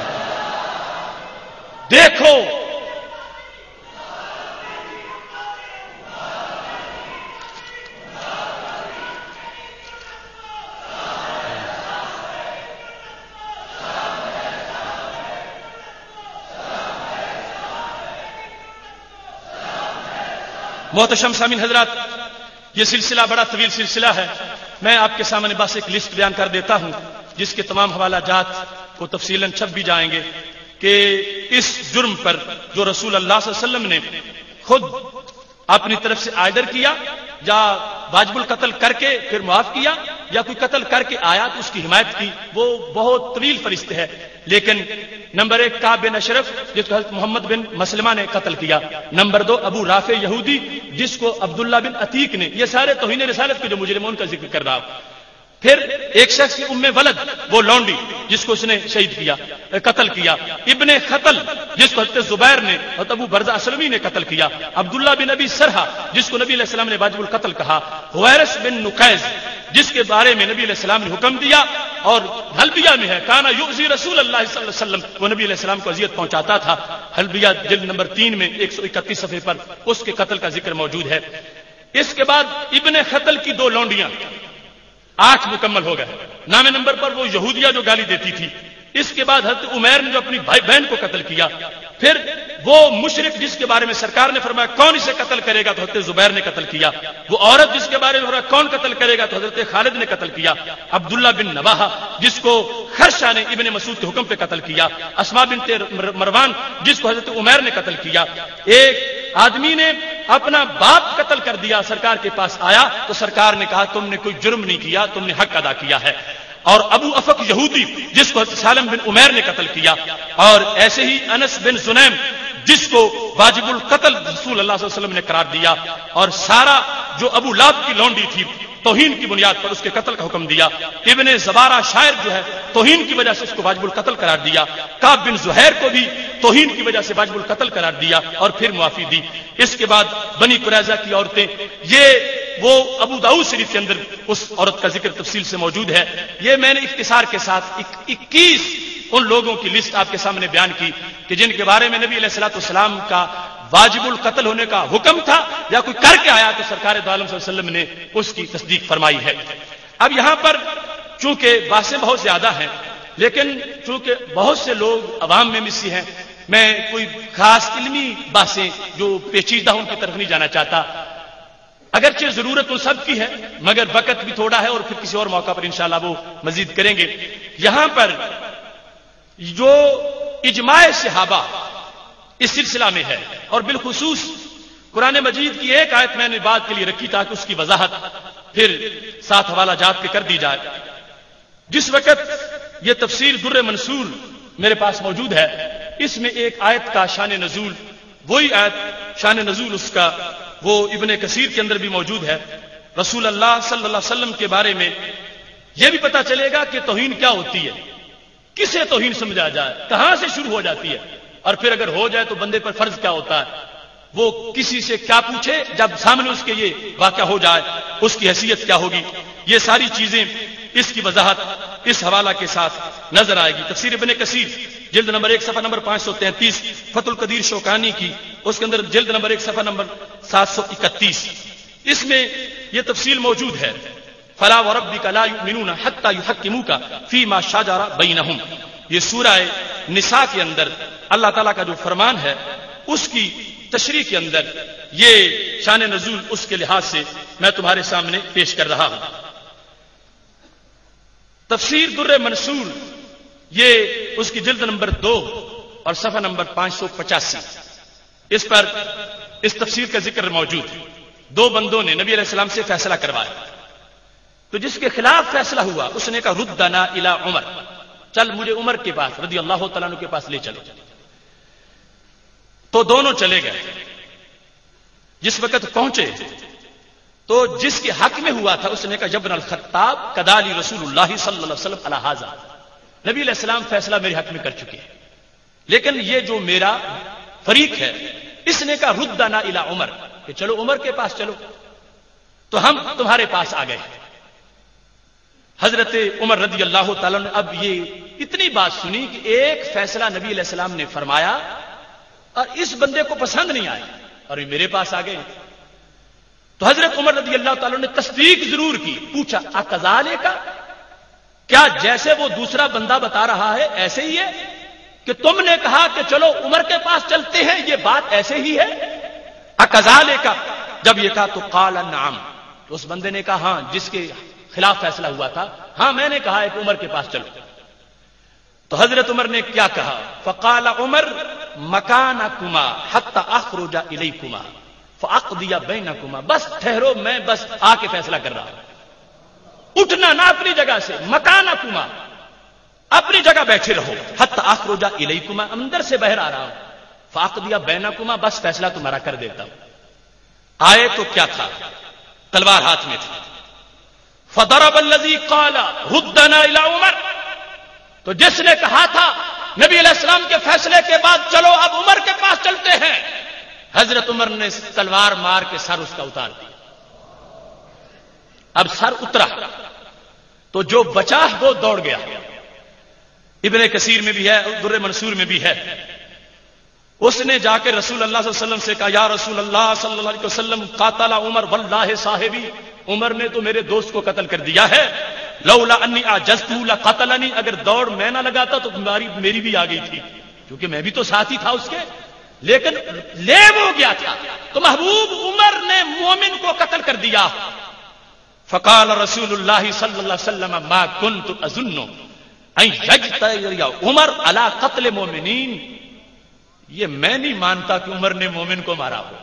A: دیکھو محتشم سامعین حضرات، یہ سلسلہ بڑا طویل سلسلہ ہے. میں آپ کے سامنے بس ایک لسٹ بیان کر دیتا ہوں جس کے تمام حوالہ جات کو تفصیلاً چھپ بھی جائیں گے کہ اس جرم پر جو رسول اللہ صلی اللہ علیہ وسلم نے خود اپنی طرف سے آئیڈر کیا، یا واجب القتل کر کے پھر معاف کیا، یا کوئی قتل کر کے آیا تو اس کی حمایت کی، وہ بہت طویل فہرست ہے. لیکن نمبر ایک کعب بن اشرف جس کو حضرت محمد بن مسلمہ نے قتل کیا. نمبر دو ابو رافع یہودی جس کو عبداللہ بن عتیق نے، یہ سارے توہین رسالت کے جو مجرمون کا ذکر کر رہا ہوں. پھر ایک شخص کی ام ولد وہ لونڈی جس کو اس نے شہید کیا قتل کیا، ابن قتل جس کو حضرت زبیر نے اور ابو برزہ اسلمی نے قتل کیا، عبداللہ بن ابی سرحہ جس کو نبی علیہ السلام نے واجب القتل کہا، حویرث بن نقیز جس کے بارے میں نبی علیہ السلام نے حکم دیا اور حلبیہ میں ہے کانا یؤذی رسول اللہ صلی اللہ علیہ وسلم، وہ نبی علیہ السلام کو اذیت پہنچاتا تھا، حلبیہ جلد نمبر تین میں ایک سو اکتیس صفحے پر اس کے قتل کا ذکر موجود ہے۔ اس کے بعد ابن قتل کی دو لونڈیاں، آٹھ مکمل ہو گئے، نام نمبر پر وہ یہودیہ جو گالی دیتی تھی۔ اس کے بعد حضرت عمیر نے جو اپنی بھائی بہن کو قتل کیا، پھر وہ مشرک جس کے بارے میں سرکار نے فرمایا کون اسے قتل کرے گا تو حضرت زبیر نے قتل کیا، وہ عورت جس کے بارے میں فرمایا کون قتل کرے گا تو حضرت خالد نے قتل کیا، عبداللہ بن نواحہ جس کو خرشہ نے ابن مسعود کے حکم پہ قتل کیا، اسماء بنت مروان جس کو حضرت عمیر نے قتل کیا۔ ایک آدمی نے اپنا باپ قتل کر دیا، سرکار کے پاس آیا تو سرکار نے کہا تم نے کوئی جرم نہیں کیا، تم نے حق ادا کیا ہے۔ اور ابو افق یہودی جس کو حضرت سالم بن عمیر نے قتل کیا، اور ایسے ہی انس بن زنیم جس کو واجب القتل رسول اللہ صلی اللہ علیہ وسلم نے قرار دیا، اور سارا جو ابو لہب کی لونڈی تھی توہین کی بنیاد پر اس کے قتل کا حکم دیا، ابن زبارہ شاعر جو ہے توہین کی وجہ سے اس کو واجب القتل قرار دیا، کعب بن زہیر کو بھی توہین کی وجہ سے واجب القتل قرار دیا اور پھر معافی دی۔ اس کے بعد بنی قریظہ کی عورتیں، یہ وہ ابو داؤد شریف کے اندر اس عورت کا ذکر تفصیل سے موجود ہے۔ یہ میں نے اختصار کے ساتھ اکیس ان لوگوں کی لسٹ آپ کے سامنے بیان کی کہ جن کے بارے میں نبی علیہ الصلوۃ والسلام کا واجب القتل ہونے کا حکم تھا یا کوئی کر کے آیا تو سرکار دو عالم صلی اللہ علیہ وسلم نے اس کی تصدیق فرمائی ہے۔ اب یہاں پر چونکہ باتیں بہت زیادہ ہیں، لیکن چونکہ بہت سے لوگ عوام میں مسی ہیں، میں کوئی خاص علمی باتیں جو پیچیدہ ان کی طرف نہیں جانا چاہتا، اگرچہ ضرورت ان سب کی ہے مگر وقت بھی تھوڑا ہے اور پھر کسی اور موقع پر انشاءاللہ وہ مزید کریں گے۔ یہاں پر جو اجماع صحابہ اس سلسلہ میں ہے، اور بالخصوص قرآن مجید کی ایک آیت میں نے بات کے لیے رکھی تاکہ اس کی وضاحت پھر ساتھ حوالہ جات کے کر دی جائے۔ جس وقت یہ تفسیر در منصور میرے پاس موجود ہے، اس میں ایک آیت کا شان نزول، وہی آیت شان نزول اس کا وہ ابن کثیر کے اندر بھی موجود ہے۔ رسول اللہ صلی اللہ علیہ وسلم کے بارے میں یہ بھی پتا چلے گا کہ توہین کیا ہوتی ہے، کسے توہین سمجھا جائے، کہاں سے شروع ہو جاتی ہے، اور پھر اگر ہو جائے تو بندے پر فرض کیا ہوتا ہے، وہ کسی سے کیا پوچھے جب سامنے اس کے یہ واقعہ ہو جائے، اس کی حیثیت کیا ہوگی۔ یہ ساری چیزیں اس کی وضاحت اس حوالہ کے ساتھ نظر آئے گی۔ تفسیر ابن کثیر جلد نمبر ایک صفحہ نمبر پانچ سو تینتیس، فتح القدیر شوکانی کی اس کے اندر جلد نمبر ایک صفحہ نمبر سات سو اکتیس، اس میں یہ تفصیل موجود ہے۔ فلا وربک لا یؤمنون حتی یحکموک فیما شجر بینہم، یہ سورہ نساء کے اندر اللہ تعالیٰ کا جو فرمان ہے اس کی تشریح کے اندر یہ شان نزول اس کے لحاظ سے میں تمہارے سامنے پیش کر رہا ہوں۔ تفسیر در منصور یہ اس کی جلد نمبر دو اور صفحہ نمبر پانچ سو پچاسی، اس پر اس تفسیر کا ذکر موجود ہے۔ دو بندوں نے نبی علیہ السلام سے فیصلہ کروایا، تو جس کے خلاف فیصلہ ہوا اس نے کہا ردنا الی عمر، چل مجھے عمر کے پاس رضی اللہ تعالیٰ عنہ کے پاس لے چلو۔ تو دونوں چلے گئے، جس وقت پہنچے تو جس کے حق میں ہوا تھا اس نے کہا ابن الخطاب کدالی رسول اللہ صلی اللہ علیہ وسلم علی ھذا، نبی علیہ السلام فیصلہ میرے حق میں کر چکے ہیں، لیکن یہ جو میرا فریق ہے اس نے کہا ردنا الی عمر، کہ چلو عمر کے پاس چلو، تو ہم تمہارے پاس آ گئے۔ حضرت عمر رضی اللہ تعالیٰ نے اب یہ اتنی بات سنی کہ ایک فیصلہ نبی علیہ السلام نے فرمایا اور اس بندے کو پسند نہیں آیا اور یہ میرے پاس آ گئے، تو حضرت عمر رضی اللہ تعالیٰ نے تصدیق ضرور کی، پوچھا اقذالک کا، کیا جیسے وہ دوسرا بندہ بتا رہا ہے ایسے ہی ہے کہ تم نے کہا کہ چلو عمر کے پاس چلتے ہیں، یہ بات ایسے ہی ہے؟ اقذالک کا جب یہ کہا تو قال نعم، تو اس بندے نے کہا ہاں، جس کے خلاف فیصلہ ہوا تھا ہاں میں نے کہا ہے کہ عمر کے پاس چلو۔ تو حضرت عمر نے کیا کہا؟ فقال عمر مکانکما حتی اخرج الیکما فاقضی بینکما، بس ٹھہرو میں بس آ کے فیصلہ کر رہا ہوں، اٹھنا نہ اپنی جگہ سے، مکانکما اپنی جگہ بیٹھے رہو، حتی اخرج الیکما اندر سے باہر آ رہا ہوں، فاقضی بینکما بس فیصلہ تمہارا کر دیتا ہوں۔ آئے تو کیا تھا؟ تلوار ہاتھ میں تھی، فضرب الذی قال ردنا الی عمر، تو جس نے کہا تھا نبی علیہ السلام کے فیصلے کے بعد چلو اب عمر کے پاس چلتے ہیں، حضرت عمر نے تلوار مار کے سر اس کا اتار دیا۔ اب سر اترا تو جو بچا وہ دوڑ گیا۔ ابن کثیر میں بھی ہے، در منصور میں بھی ہے، اس نے جا کے رسول اللہ صلی اللہ علیہ وسلم سے کہا یا رسول اللہ صلی اللہ علیہ وسلم قاتل عمر واللہ صاحبی، عمر نے تو میرے دوست کو قتل کر دیا ہے، لولا انی عجزت لقتلنی، اگر دوڑ میں نہ لگاتا تو بیماری میری بھی آ گئی تھی، کیونکہ میں بھی تو ساتھی تھا اس کے، لیکن لے وہ گیا تھا، تو محبوب عمر نے مومن کو قتل کر دیا۔ فقال رسول اللہ صلی اللہ علیہ وسلم ما كنت اظن ان يجترئ عمر على قتل مومنین، یہ میں نہیں مانتا کہ عمر نے مومن کو مارا ہو۔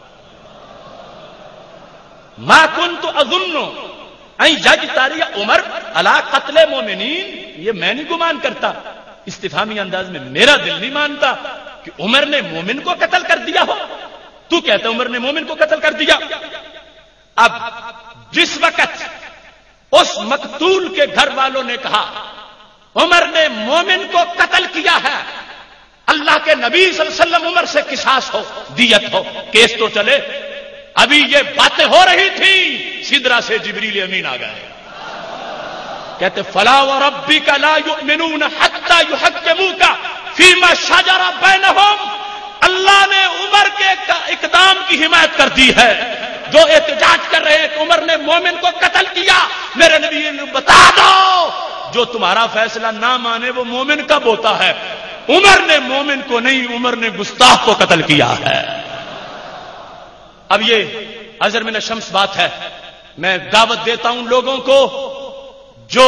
A: ما كنت اظن ان يجترئ عمر على قتل مومنین، یہ میں نہیں گمان کرتا، استفہامی انداز میں میرا دل نہیں مانتا کہ عمر نے مومن کو قتل کر دیا ہو، تو کہتا عمر نے مومن کو قتل کر دیا۔ اب جس وقت اس مقتول کے گھر والوں نے کہا عمر نے مومن کو قتل کیا ہے، اللہ کے نبی صلی اللہ علیہ وسلم عمر سے قصاص ہو، دیت ہو، کیس تو چلے، ابھی یہ باتیں ہو رہی تھی، سدرا سے جبریل امین آ گئے، کہتے فلا وربک لا یؤمنون حتی یحکموک فیما شجر بینہم، اللہ نے عمر کے اقدام کی حمایت کر دی ہے، جو احتجاج کر رہے ہیں کہ عمر نے مومن کو قتل کیا، میرے نبی نے بتا دو جو تمہارا فیصلہ نہ مانے وہ مومن کب ہوتا ہے، عمر نے مومن کو نہیں، عمر نے گستاخ کو قتل کیا ہے۔ اب یہ ازر من الشمس بات ہے، میں دعوت دیتا ہوں لوگوں کو جو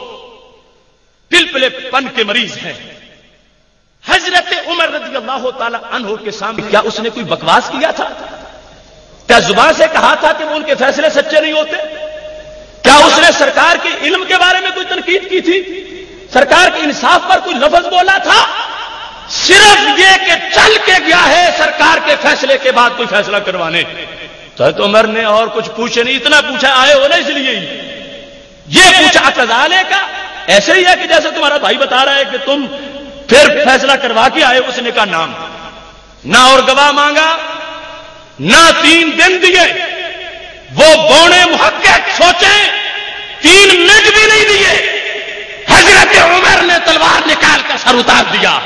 A: پلپلے پن کے مریض ہیں، حضرت عمر رضی اللہ تعالی عنہ کے سامنے کیا اس نے کوئی بکواس کیا تھا؟ کیا زبان سے کہا تھا کہ وہ ان کے فیصلے سچے نہیں ہوتے؟ کیا اس نے سرکار کے علم کے بارے میں کوئی تنقید کی تھی؟ سرکار کے انصاف پر کوئی لفظ بولا تھا؟ صرف یہ کہ چل کے گیا ہے سرکار کے فیصلے کے بعد کوئی فیصلہ کروانے، تو عمر نے اور کچھ پوچھے نہیں، اتنا پوچھا آئے ہو نا اس لیے ہی یہ پوچھا قضانے کا، ایسے ہی ہے کہ جیسے تمہارا بھائی بتا رہا ہے کہ تم پھر فیصلہ کروا کے آئے، اس نے کہا نام، نہ اور گواہ مانگا، نہ تین دن دیے، وہ بونے محقق سوچیں تین منٹ بھی نہیں دیے، حضرت عمر نے تلوار نکال کر سر اتار دیا۔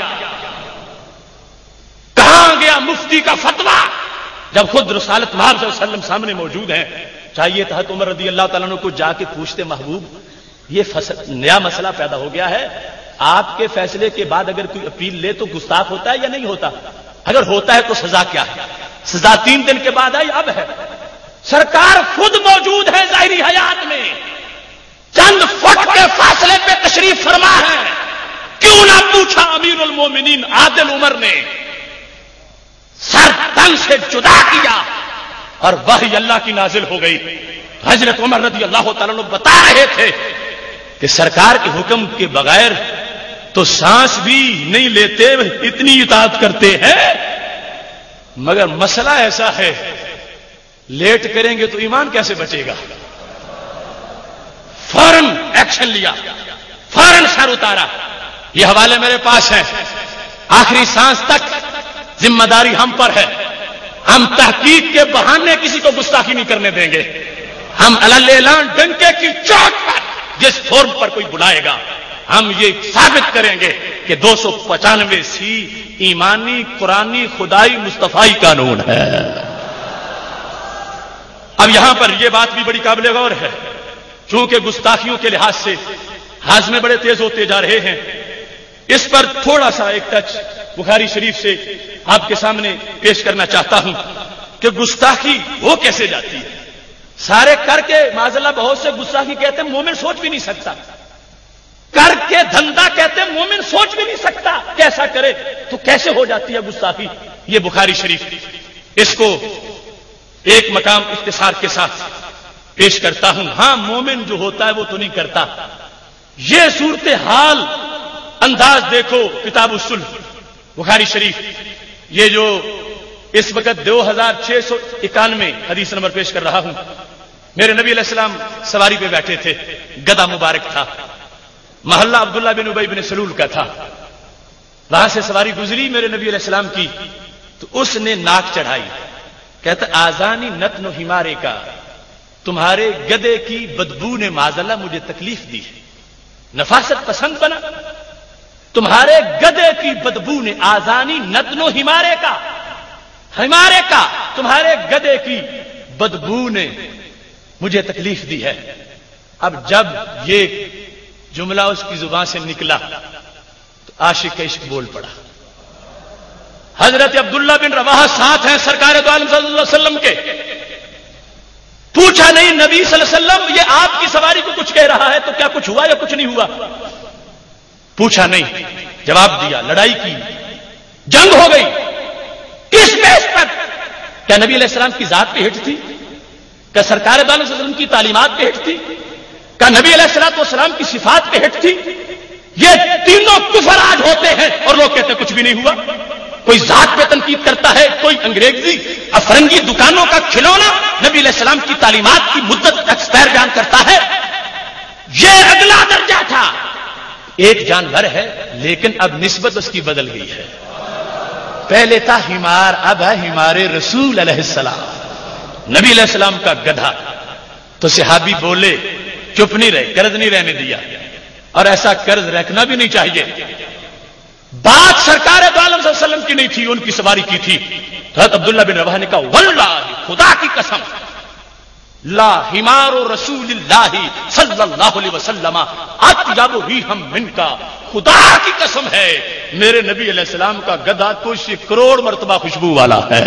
A: کہاں گیا مفتی کا فتویٰ جب خود رسالت محمد صلی اللہ علیہ وسلم سامنے موجود ہیں؟ چاہیے تھا عمر رضی اللہ تعالیٰ عنہ کو جا کے پوچھتے محبوب یہ نیا مسئلہ پیدا ہو گیا ہے، آپ کے فیصلے کے بعد اگر کوئی اپیل لے تو گستاخ ہوتا ہے یا نہیں ہوتا؟ اگر ہوتا ہے تو سزا کیا ہے؟ سزا تین دن کے بعد آئی، اب ہے، سرکار خود موجود ہے ظاہری حیات میں، چند فٹ کے فاصلے پہ تشریف فرما ہے، کیوں نہ پوچھا امیر المومنین عادل عمر نے؟ سر تن سے جدا کیا اور وحی اللہ کی نازل ہو گئی۔ حضرت عمر رضی اللہ تعالیٰ عنہ بتا رہے تھے کہ سرکار کے حکم کے بغیر تو سانس بھی نہیں لیتے، اتنی اطاعت کرتے ہیں، مگر مسئلہ ایسا ہے لیٹ کریں گے تو ایمان کیسے بچے گا؟ فوراً ایکشن لیا، فوراً سر اتارا۔ یہ حوالے میرے پاس ہیں، آخری سانس تک ذمہ داری ہم پر ہے، ہم تحقیق کے بہانے کسی کو گستاخی نہیں کرنے دیں گے، ہم اعلان ڈنکے کی چوٹ پر جس فورم پر کوئی بلائے گا ہم یہ ثابت کریں گے کہ دو سو پچانوے سی ایمانی قرآنی خدائی مصطفائی قانون ہے۔ اب یہاں پر یہ بات بھی بڑی قابل غور ہے، چونکہ گستاخیوں کے لحاظ سے ہاضمے بڑے تیز ہوتے جا رہے ہیں، اس پر تھوڑا سا ایک ٹچ بخاری شریف سے آپ کے سامنے پیش کرنا چاہتا ہوں کہ گستاخی وہ کیسے جاتی ہے۔ سارے کر کے معاذ اللہ بہت سے گستاخی کہتے ہیں مومن سوچ بھی نہیں سکتا، کر کے دھندا کہتے ہیں مومن سوچ بھی نہیں سکتا کیسا کرے، تو کیسے ہو جاتی ہے گستاخی؟ یہ بخاری شریف، اس کو ایک مقام اختصار کے ساتھ پیش کرتا ہوں۔ ہاں مومن جو ہوتا ہے وہ تو نہیں کرتا، یہ صورتحال انداز دیکھو، کتاب الصلح بخاری شریف، یہ جو اس وقت دو ہزار چھ سو اکانوے حدیث نمبر پیش کر رہا ہوں، میرے نبی علیہ السلام سواری پہ بیٹھے تھے، گدا مبارک تھا، محلہ عبداللہ بن ابی بن سلول کا تھا. وہاں سے سواری گزری میرے نبی علیہ السلام کی، تو اس نے ناک چڑھائی، کہتا آزانی نتن ہمارے کا، تمہارے گدے کی بدبو نے معاذاللہ مجھے تکلیف دی ہے. نفاست پسند بنا، تمہارے گدے کی بدبو نے، آزانی نتن ہمارے کا، ہمارے کا تمہارے گدے کی بدبو نے مجھے تکلیف دی ہے. اب جب یہ جملہ اس کی زبان سے نکلا تو عاشق عشق بول پڑا. حضرت عبداللہ بن رواحہ ساتھ ہیں سرکار دو عالم صلی اللہ علیہ وسلم کے. پوچھا نہیں نبی صلی اللہ علیہ وسلم یہ آپ کی سواری کو کچھ کہہ رہا ہے تو کیا کچھ ہوا یا کچھ نہیں ہوا؟ پوچھا نہیں، جواب دیا. لڑائی کی، جنگ ہو گئی. کس بیس پر؟ کیا نبی علیہ السلام کی ذات پہ ہٹ تھی؟ کیا سرکار دو عالم صلی اللہ علیہ وسلم کی تعلیمات پہ ہٹ تھی؟ کیا نبی علیہ السلام والسلام کی صفات پہ ہٹ تھی؟ یہ تینوں کفر آج ہوتے ہیں اور لوگ کہتے ہیں کچھ بھی نہیں ہوا. کوئی ذات پہ تنقید کرتا ہے، کوئی انگریزی افرنگی دکانوں کا کھلونا نبی علیہ السلام کی تعلیمات کی مدت ایکسپائر بیان کرتا ہے. یہ اگلا درجہ تھا. ایک جانور ہے لیکن اب نسبت اس کی بدل گئی ہے. پہلے تھا ہمار، اب ہے ہمارے رسول علیہ السلام، نبی علیہ السلام کا گدھا. تو صحابی بولے، چپ نہیں رہے، قرض نہیں رہنے دیا، اور ایسا قرض رکھنا بھی نہیں چاہیے. بات سرکار دو عالم صلی اللہ علیہ وسلم کی نہیں تھی، ان کی سواری کی تھی. حضرت عبداللہ بن رواحہ نے کہا واللہ، خدا کی قسم، لا حمار رسول اللہ صلی اللہ علیہ وسلم اطیب ریحا منکا، خدا کی قسم ہے میرے نبی علیہ السلام کا گدھا کچھ کروڑ مرتبہ خوشبو والا ہے.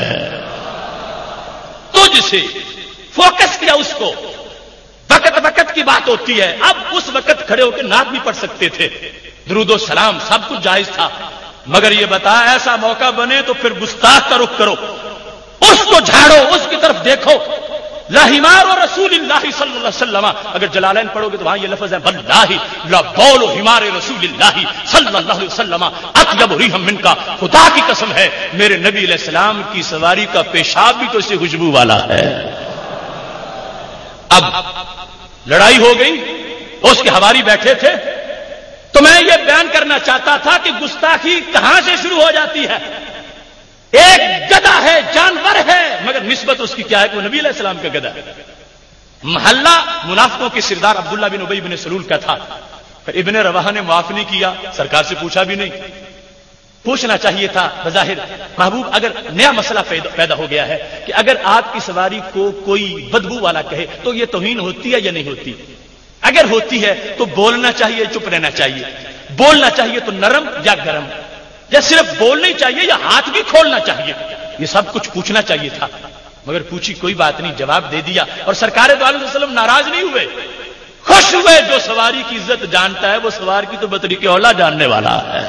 A: تجھ سے فوکس کیا اس کو. وقت وقت کی بات ہوتی ہے. اب اس وقت کھڑے ہو کے نعت بھی پڑھ سکتے تھے، درود و سلام سب کچھ جائز تھا، مگر یہ بتا ایسا موقع بنے تو پھر گستاخ کا رخ کرو، اس کو جھاڑو، اس کی طرف دیکھو. لحمار رسول اللہ صلی اللہ علیہ وسلم، اگر جلالین پڑھو گے تو وہاں یہ لفظ ہے واللہ لا بول حمار رسول اللہ صلی اللہ علیہ وسلم اطیب ریحا منکا، خدا کی قسم ہے میرے نبی علیہ السلام کی سواری کا پیشاب بھی تو اس سے خوشبو والا ہے. اب لڑائی ہو گئی، اس کے حواری بیٹھے تھے. تو میں یہ بیان کرنا چاہتا تھا کہ گستاخی کہاں سے شروع ہو جاتی ہے. ایک گدھا ہے، جانور ہے، مگر نسبت اس کی کیا ہے کہ وہ نبی علیہ السلام کا گدھا ہے. محلہ منافقوں کے سردار عبداللہ بن ابی بن سلول کا تھا. پھر ابن رواحہ نے معاف نہیں کیا، سرکار سے پوچھا بھی نہیں. پوچھنا چاہیے تھا. بظاہر محبوب اگر نیا مسئلہ پیدا ہو گیا ہے کہ اگر آپ کی سواری کو کوئی بدبو والا کہے تو یہ توہین ہوتی ہے یا نہیں ہوتی؟ اگر ہوتی ہے تو بولنا چاہیے، چپ رہنا چاہیے. بولنا چاہیے تو نرم یا گرم، یا صرف بولنا چاہیے یا ہاتھ بھی کھولنا چاہیے. یہ سب کچھ پوچھنا چاہیے تھا، مگر پوچھی کوئی بات نہیں، جواب دے دیا. اور سرکار دو عالم صلی اللہ علیہ وسلم ناراض نہیں ہوئے، خوش ہوئے. جو سواری کی عزت جانتا ہے وہ سوار کی تو بطریق اولا جاننے والا ہے.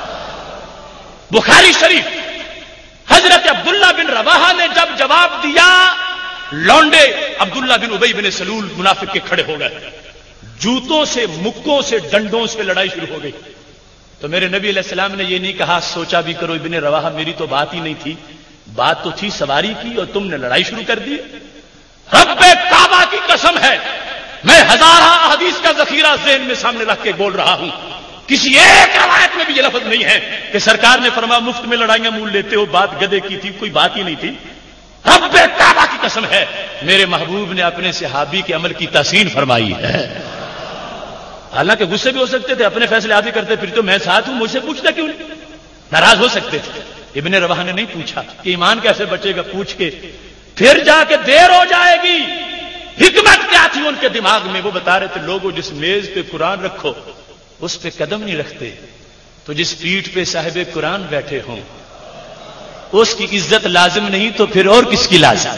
A: بخاری شریف، حضرت عبداللہ بن رواحہ نے جب جواب دیا، لونڈے عبداللہ بن ابی بن سلول منافق کے کھڑے ہو گئے. جوتوں سے، مکوں سے، ڈنڈوں سے لڑائی شروع ہو گئی. تو میرے نبی علیہ السلام نے یہ نہیں کہا سوچا بھی کرو ابن رواحہ، میری تو بات ہی نہیں تھی، بات تو تھی سواری کی اور تم نے لڑائی شروع کر دی. رب کعبہ کی قسم ہے میں ہزارہ حدیث کا ذخیرہ ذہن میں سامنے رکھ کے بول رہا ہوں، کسی ایک روایت میں بھی یہ لفظ نہیں ہے کہ سرکار نے فرمایا مفت میں لڑائیاں مول لیتے ہو، بات گدے کی تھی، کوئی بات ہی نہیں تھی. رب کعبہ کی قسم ہے میرے محبوب نے اپنے صحابی کے عمل کی تحسین فرمائی ہے. حالانکہ غصے بھی ہو سکتے تھے، اپنے فیصلے آپ ہی کرتے، پھر تو میں ساتھ ہوں، مجھ سے پوچھتا کیوں نہیں؟ ناراض ہو سکتے تھے. ابن رواحہ نے نہیں پوچھا کہ ایمان کیسے بچے گا، پوچھ کے پھر جا کے دیر ہو جائے گی. حکمت کیا تھی ان کے دماغ میں؟ وہ بتا رہے تھے لوگوں جس میز پہ قرآن رکھو اس پہ قدم نہیں رکھتے، تو جس پیٹھ پہ صاحب قرآن بیٹھے ہوں اس کی عزت لازم نہیں تو پھر اور کس کی لازم؟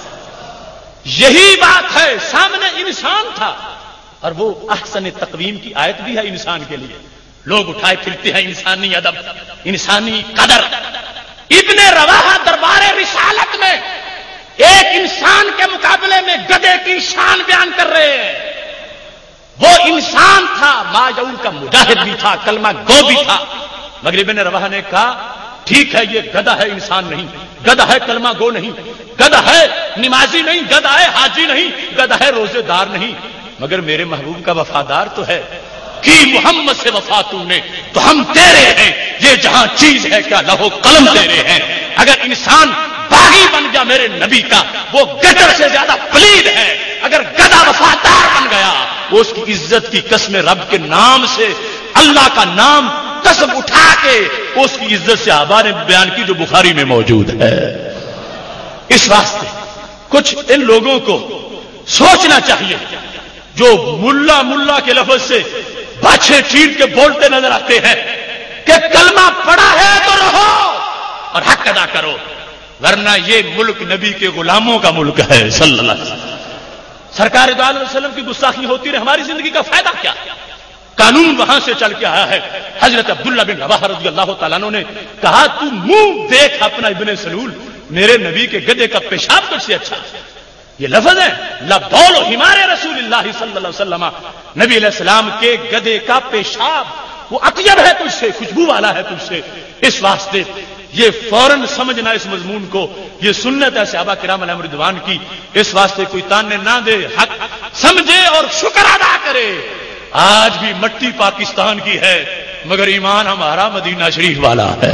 A: یہی بات ہے. سامنے انسان تھا اور وہ احسن تقویم کی آیت بھی ہے انسان کے لیے. لوگ اٹھائے پھرتے ہیں انسانی ادب، انسانی قدر. ابن رواحہ دربار رسالت میں ایک انسان کے مقابلے میں گدھے کی شان بیان کر رہے ہیں. وہ انسان تھا، ماجعون کا مجاہد بھی تھا، کلمہ گو بھی تھا. مگر ابن رواحہ نے کہا ٹھیک ہے یہ گدھا ہے، انسان نہیں. گدھا ہے کلمہ گو نہیں، گدھا ہے نمازی نہیں، گدھا ہے حاجی نہیں، گدھا ہے روزے دار نہیں، مگر میرے محبوب کا وفادار تو ہے کہ محمد سے وفا تو نے تو ہم تیرے ہیں، یہ جہاں چیز ہے کیا لہو قلم تیرے ہیں۔ اگر انسان باغی بن گیا میرے نبی کا وہ گٹر سے زیادہ پلید ہے، اگر گدھا وفادار بن گیا وہ اس کی عزت کی قسم رب کے نام سے اللہ کا نام قسم اٹھا کے اس کی عزت سے آبا نے بیان کی جو بخاری میں موجود ہے۔ اس واسطے کچھ ان لوگوں کو سوچنا چاہیے جو ملا ملا کے لفظ سے باچھے چیٹ کے بولتے نظر آتے ہیں کہ کلمہ پڑا ہے تو رہو اور حق ادا کرو، ورنہ یہ ملک نبی کے غلاموں کا ملک ہے صلی اللہ علیہ وسلم۔ سرکار دو علیہ وسلم کی گستاخی ہوتی رہے، ہماری زندگی کا فائدہ کیا؟ قانون وہاں سے چل کے آیا ہے۔ حضرت عبداللہ بن رواحہ رضی اللہ تعالیٰ عنہ نے کہا تو منہ دیکھ اپنا ابن سلول، میرے نبی کے گدھے کا پیشاب تجھ سے اچھا، یہ لفظ ہے لبول ہمارے رسول اللہ صلی اللہ علیہ وسلم، نبی علیہ السلام کے گدھے کا پیشاب وہ اطیب ہے تجھ سے، خوشبو والا ہے تجھ سے۔ اس واسطے یہ فوراً سمجھنا اس مضمون کو، یہ سنت ہے صحابہ کرام علیہم رضوان کی، اس واسطے کوئی تانے نہ دے، حق سمجھے اور شکر ادا کرے۔ آج بھی مٹی پاکستان کی ہے مگر ایمان ہمارا مدینہ شریف والا ہے۔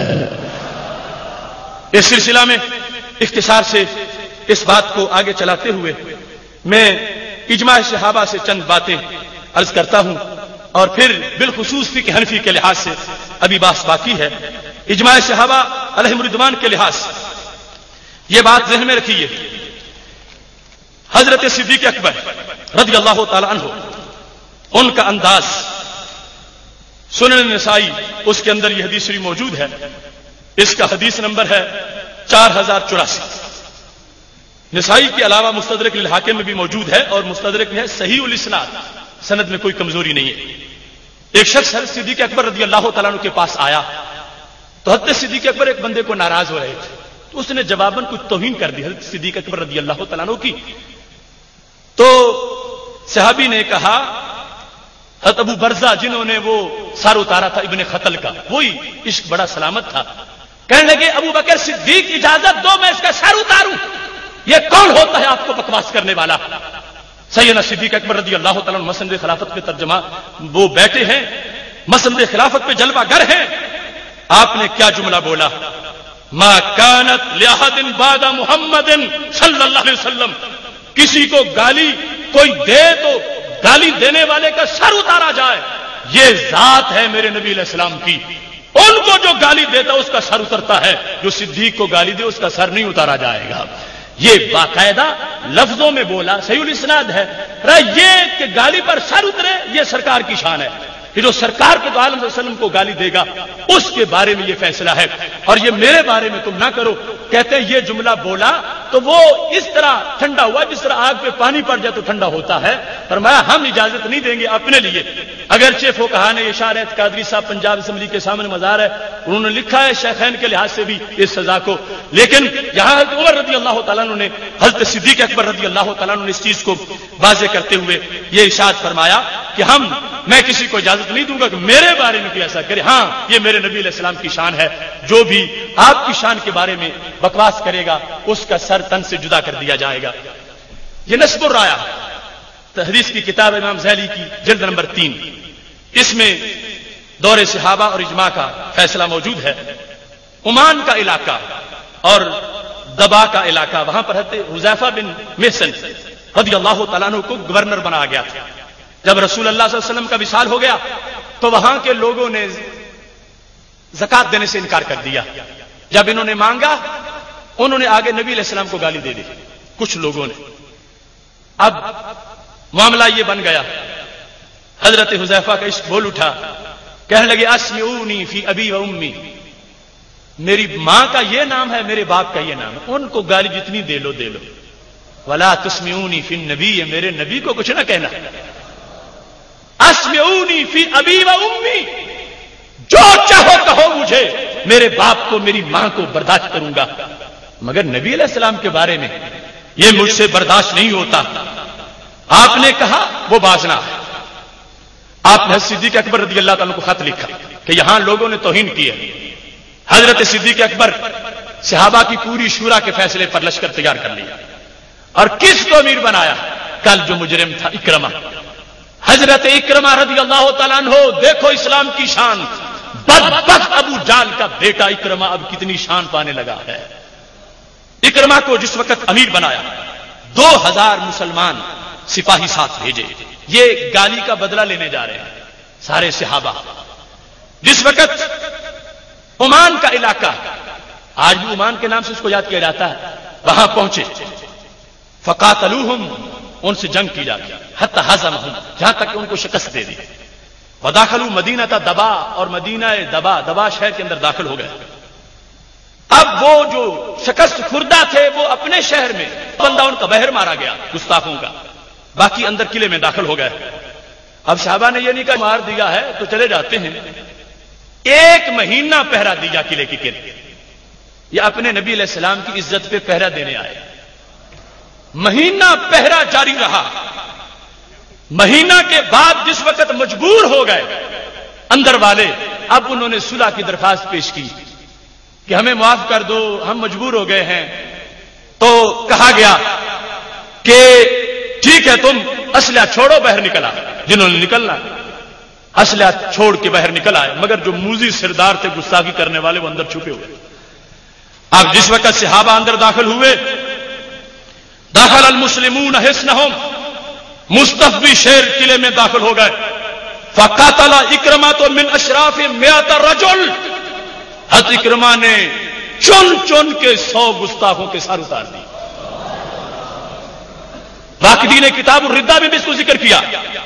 A: اس سلسلہ میں اختصار سے اس بات کو آگے چلاتے ہوئے میں اجماع صحابہ سے چند باتیں عرض کرتا ہوں، اور پھر بالخصوص فقہ حنفی کے لحاظ سے ابھی بحث باقی ہے۔ اجماع صحابہ علیہم رضوان کے لحاظ سے یہ بات ذہن میں رکھیے، حضرت صدیق اکبر رضی اللہ تعالی عنہ ان کا انداز سنن نسائی اس کے اندر یہ حدیث شریف موجود ہے، اس کا حدیث نمبر ہے چار ہزار چوراسی، نسائی کے علاوہ مستدرک للحاکم میں بھی موجود ہے، اور مستدرک میں ہے صحیح الاسناد، سند میں کوئی کمزوری نہیں ہے۔ ایک شخص حضرت صدیق اکبر رضی اللہ تعالیٰ عنہ کے پاس آیا تو حضرت صدیق اکبر ایک بندے کو ناراض ہو رہے تھے، تو اس نے جواباً کچھ توہین کر دی حضرت صدیق اکبر رضی اللہ تعالیٰ عنہ کی۔ تو صحابی نے کہا، حضرت ابو برزہ جنہوں نے وہ سار اتارا تھا ابن خطل کا، وہی عشق بڑا سلامت تھا، کہنے لگے ابو بکر صدیق اجازت دو میں اس کا سر اتاروں، یہ کون ہوتا ہے آپ کو بکواس کرنے والا؟ سیدنا صدیق اکبر رضی اللہ تعالیٰ عنہ مسند خلافت پہ ترجمہ وہ بیٹھے ہیں، مسند خلافت پہ جلوہ گر ہیں، آپ نے کیا جملہ بولا؟ ما کانت لأحد بعد محمد صلی اللہ علیہ وسلم، کسی کو گالی کوئی دے تو گالی دینے والے کا سر اتارا جائے، یہ ذات ہے میرے نبی علیہ السلام کی، ان کو جو گالی دیتا اس کا سر اترتا ہے، جو صدیق کو گالی دے اس کا سر نہیں اتارا جائے گا۔ یہ باقاعدہ لفظوں میں بولا، صحیح الاسناد ہے، یہ کہ گالی پر سر اترے یہ سرکار کی شان ہے، کہ جو سرکار کے تو عالم صلی اللہ علیہ وسلم کو گالی دے گا اس کے بارے میں یہ فیصلہ ہے، اور یہ میرے بارے میں تم نہ کرو۔ کہتے ہیں یہ جملہ بولا تو وہ اس طرح ٹھنڈا ہوا جس طرح آگ پہ پانی پڑ جائے تو ٹھنڈا ہوتا ہے، فرمایا ہم اجازت نہیں دیں گے اپنے لیے۔ اگرچہ فقہا نے اشارت قادری صاحب پنجاب اسمبلی کے سامنے مزار ہے، انہوں نے لکھا ہے شیخین کے لحاظ سے بھی اس سزا کو، لیکن یہاں حضرت عمر رضی اللہ تعالیٰ عنہ نے حضرت صدیق اکبر رضی اللہ تعالیٰ عنہ نے اس چیز کو واضح کرتے ہوئے یہ ارشاد فرمایا کہ ہم میں کسی کو اجازت نہیں دوں گا کہ میرے بارے میں کوئی ایسا کرے، ہاں یہ میرے نبی علیہ السلام کی شان ہے، جو بھی آپ کی شان کے بارے میں بکواس کرے گا اس کا سر تن سے جدا کر دیا جائے گا۔ یہ نسب الرایا حدیث کی کتاب امام ذیلی کی جلد نمبر تین، اس میں دور صحابہ اور اجماع کا فیصلہ موجود ہے۔ عمان کا علاقہ اور دبا کا علاقہ، وہاں پر حضرت حذیفہ بن محسن رضی اللہ تعالیٰ عنہ کو گورنر بنا گیا تھا۔ جب رسول اللہ صلی اللہ علیہ وسلم کا وصال ہو گیا تو وہاں کے لوگوں نے زکات دینے سے انکار کر دیا۔ جب انہوں نے مانگا انہوں نے آگے نبی علیہ السلام کو گالی دے دی کچھ لوگوں نے۔ اب معاملہ یہ بن گیا، حضرت حذیفہ کا عشق بول اٹھا، کہنے لگے اسمعونی فی ابی و امی، میری ماں کا یہ نام ہے میرے باپ کا یہ نام ہے، ان کو گالی جتنی دے لو دے لو، ولا تسمعونی فی النبی، میرے نبی کو کچھ نہ کہنا، اسمعونی فی ابی و امی، جو چاہو کہو مجھے، میرے باپ کو میری ماں کو برداشت کروں گا، مگر نبی علیہ السلام کے بارے میں یہ مجھ سے برداشت نہیں ہوتا۔ آپ نے کہا وہ بازنا ہے، آپ نے صدیق اکبر رضی اللہ تعالیٰ کو خط لکھا کہ یہاں لوگوں نے توہین کی ہے۔ حضرت صدیق اکبر صحابہ کی پوری شورا کے فیصلے پر لشکر تیار کر لیا اور کس کو امیر بنایا؟ کل جو مجرم تھا اکرمہ، حضرت اکرمہ رضی اللہ تعالیٰ عنہ. دیکھو اسلام کی شان، بدبخت ابو جہل کا بیٹا اکرمہ اب کتنی شان پانے لگا ہے. اکرمہ کو جس وقت امیر بنایا، دو ہزار مسلمان سپاہی ساتھ بھیجے. یہ گالی کا بدلہ لینے جا رہے ہیں سارے صحابہ. جس وقت عمان کا علاقہ، آج بھی عمان کے نام سے اس کو یاد کیا جاتا ہے، وہاں پہنچے. فقاتلوہم، ان سے جنگ کی جاتی حتی ہزمہم، جہاں تک کہ ان کو شکست دے دی. وداخلوا مدینہ دبا، اور مدینہ دبا دبا شہر کے اندر داخل ہو گئے. اب وہ جو شکست خوردہ تھے وہ اپنے شہر میں بندہ ان کا بہر مارا گیا گستاخوں کا، باقی اندر قلعے میں داخل ہو گئے. اب صحابہ نے یہ نہیں کہا مار دیا ہے تو چلے جاتے ہیں. ایک مہینہ پہرا دیا قلعے کی قلعے. یہ اپنے نبی علیہ السلام کی عزت پہ پہرا دینے آئے. مہینہ پہرا جاری رہا. مہینہ کے بعد جس وقت مجبور ہو گئے اندر والے، اب انہوں نے صلح کی درخواست پیش کی کہ ہمیں معاف کر دو، ہم مجبور ہو گئے ہیں. تو کہا گیا کہ ٹھیک ہے تم اسلحہ چھوڑو، باہر نکلا. جنہوں نے نکلنا اسلحہ چھوڑ کے باہر نکل آئے، مگر جو موذی سردار تھے گستاخی کرنے والے وہ اندر چھپے ہوئے. اب جس وقت صحابہ اندر داخل ہوئے، داخل المسلمون حصنہم، مستفوی شہر قلعے میں داخل ہو گئے. فقاتل اکرمہ تو من اشراف مئات رجل، حضرت اکرمہ نے چن چن کے سو گستاخوں کے سر اتار دی. واقعی نے کتاب الردہ میں بھی اس کو ذکر کیا.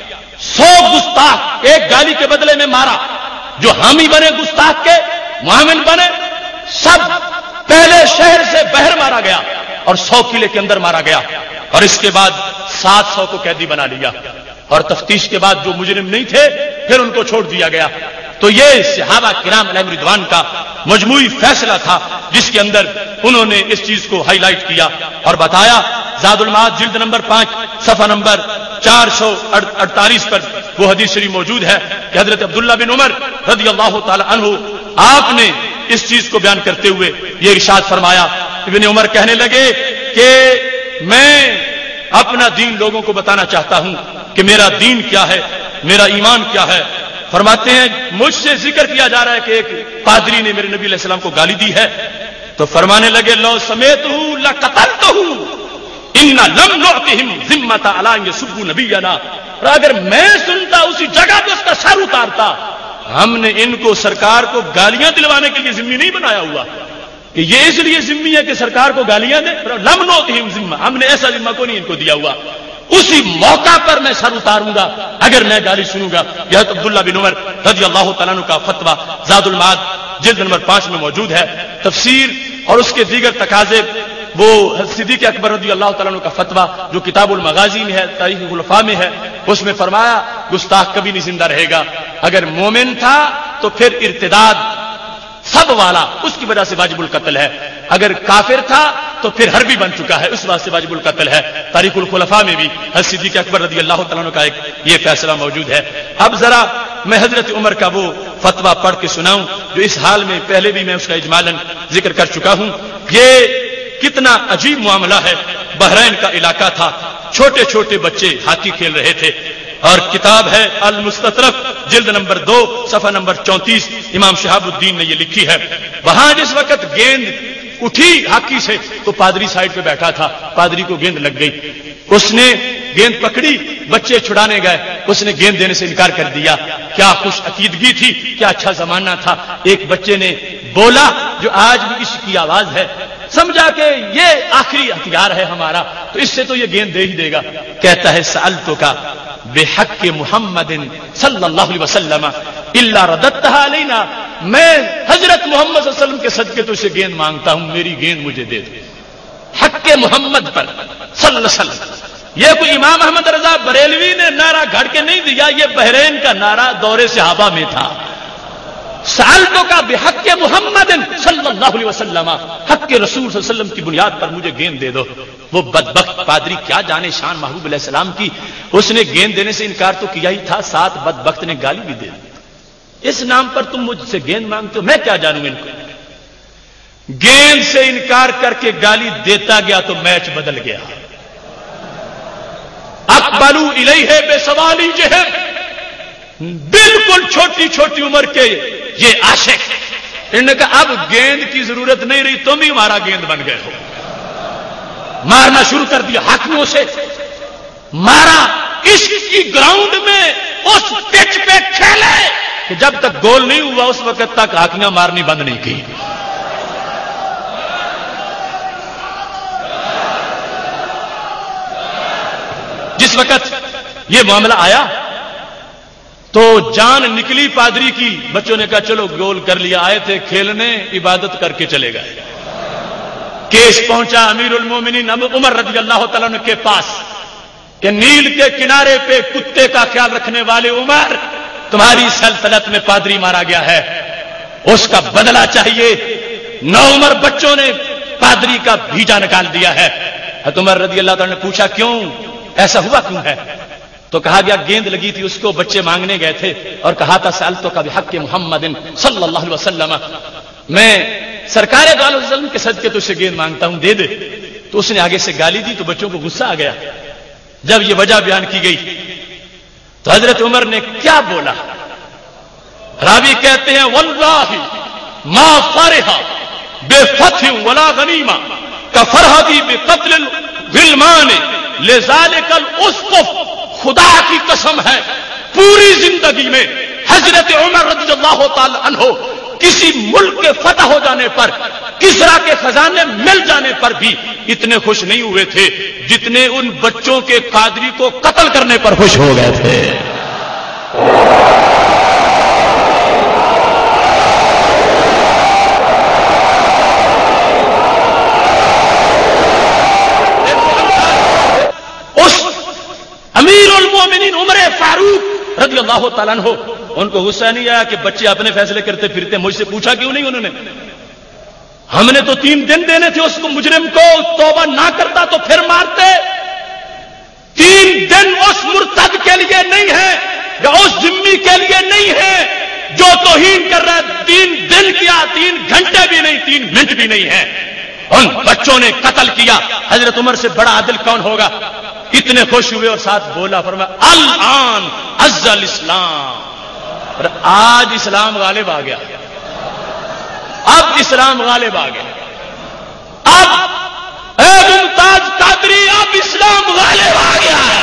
A: سو گستاخ ایک گالی کے بدلے میں مارا. جو حامی بنے گستاخ کے، معاون بنے، سب پہلے شہر سے باہر مارا گیا اور سو قلعے کے اندر مارا گیا. اور اس کے بعد سات سو کو قیدی بنا لیا، اور تفتیش کے بعد جو مجرم نہیں تھے پھر ان کو چھوڑ دیا گیا. تو یہ صحابہ کرام علیہم رضوان کا مجموعی فیصلہ تھا جس کے اندر انہوں نے اس چیز کو ہائی لائٹ کیا اور بتایا. زاد المعاد جلد نمبر پانچ صفحہ نمبر چار سو اڑتالیس پر وہ حدیث شریف موجود ہے کہ حضرت عبداللہ بن عمر رضی اللہ تعالی عنہ آپ نے اس چیز کو بیان کرتے ہوئے یہ ارشاد فرمایا. ابن عمر کہنے لگے کہ میں اپنا دین لوگوں کو بتانا چاہتا ہوں کہ میرا دین کیا ہے، میرا ایمان کیا ہے. فرماتے ہیں مجھ سے ذکر کیا جا رہا ہے کہ ایک پادری نے میرے نبی علیہ السلام کو گالی دی ہے، تو فرمانے لگے لو سمیتہ لقتلتہ ان لم نعطہم ذمۃ علی ان یسبوا نبینا. اور اگر میں سنتا اسی جگہ پہ اس کا سر اتارتا. ہم نے ان کو سرکار کو گالیاں دلوانے کے لیے ذمہ نہیں بنایا ہوا کہ یہ اس لیے ذمہ ہے کہ سرکار کو گالیاں دیں. لم نعطہم ذمہ، ہم نے ایسا ذمہ کو نہیں ان کو دیا ہوا. اسی موقع پر میں سر اتاروں گا اگر میں گالی سنوں گا. یہ عبداللہ بن عمر رضی اللہ تعالیٰ عنہ کا فتویٰ زاد المعاد جلد نمبر پانچ میں موجود ہے. تفسیر اور اس کے دیگر تقاضے وہ صدیق اکبر رضی اللہ تعالیٰ عنہ کا فتویٰ جو کتاب المغازی میں ہے، تاریخ خلفاء میں ہے، اس میں فرمایا گستاخ کبھی نہیں زندہ رہے گا. اگر مومن تھا تو پھر ارتداد سب والا اس کی وجہ سے واجب القتل ہے. اگر کافر تھا تو پھر حربی بن چکا ہے، اس واسطے سے واجب القتل ہے. تاریخ الخلفاء میں بھی حضرت صدیق اکبر رضی اللہ تعالیٰ عنہ کا ایک یہ فیصلہ موجود ہے. اب ذرا میں حضرت عمر کا وہ فتویٰ پڑھ کے سناؤں جو اس حال میں پہلے بھی میں اس کا اجمالاً ذکر کر چکا ہوں. یہ کتنا عجیب معاملہ ہے. بحرین کا علاقہ تھا، چھوٹے چھوٹے بچے ہاکی کھیل رہے تھے، اور کتاب ہے المستطرف جلد نمبر دو صفحہ نمبر چونتیس، امام شہاب الدین نے یہ لکھی ہے. وہاں جس وقت گیند اٹھی ہاکی سے تو پادری سائڈ پہ بیٹھا تھا، پادری کو گیند لگ گئی، اس نے گیند پکڑی، بچے چھڑانے گئے، اس نے گیند دینے سے انکار کر دیا. کیا خوش عقیدگی تھی، کیا اچھا زمانہ تھا. ایک بچے نے بولا جو آج بھی عشق کی آواز ہے، سمجھا کہ یہ آخری ہتھیار ہے ہمارا، تو اس سے تو یہ گیند دے ہی دے گا. کہتا ہے سألتو کا بے حق محمد صلی اللہ علیہ وسلم الا رددتها علینا، میں حضرت محمد صلی اللہ علیہ وسلم کے صدقے تو اسے گیند مانگتا ہوں، میری گیند مجھے دے دو. حق محمد پر صلی اللہ علیہ وسلم. یہ کوئی امام احمد رضا بریلوی نے نعرہ گھڑ کے نہیں دیا، یہ بحرین کا نعرہ دور صحابہ میں تھا. سألتو کا بحق محمد صلی اللہ علیہ وسلم، حق کے رسول صلی اللہ علیہ وسلم کی بنیاد پر مجھے گیند دے دو. وہ بدبخت پادری کیا جانے شان محبوب علیہ السلام کی، اس نے گیند دینے سے انکار تو کیا ہی تھا، ساتھ بدبخت نے گالی بھی دے دی. اس نام پر تم مجھ سے گیند مانگتے ہو، میں کیا جانوں ان کو. گیند سے انکار کر کے گالی دیتا گیا تو میچ بدل گیا. اقبلوا الیہ بے سوالی جہر، بالکل چھوٹی چھوٹی عمر کے یہ عاشق، انہوں نے کہا اب گیند کی ضرورت نہیں رہی، تم ہی ہمارا گیند بن گئے ہو. مارنا شروع کر دیا ہاتھوں سے، مارا اس کی گراؤنڈ میں اس پچ پہ کھیلے کہ جب تک گول نہیں ہوا اس وقت تک ہاکیاں مارنی بند نہیں کی. جس وقت یہ معاملہ آیا تو جان نکلی پادری کی. بچوں نے کہا چلو گول کر لیا، آئے تھے کھیلنے، عبادت کر کے چلے گئے. کیس پہنچا امیر المومنین عمر رضی اللہ تعالیٰ عنہ کے پاس کہ نیل کے کنارے پہ کتے کا خیال رکھنے والے عمر، تمہاری سلطنت میں پادری مارا گیا ہے، اس کا بدلہ چاہیے. نو عمر بچوں نے پادری کا بھیجا نکال دیا ہے. عمر رضی اللہ تعالیٰ نے پوچھا کیوں ایسا ہوا کیوں ہے؟ تو کہا گیا گیند لگی تھی، اس کو بچے مانگنے گئے تھے اور کہا تھا سألتو کا بحق محمد صلی اللہ علیہ وسلم، میں سرکار دو علیہ وسلم کے صدقے تو سے گیند مانگتا ہوں، دے دے. تو اس نے آگے سے گالی دی تو بچوں کو غصہ آ گیا. جب یہ وجہ بیان کی گئی تو حضرت عمر نے کیا بولا؟ راوی کہتے ہیں واللہ ما فرح بفتح ولا غنیمہ کفرحتی بقتل الغلمان لذالک الاسقف. خدا کی قسم ہے پوری زندگی میں حضرت عمر رضی اللہ تعالی عنہ کسی ملک کے فتح ہو جانے پر، کسرا کے خزانے مل جانے پر بھی اتنے خوش نہیں ہوئے تھے جتنے ان بچوں کے قادری کو قتل کرنے پر خوش ہو گئے تھے. اس امیر المومنین عمر فاروق رضی اللہ تعالیٰ عنہ، ان کو غصہ نہیں آیا کہ بچے اپنے فیصلے کرتے پھرتے، مجھ سے پوچھا کیوں نہیں انہوں نے؟ ہم نے تو تین دن دینے تھے اس کو، مجرم کو، توبہ نہ کرتا تو پھر مارتے. تین دن اس مرتد کے لیے نہیں ہے یا اس ذمی کے لیے نہیں ہے جو توہین کر رہا ہے. تین دن کیا، تین گھنٹے بھی نہیں، تین منٹ بھی نہیں ہے. ان بچوں نے قتل کیا. حضرت عمر سے بڑا عادل کون ہوگا؟ اتنے خوش ہوئے اور ساتھ بولا، فرمایا الان عز الاسلام، آج اسلام غالب آ گیا، اب اسلام غالب آ گیا، اب اے ممتاز قادری اب اسلام غالب آ گیا ہے.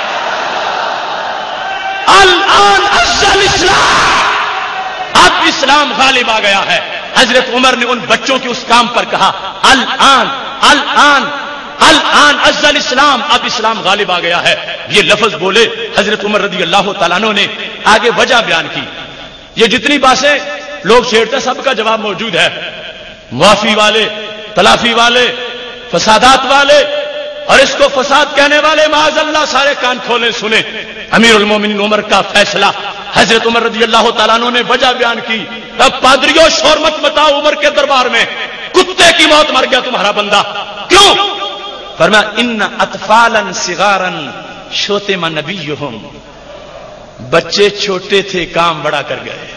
A: الان عز الاسلام، اب اسلام غالب آ گیا ہے. حضرت عمر نے ان بچوں کے اس کام پر کہا الان الان الان عز الاسلام، اب اسلام غالب آ گیا ہے. یہ لفظ بولے حضرت عمر رضی اللہ تعالیٰ عنہ نے. آگے وجہ بیان کی. یہ جتنی باتیں لوگ چھیڑتے سب کا جواب موجود ہے. معافی والے، تلافی والے، فسادات والے اور اس کو فساد کہنے والے معاذ اللہ سارے کان کھولے سنیں. امیر المومنین عمر کا فیصلہ. حضرت عمر رضی اللہ تعالیٰ عنہ نے وجہ بیان کی. اب پادریوں شور مت مچاؤ عمر کے دربار میں، کتے کی موت مر گیا تمہارا بندہ. کیوں؟ فرمایا ان اطفالا صغارا شتم نبیہم، بچے چھوٹے تھے کام بڑا کر گئے.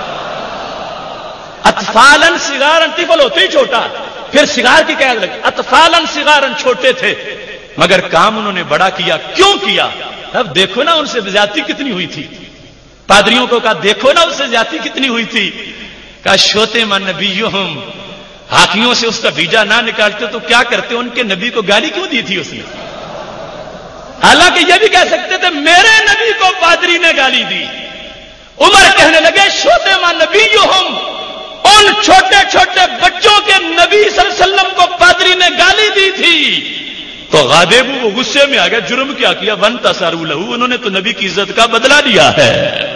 A: اطفالا صغارا، طفل ہوتے ہی چھوٹا، پھر صغار کی قید لگی. اطفالا صغارا، چھوٹے تھے مگر کام انہوں نے بڑا کیا. کیوں کیا؟ اب دیکھو نا ان سے زیادتی کتنی ہوئی تھی. پادریوں کو کہا دیکھو نا اس سے زیادتی کتنی ہوئی تھی. کہا شتم نبیہم، ہاتھیوں سے اس کا بیجا نہ نکالتے تو کیا کرتے؟ ان کے نبی کو گالی کیوں دی تھی اس نے؟ حالانکہ یہ بھی کہہ سکتے تھے میرے نبی کو پادری نے گالی دی. عمر کہنے لگے شتم نبیہم، ان چھوٹے چھوٹے بچوں کے نبی صلی اللہ علیہ وسلم کو پادری نے گالی دی تھی. تو غاضب وہ غصے میں آ گیا. جرم کیا کیا؟ وانتصروا لہ، انہوں نے تو نبی کی عزت کا بدلہ لیا ہے،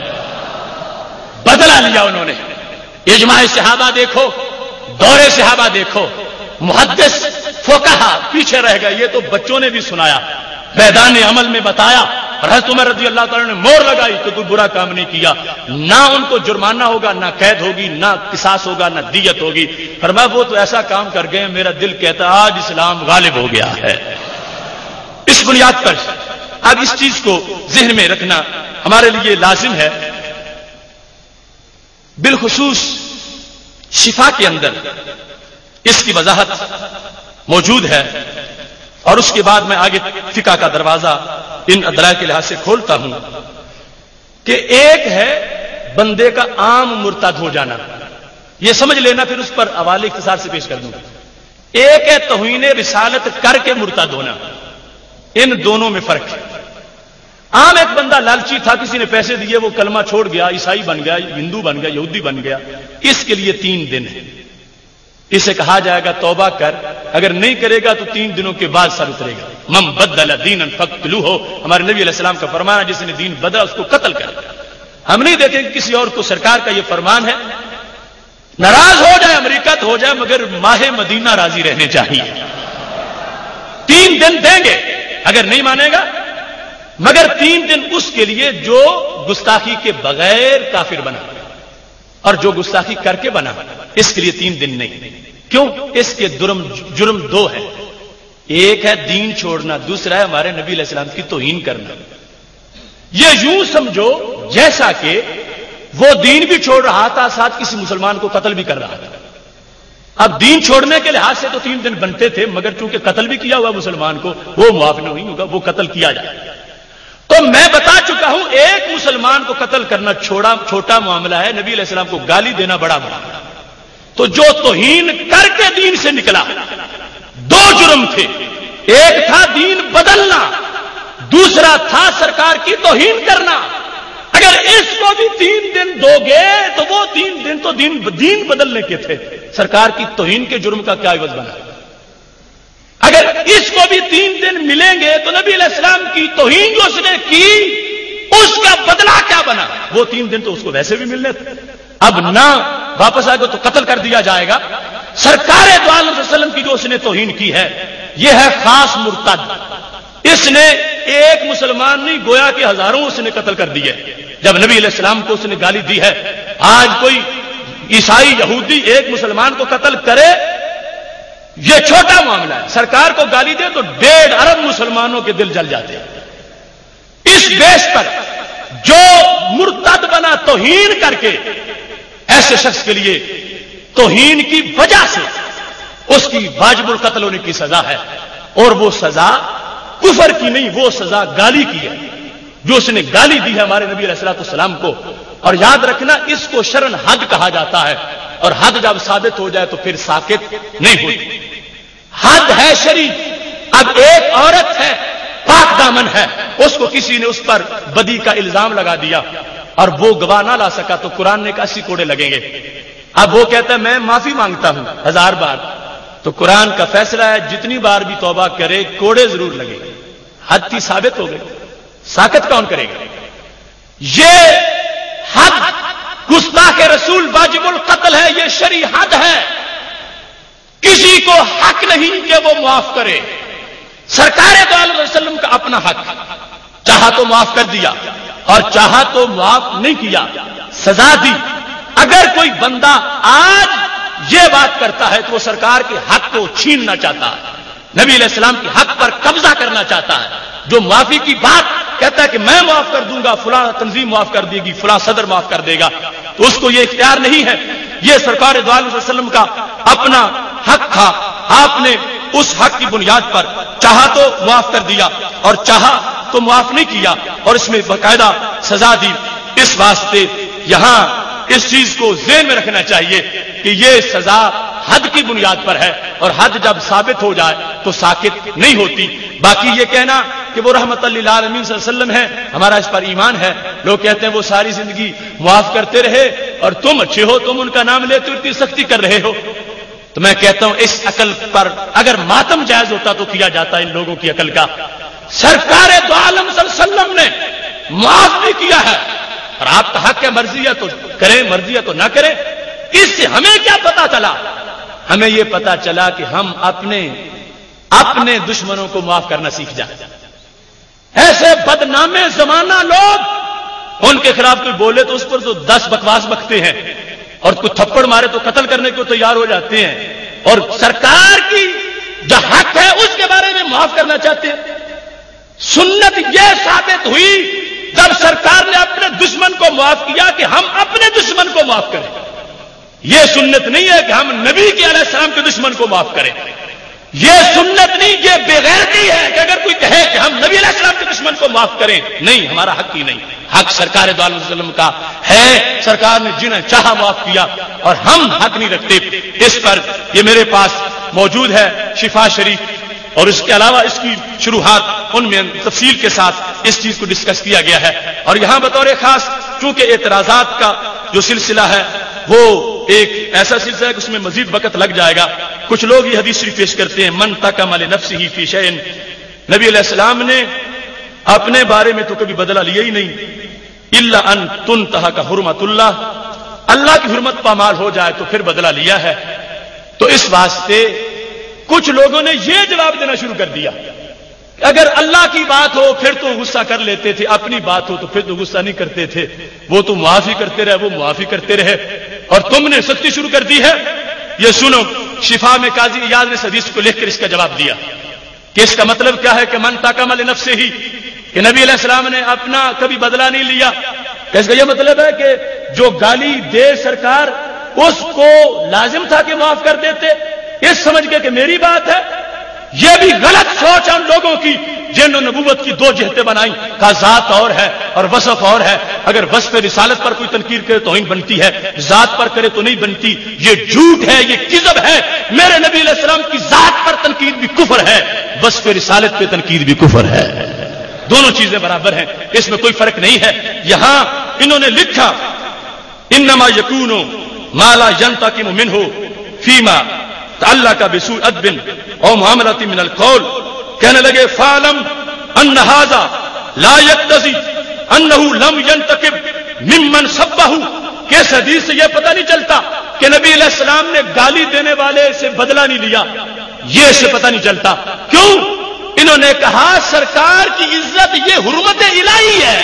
A: بدلہ لیا انہوں نے. اجماع صحابہ دیکھو، دور صحابہ دیکھو، محدث فقہا پیچھے رہ گئے. یہ تو بچوں نے بھی سنایا، میدان عمل میں بتایا. اور حضرت عمر رضی اللہ تعالیٰ نے مور لگائی کہ کوئی برا کام نہیں کیا، نہ ان کو جرمانہ ہوگا، نہ قید ہوگی، نہ قصاص ہوگا، نہ دیت ہوگی. فرمایا وہ تو ایسا کام کر گئے میرا دل کہتا آج اسلام غالب ہو گیا ہے. اس بنیاد پر اب اس چیز کو ذہن میں رکھنا ہمارے لیے لازم ہے. بالخصوص شفا کے اندر اس کی وضاحت موجود ہے، اور اس کے بعد میں آگے فقہ کا دروازہ ان ادراک کے لحاظ سے کھولتا ہوں کہ ایک ہے بندے کا عام مرتد ہو جانا، یہ سمجھ لینا، پھر اس پر حوالے اختصار سے پیش کر دوں گا۔ ایک ہے توہین رسالت کر کے مرتد ہونا، ان دونوں میں فرق ہے۔ عام ایک بندہ لالچی تھا، کسی نے پیسے دیے، وہ کلمہ چھوڑ گیا، عیسائی بن گیا، ہندو بن گیا، یہودی بن گیا، اس کے لیے تین دن ہے، اسے کہا جائے گا توبہ کر، اگر نہیں کرے گا تو تین دنوں کے بعد سر اترے گا۔ من بدل دینا فقتلوہ، ہمارے نبی علیہ السلام کا فرمان ہے، جس نے دین بدلا اس کو قتل کر۔ ہم نہیں دیکھیں کہ کسی اور کو، سرکار کا یہ فرمان ہے، ناراض ہو جائے امریکہ تو ہو جائے، مگر ماہ مدینہ راضی رہنے چاہیے۔ تین دن دیں گے اگر نہیں مانے گا، مگر تین دن اس کے لیے جو گستاخی کے بغیر کافر بنا، اور جو گستاخی کر کے بنا اس کے لیے تین دن نہیں۔ کیوں؟ اس کے جرم جرم دو ہیں، ایک ہے دین چھوڑنا، دوسرا ہے ہمارے نبی علیہ السلام کی توہین کرنا۔ یہ یوں سمجھو جیسا کہ وہ دین بھی چھوڑ رہا تھا، ساتھ کسی مسلمان کو قتل بھی کر رہا تھا۔ اب دین چھوڑنے کے لحاظ سے تو تین دن بنتے تھے، مگر چونکہ قتل بھی کیا ہوا مسلمان کو، وہ معاف نہیں ہوگا، وہ قتل کیا جائے۔ تو میں بتا چکا ہوں ایک مسلمان کو قتل کرنا چھوڑا چھوٹا معاملہ ہے، نبی علیہ السلام کو گالی دینا بڑا معاملہ۔ تو جو توہین کر کے دین سے نکلا، دو جرم تھے، ایک تھا دین بدلنا، دوسرا تھا سرکار کی توہین کرنا۔ اگر اس کو بھی تین دن دو گے تو وہ تین دن تو دین دین بدلنے کے تھے، سرکار کی توہین کے جرم کا کیا عوض بنا؟ اگر اس کو بھی تین دن ملیں گے تو نبی علیہ السلام کی توہین جو اس نے کی اس کا بدلہ کیا بنا؟ وہ تین دن تو اس کو ویسے بھی ملنے تھے، اب نہ واپس آئے گا تو قتل کر دیا جائے گا۔ سرکار دو عالم صلی اللہ علیہ وسلم کی جو اس نے توہین کی ہے، یہ ہے خاص مرتد۔ اس نے ایک مسلمان نہیں، گویا کہ ہزاروں اس نے قتل کر دیے جب نبی علیہ السلام کو اس نے گالی دی ہے۔ آج کوئی عیسائی یہودی ایک مسلمان کو قتل کرے، یہ چھوٹا معاملہ ہے، سرکار کو گالی دے تو ڈیڑھ ارب مسلمانوں کے دل جل جاتے ہیں۔ اس بیس پر جو مرتد بنا توہین کر کے، ایسے شخص کے لیے توہین کی وجہ سے اس کی واجب القتل ہونے کی سزا ہے، اور وہ سزا کفر کی نہیں، وہ سزا گالی کی ہے، جو اس نے گالی دی ہے ہمارے نبی علیہ الصلوۃ والسلام کو۔ اور یاد رکھنا اس کو شرن حد کہا جاتا ہے، اور حد جب ثابت ہو جائے تو پھر ساکت نہیں ہوتی۔ حد ہے شریف، اب ایک عورت ہے پاک دامن ہے، اس کو کسی نے اس پر بدی کا الزام لگا دیا اور وہ گواہ نہ لا سکا، تو قرآن نے کہا اسی کوڑے لگیں گے۔ اب وہ کہتا ہے میں معافی مانگتا ہوں ہزار بار، تو قرآن کا فیصلہ ہے جتنی بار بھی توبہ کرے کوڑے ضرور لگے گا۔ حد کی ثابت ہو گئی، ساکت کون کرے گا؟ یہ حد گستاخ رسول واجب القتل ہے، یہ شرعی حد ہے، کسی کو حق نہیں کہ وہ معاف کرے۔ سرکار دو علیہ وسلم کا اپنا حق، چاہا تو معاف کر دیا اور چاہا تو معاف نہیں کیا، سزا دی۔ اگر کوئی بندہ آج یہ بات کرتا ہے تو وہ سرکار کے حق کو چھیننا چاہتا ہے، نبی علیہ السلام کے حق پر قبضہ کرنا چاہتا ہے۔ جو معافی کی بات کہتا ہے کہ میں معاف کر دوں گا، فلاں تنظیم معاف کر دے گی، فلاں صدر معاف کر دے گا، تو اس کو یہ اختیار نہیں ہے۔ یہ سرکار دو علیہ وسلم کا اپنا حق تھا، آپ نے اس حق کی بنیاد پر چاہا تو معاف کر دیا اور چاہا تو معاف نہیں کیا، اور اس میں باقاعدہ سزا دی۔ اس واسطے یہاں اس چیز کو ذہن میں رکھنا چاہیے کہ یہ سزا حد کی بنیاد پر ہے، اور حد جب ثابت ہو جائے تو ساکت نہیں ہوتی۔ باقی یہ کہنا کہ وہ رحمت للعالمین صلی اللہ علیہ وسلم ہے، ہمارا اس پر ایمان ہے۔ لوگ کہتے ہیں وہ ساری زندگی معاف کرتے رہے اور تم اچھے ہو، تم ان کا نام لیتے اتنی سختی کر رہے ہو۔ تو میں کہتا ہوں اس عقل پر اگر ماتم جائز ہوتا تو کیا جاتا ان لوگوں کی عقل کا۔ سرکار دو عالم صلی اللہ علیہ وسلم نے معاف بھی کیا ہے، اور آپ کا حق ہے، مرضی ہے تو کریں، مرضی ہے تو نہ کریں۔ اس سے ہمیں کیا پتا چلا؟ ہمیں یہ پتا چلا کہ ہم اپنے اپنے دشمنوں کو معاف کرنا سیکھ جائیں۔ ایسے بدنامے زمانہ لوگ، ان کے خلاف کوئی بولے تو اس پر تو دس بکواس بکتے ہیں، اور کوئی تھپڑ مارے تو قتل کرنے کو تیار ہو جاتے ہیں، اور سرکار کی جو حق ہے اس کے بارے میں معاف کرنا چاہتے ہیں۔ سنت یہ ثابت ہوئی جب سرکار نے اپنے دشمن کو معاف کیا کہ ہم اپنے دشمن کو معاف کریں۔ یہ سنت نہیں ہے کہ ہم نبی کے علیہ السلام کے دشمن کو معاف کریں. یہ سنت نہیں، یہ بے غیرتی ہے کہ اگر کوئی کہے کہ ہم نبی علیہ السلام کے دشمن کو معاف کریں. نہیں، ہمارا حق ہی نہیں. حق سرکار دو عالم وسلم کا ہے، سرکار نے جنہیں چاہا معاف کیا، اور ہم حق نہیں رکھتے. اس پر یہ میرے پاس موجود ہے شفا شریف، اور اس کے علاوہ اس کی شروحات ان میں تفصیل کے ساتھ اس چیز کو ڈسکس کیا گیا ہے. اور یہاں بطور خاص چونکہ اعتراضات کا جو سلسلہ ہے وہ ایک ایسا سلسلہ ہے کہ اس میں مزید وقت لگ جائے گا. کچھ لوگ یہ حدیث شریف پیش کرتے ہیں، من تکمل نفسہ فی شیء، نبی علیہ السلام نے اپنے بارے میں تو کبھی بدلہ لیا ہی نہیں، الا ان تنتہک حرمت اللہ، اللہ کی حرمت پامال ہو جائے تو پھر بدلہ لیا ہے. تو اس واسطے کچھ لوگوں نے یہ جواب دینا شروع کر دیا کہ اگر اللہ کی بات ہو پھر تو غصہ کر لیتے تھے، اپنی بات ہو تو پھر تو غصہ نہیں کرتے تھے، وہ تو معافی کرتے رہے، وہ معافی کرتے رہے، اور تم نے سختی شروع کر دی ہے. یہ سنو، شفا میں قاضی ایاز نے اس حدیث کو لکھ کر اس کا جواب دیا کہ اس کا مطلب کیا ہے کہ من تکمل نفسہ ہی، کہ نبی علیہ السلام نے اپنا کبھی بدلہ نہیں لیا. اس کا یہ مطلب ہے کہ جو گالی دے سرکار اس کو لازم تھا کہ معاف کر دیتے، یہ سمجھ کے کہ میری بات ہے. یہ بھی غلط سوچ ہم لوگوں کی جنہوں نے نبوت کی دو جہتیں بنائی، کا ذات اور ہے اور وصف اور ہے. اگر وصف رسالت پر کوئی تنقید کرے تو توہین بنتی ہے، ذات پر کرے تو نہیں بنتی. یہ جھوٹ ہے، یہ کذب ہے. میرے نبی علیہ السلام کی ذات پر تنقید بھی کفر ہے، وصف رسالت پہ تنقید بھی کفر ہے. دونوں چیزیں برابر ہیں، اس میں کوئی فرق نہیں ہے. یہاں انہوں نے لکھا انما یکون ما لا ینتقم منہ فیما تعلق بسوء ادب او معاملۃ من القول. کہنے لگے فعلم ان ھذا لا یقتضی انہ لم ینتقم ممن سبہ، کہ اس حدیث سے یہ پتہ نہیں چلتا کہ نبی علیہ السلام نے گالی دینے والے سے بدلہ نہیں لیا. یہ اسے پتہ نہیں چلتا. کیوں؟ انہوں نے کہا سرکار کی عزت یہ حرمت الہی ہے.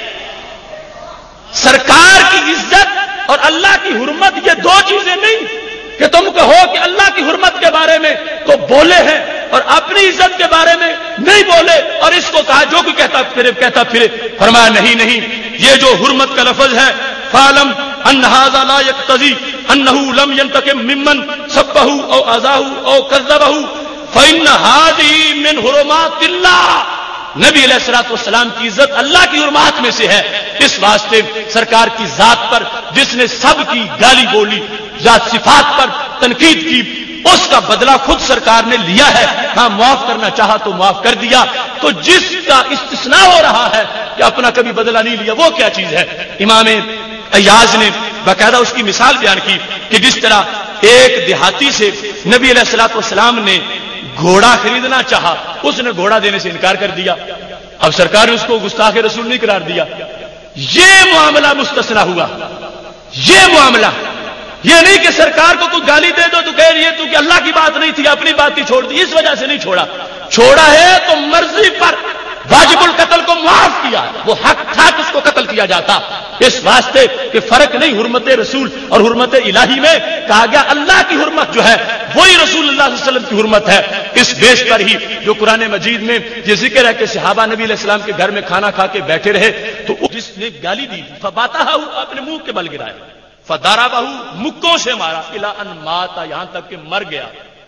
A: سرکار کی عزت اور اللہ کی حرمت یہ دو چیزیں نہیں کہ تم کہو کہ اللہ کی حرمت کے بارے میں تو بولے ہیں اور اپنی عزت کے بارے میں نہیں بولے، اور اس کو کہا جو کہ کہتا پھرے کہتا پھرے. فرمایا نہیں نہیں، یہ جو حرمت کا لفظ ہے فعلم ان ھذا لا یقتضی انہ لم ینتقم ممن سبہ او اذاہ او کذبہ فإن هذه من حرمات اللہ. نبی علیہ الصلوۃ والسلام کی عزت اللہ کی حرمات میں سے ہے. اس واسطے سرکار کی ذات پر جس نے سب کی گالی بولی، ذات صفات پر تنقید کی، اس کا بدلہ خود سرکار نے لیا ہے. ہاں معاف کرنا چاہا تو معاف کر دیا. تو جس کا استثناء ہو رہا ہے کہ اپنا کبھی بدلہ نہیں لیا، وہ کیا چیز ہے؟ امام ایاز نے باقاعدہ اس کی مثال بیان کی کہ جس طرح ایک دیہاتی سے نبی علیہ الصلوۃ والسلام نے گھوڑا خریدنا چاہا، اس نے گھوڑا دینے سے انکار کر دیا. اب سرکار نے اس کو گستاخ رسول نہیں قرار دیا. یہ معاملہ مستثنا ہوا. یہ معاملہ یہ نہیں کہ سرکار کو کوئی گالی دے دو تو کہہ رہی ہے تو کہ اللہ کی بات نہیں تھی، اپنی بات ہی چھوڑ دی. اس وجہ سے نہیں چھوڑا. چھوڑا ہے تو مرضی پر واجب القتل کو معاف کیا. وہ حق تھا کہ اس کو قتل کیا جاتا. اس واسطے کہ فرق نہیں حرمت رسول اور حرمت الہی میں. کہا گیا اللہ کی حرمت جو ہے وہی رسول اللہ صلی اللہ علیہ وسلم کی حرمت ہے. اس بیش پر ہی جو قرآن مجید میں یہ ذکر ہے کہ صحابہ نبی علیہ السلام کے گھر میں کھانا کھا کے بیٹھے رہے تو جس نے گالی دی فباتہ اپنے منہ کے بل گرائے، فضربہ مکوں سے مارا الی ان مات، یہاں تک کہ مر گیا.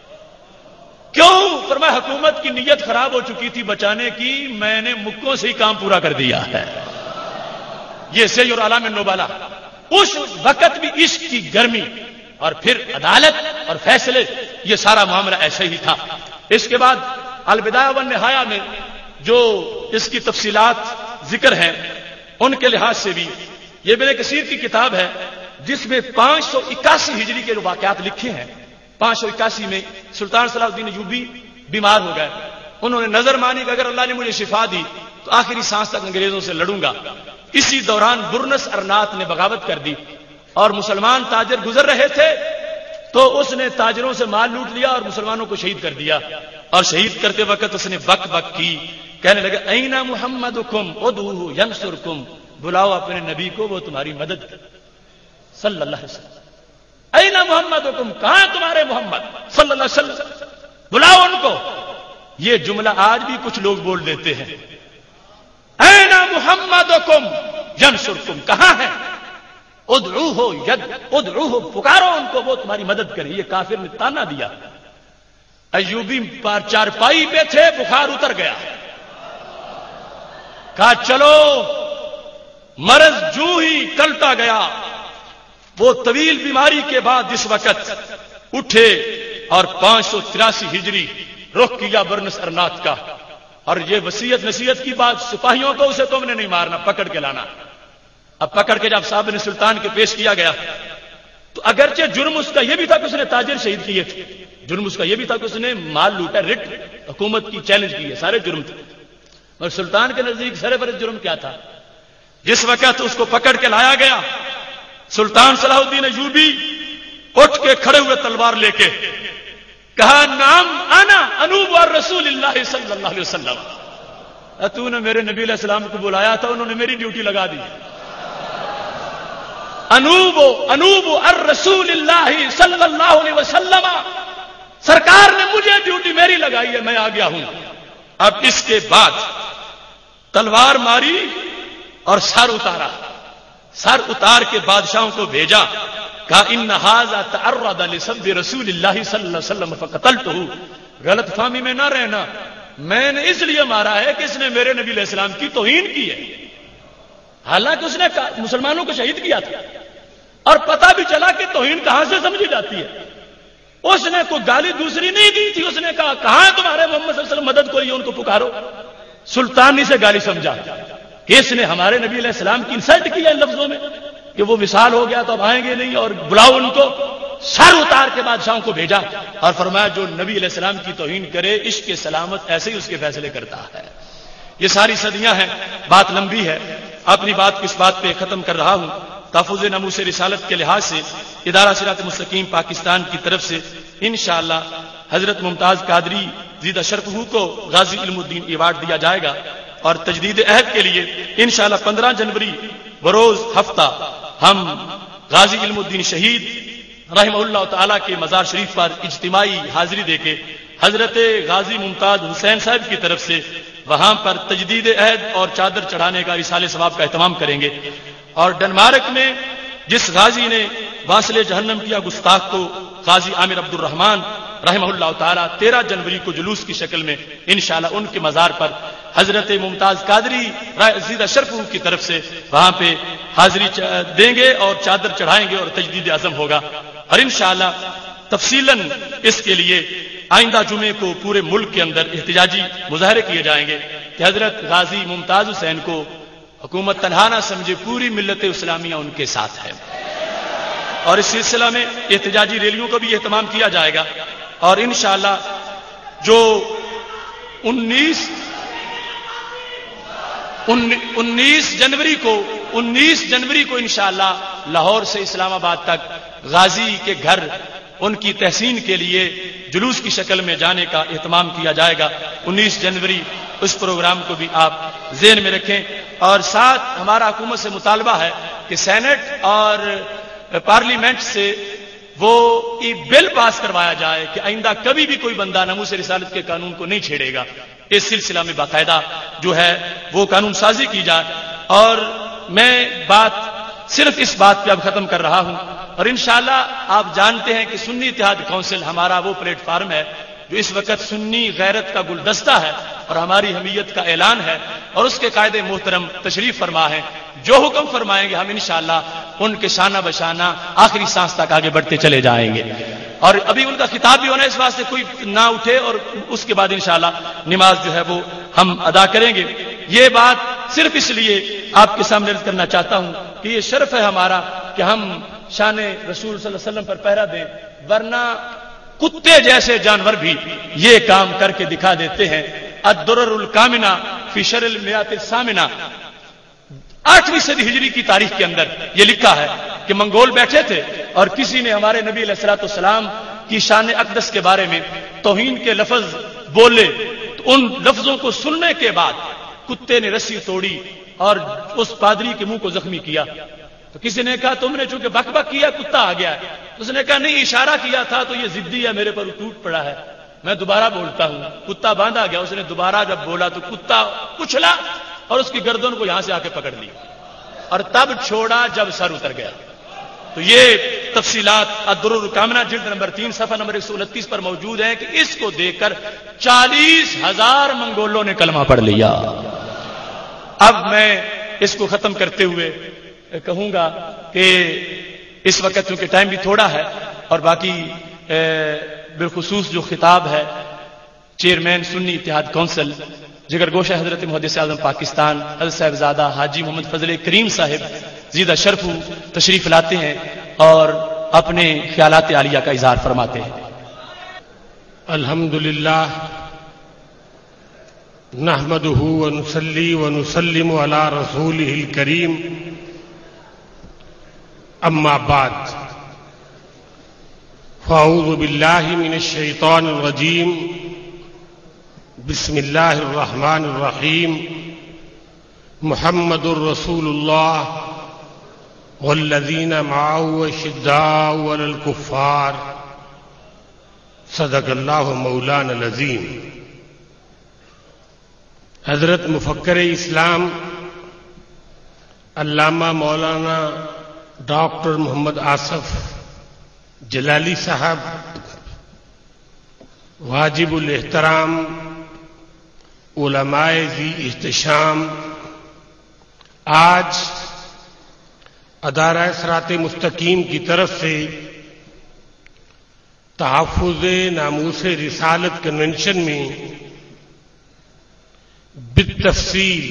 A: کیوں؟ فرمایا حکومت کی نیت خراب ہو چکی تھی بچانے کی، میں نے مکوں سے ہی کام پورا کر دیا ہے. یہ سید اور علام النبلا. اس وقت بھی عشق کی گرمی اور پھر عدالت اور فیصلے، یہ سارا معاملہ ایسے ہی تھا. اس کے بعد البدایہ والنہایہ میں جو اس کی تفصیلات ذکر ہیں ان کے لحاظ سے بھی یہ ابن کثیر کی کتاب ہے جس میں پانچ سو اکاسی ہجری کے جو واقعات لکھے ہیں. پانچ سو اکاسی میں سلطان صلاح الدین ایوبی بیمار ہو گئے. انہوں نے نظر مانی کہ اگر اللہ نے مجھے شفا دی تو آخری سانس تک انگریزوں سے لڑوں گا. اسی دوران برنس ارنات نے بغاوت کر دی اور مسلمان تاجر گزر رہے تھے تو اس نے تاجروں سے مال لوٹ لیا اور مسلمانوں کو شہید کر دیا. اور شہید کرتے وقت اس نے بک بک کی، کہنے لگا اینا محمدکم ادعوہ ینصرکم، بلاؤ اپنے نبی کو وہ تمہاری مدد صلی اللہ علیہ وسلم. اینا محمدکم، کہاں تمہارے محمد صلی اللہ علیہ وسلم، بلاؤ ان کو. یہ جملہ آج بھی کچھ لوگ بول دیتے ہیں، اینا محمدکم ینصرکم، کہاں ہے؟ ادعوہ ید ادعوہ پکارو ان کو وہ تمہاری مدد کرے. یہ کافر نے تانا دیا. ایوبی پر چارپائی پہ تھے, بخار اتر گیا. کہا چلو, مرض جو ہی ٹلتا گیا. وہ طویل بیماری کے بعد جس وقت اٹھے اور پانچ سو تراسی ہجری رخ کیا برنس ارنات کا, اور یہ وصیت نصیحت کی بات, سپاہیوں کو اسے تم نے نہیں مارنا, پکڑ کے لانا. اب پکڑ کے جب صاحب نے سلطان کے پیش کیا گیا تو اگرچہ جرم اس کا یہ بھی تھا کہ اس نے تاجر شہید کیے تھے, جرم اس کا یہ بھی تھا کہ اس نے مال لوٹا, رٹ حکومت کی چیلنج کی ہے, سارے جرم تھے. اور سلطان کے نزدیک سرفرست جرم کیا تھا؟ جس وقت اس کو پکڑ کے لایا گیا, سلطان صلاح الدین ایوبی اٹھ کے کھڑے ہوئے تلوار لے کے, کہا نام انا انوب رسول اللہ صلی اللہ علیہ وسلم. تو نے میرے نبی علیہ السلام کو بلایا تھا, انہوں نے میری ڈیوٹی لگا دی. انوب انوب الرسول اللہ صلی اللہ علیہ وسلم, سرکار نے مجھے ڈیوٹی میری لگائی ہے, میں آ گیا ہوں. اب اس کے بعد تلوار ماری اور سر اتارا. سر اتار کے بادشاہوں کو بھیجا, کہا ان ھذا تعرض لسب رسول اللہ صلی اللہ علیہ وسلم فقتلتہ. غلط فہمی میں نہ رہنا, میں نے اس لیے مارا ہے کہ اس نے میرے نبی علیہ السلام کی توہین کی ہے. حالانکہ اس نے مسلمانوں کو شہید کیا تھا, اور پتہ بھی چلا کہ توہین کہاں سے سمجھی جاتی ہے. اس نے کوئی گالی دوسری نہیں دی تھی, اس نے کہا کہاں تمہارے محمد صلی اللہ علیہ وسلم مدد کو لیے, ان کو پکارو. سلطان نے سے گالی سمجھا کہ اس نے ہمارے نبی علیہ السلام کی انسلٹ کی ہے ان لفظوں میں کہ وہ وصال ہو گیا تو اب آئیں گے نہیں, اور بلاؤ ان کو. سر اتار کے بادشاہوں کو بھیجا اور فرمایا جو نبی علیہ السلام کی توہین کرے عشق کے سلامت ایسے ہی اس کے فیصلے کرتا ہے. یہ ساری صدیاں ہیں, بات لمبی ہے, اپنی بات کو اس بات پہ ختم کر رہا ہوں. تحفظ ناموس رسالت کے لحاظ سے ادارہ صراط مستقیم پاکستان کی طرف سے انشاءاللہ حضرت ممتاز قادری زیدہ شرفہ کو غازی علم الدین ایوارڈ دیا جائے گا, اور تجدید عہد کے لیے انشاءاللہ پندرہ جنوری بروز ہفتہ ہم غازی علم الدین شہید رحمہ اللہ تعالیٰ کے مزار شریف پر اجتماعی حاضری دے کے حضرت غازی ممتاز حسین صاحب کی طرف سے وہاں پر تجدید عہد اور چادر چڑھانے کا رسالہ ثواب کا اہتمام کریں گے. اور ڈنمارک میں جس غازی نے واصل جہنم کیا گستاخ کو, غازی عامر عبد الرحمان رحمہ اللہ تعالیٰ, تیرہ جنوری کو جلوس کی شکل میں انشاءاللہ ان کے مزار پر حضرت ممتاز قادری زیدہ شرفہ کی طرف سے وہاں پہ حاضری دیں گے اور چادر چڑھائیں گے اور تجدید عزم ہوگا. اور انشاءاللہ تفصیلاً اس کے لیے آئندہ جمعے کو پورے ملک کے اندر احتجاجی مظاہرے کیے جائیں گے کہ حضرت غازی ممتاز حسین کو حکومت تنہا نہ سمجھے, پوری ملت اسلامیہ ان کے ساتھ ہے. اور اس سلسلہ میں احتجاجی ریلیوں کو بھی اہتمام کیا جائے گا. اور انشاءاللہ جو انیس انیس جنوری کو انیس جنوری کو انشاءاللہ لاہور سے اسلام آباد تک غازی کے گھر ان کی تحسین کے لیے جلوس کی شکل میں جانے کا اہتمام کیا جائے گا. انیس جنوری اس پروگرام کو بھی آپ ذہن میں رکھیں. اور ساتھ ہمارا حکومت سے مطالبہ ہے کہ سینٹ اور پارلیمنٹ سے وہ یہ بل پاس کروایا جائے کہ آئندہ کبھی بھی کوئی بندہ ناموس رسالت کے قانون کو نہیں چھیڑے گا. اس سلسلہ میں باقاعدہ جو ہے وہ قانون سازی کی جائے. اور میں بات صرف اس بات پہ اب ختم کر رہا ہوں, اور انشاءاللہ آپ جانتے ہیں کہ سنی اتحاد کونسل ہمارا وہ پلیٹ فارم ہے جو اس وقت سنی غیرت کا گلدستہ ہے اور ہماری حمیت کا اعلان ہے, اور اس کے قائد محترم تشریف فرما ہے. جو حکم فرمائیں گے ہم انشاءاللہ ان کے شانہ بشانہ آخری سانس تک آگے بڑھتے چلے جائیں گے. اور ابھی ان کا خطاب بھی ہونا, اس واسطے کوئی نہ اٹھے, اور اس کے بعد انشاءاللہ نماز جو ہے وہ ہم ادا کریں گے. یہ بات صرف اس لیے آپ کے سامنے عرض کرنا چاہتا ہوں کہ یہ شرف ہے ہمارا کہ ہم شان رسول صلی اللہ علیہ وسلم پر پہرا دیں, ورنہ کتے جیسے جانور بھی یہ کام کر کے دکھا دیتے ہیں. الدرر الکامنہ فی شرح المیات الثامنہ, آٹھویں صدی ہجری کی تاریخ کے اندر یہ لکھا ہے کہ منگول بیٹھے تھے اور کسی نے ہمارے نبی علیہ الصلوۃ والسلام کی شان اقدس کے بارے میں توہین کے لفظ بولے, تو ان لفظوں کو سننے کے بعد کتے نے رسی توڑی اور اس پادری کے منہ کو زخمی کیا. تو کسی نے کہا تم نے چونکہ بک بک کیا کتا آ گیا. اس نے کہا نہیں, اشارہ کیا تھا تو یہ ضدی ہے, میرے پر ٹوٹ پڑا ہے, میں دوبارہ بولتا ہوں. کتا باندھا گیا, اس نے دوبارہ جب بولا تو کتا اچھلا اور اس کی گردن کو یہاں سے آ کے پکڑ لی, اور تب چھوڑا جب سر اتر گیا. تو یہ تفصیلات الدرر الکامنہ جلد نمبر تین صفحہ نمبر ایک سو انتیس پر موجود ہے کہ اس کو دیکھ کر چالیس ہزار منگولوں نے کلمہ پڑھ لیا۔ اب میں اس کو ختم کرتے ہوئے کہوں گا کہ اس وقت چونکہ ٹائم بھی تھوڑا ہے اور باقی بالخصوص جو خطاب ہے چیئرمین سنی اتحاد کونسل جگر گوشہ حضرت محدث اعظم پاکستان حضرت صاحبزادہ حاجی محمد فضل کریم صاحب زیدہ شرف تشریف لاتے ہیں اور اپنے خیالات عالیہ کا اظہار فرماتے ہیں۔
B: الحمدللہ نحمدہ ونصلی ونسلم علی رسولہ الکریم، اما بعد فاعوذ باللہ من الشیطان الرجیم، بسم اللہ الرحمن الرحیم، محمد الرسول اللہ والذین معه اشداء علی الکفار، صدق اللہ مولانا العظیم۔ حضرت مفکر اسلام علامہ مولانا ڈاکٹر محمد آصف جلالی صاحب واجب الاحترام علماء ذی احتشام آج ادارہ صراط مستقیم کی طرف سے تحفظ ناموس رسالت کنونشن میں بالتفصیل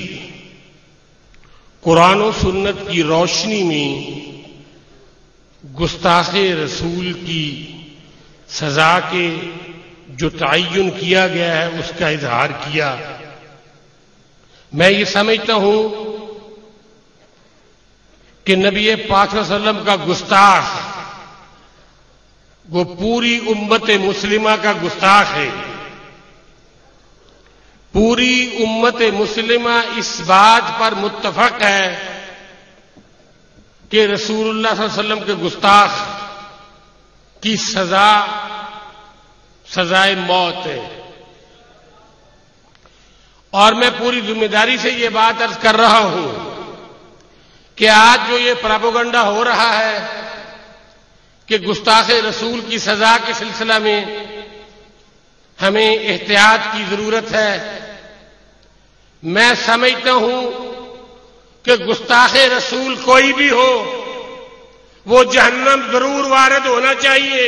B: قرآن و سنت کی روشنی میں گستاخ رسول کی سزا کے جو تعین کیا گیا ہے اس کا اظہار کیا۔ میں یہ سمجھتا ہوں کہ نبی پاک صلی اللہ علیہ وسلم کا گستاخ وہ پوری امت مسلمہ کا گستاخ ہے۔ پوری امت مسلمہ اس بات پر متفق ہے کہ رسول اللہ صلی اللہ علیہ وسلم کے گستاخ کی سزا سزائے موت ہے، اور میں پوری ذمہ داری سے یہ بات عرض کر رہا ہوں کہ آج جو یہ پراپیگنڈا ہو رہا ہے کہ گستاخ رسول کی سزا کے سلسلہ میں ہمیں احتیاط کی ضرورت ہے، میں سمجھتا ہوں کہ گستاخ رسول کوئی بھی ہو وہ جہنم ضرور وارد ہونا چاہیے۔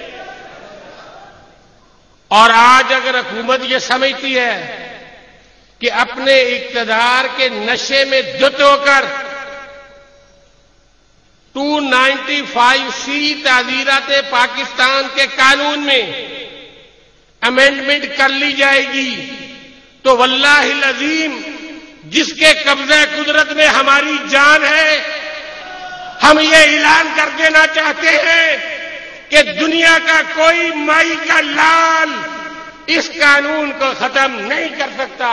B: اور آج اگر حکومت یہ سمجھتی ہے کہ اپنے اقتدار کے نشے میں دھت ہو کر ٹو نائنٹی فائیو سی تعزیرات پاکستان کے قانون میں امینڈمنٹ کر لی جائے گی تو واللہ العظیم جس کے قبضہ قدرت میں ہماری جان ہے، ہم یہ اعلان کر دینا چاہتے ہیں کہ دنیا کا کوئی مائی کا لال اس قانون کو ختم نہیں کر سکتا۔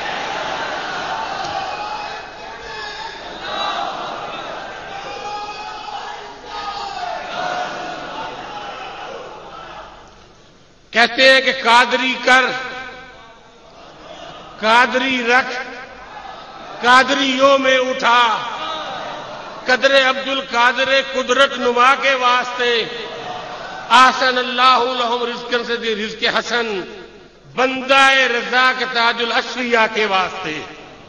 B: کہتے ہیں کہ قادری کر، قادری رکھ، قادریوں میں اٹھا، قدر عبد القادر قدرت نما کے واسطے، آسن اللہ لہم رزقن سے دی رزق حسن، بندہ رضا کے تاج الاشریاء کے واسطے۔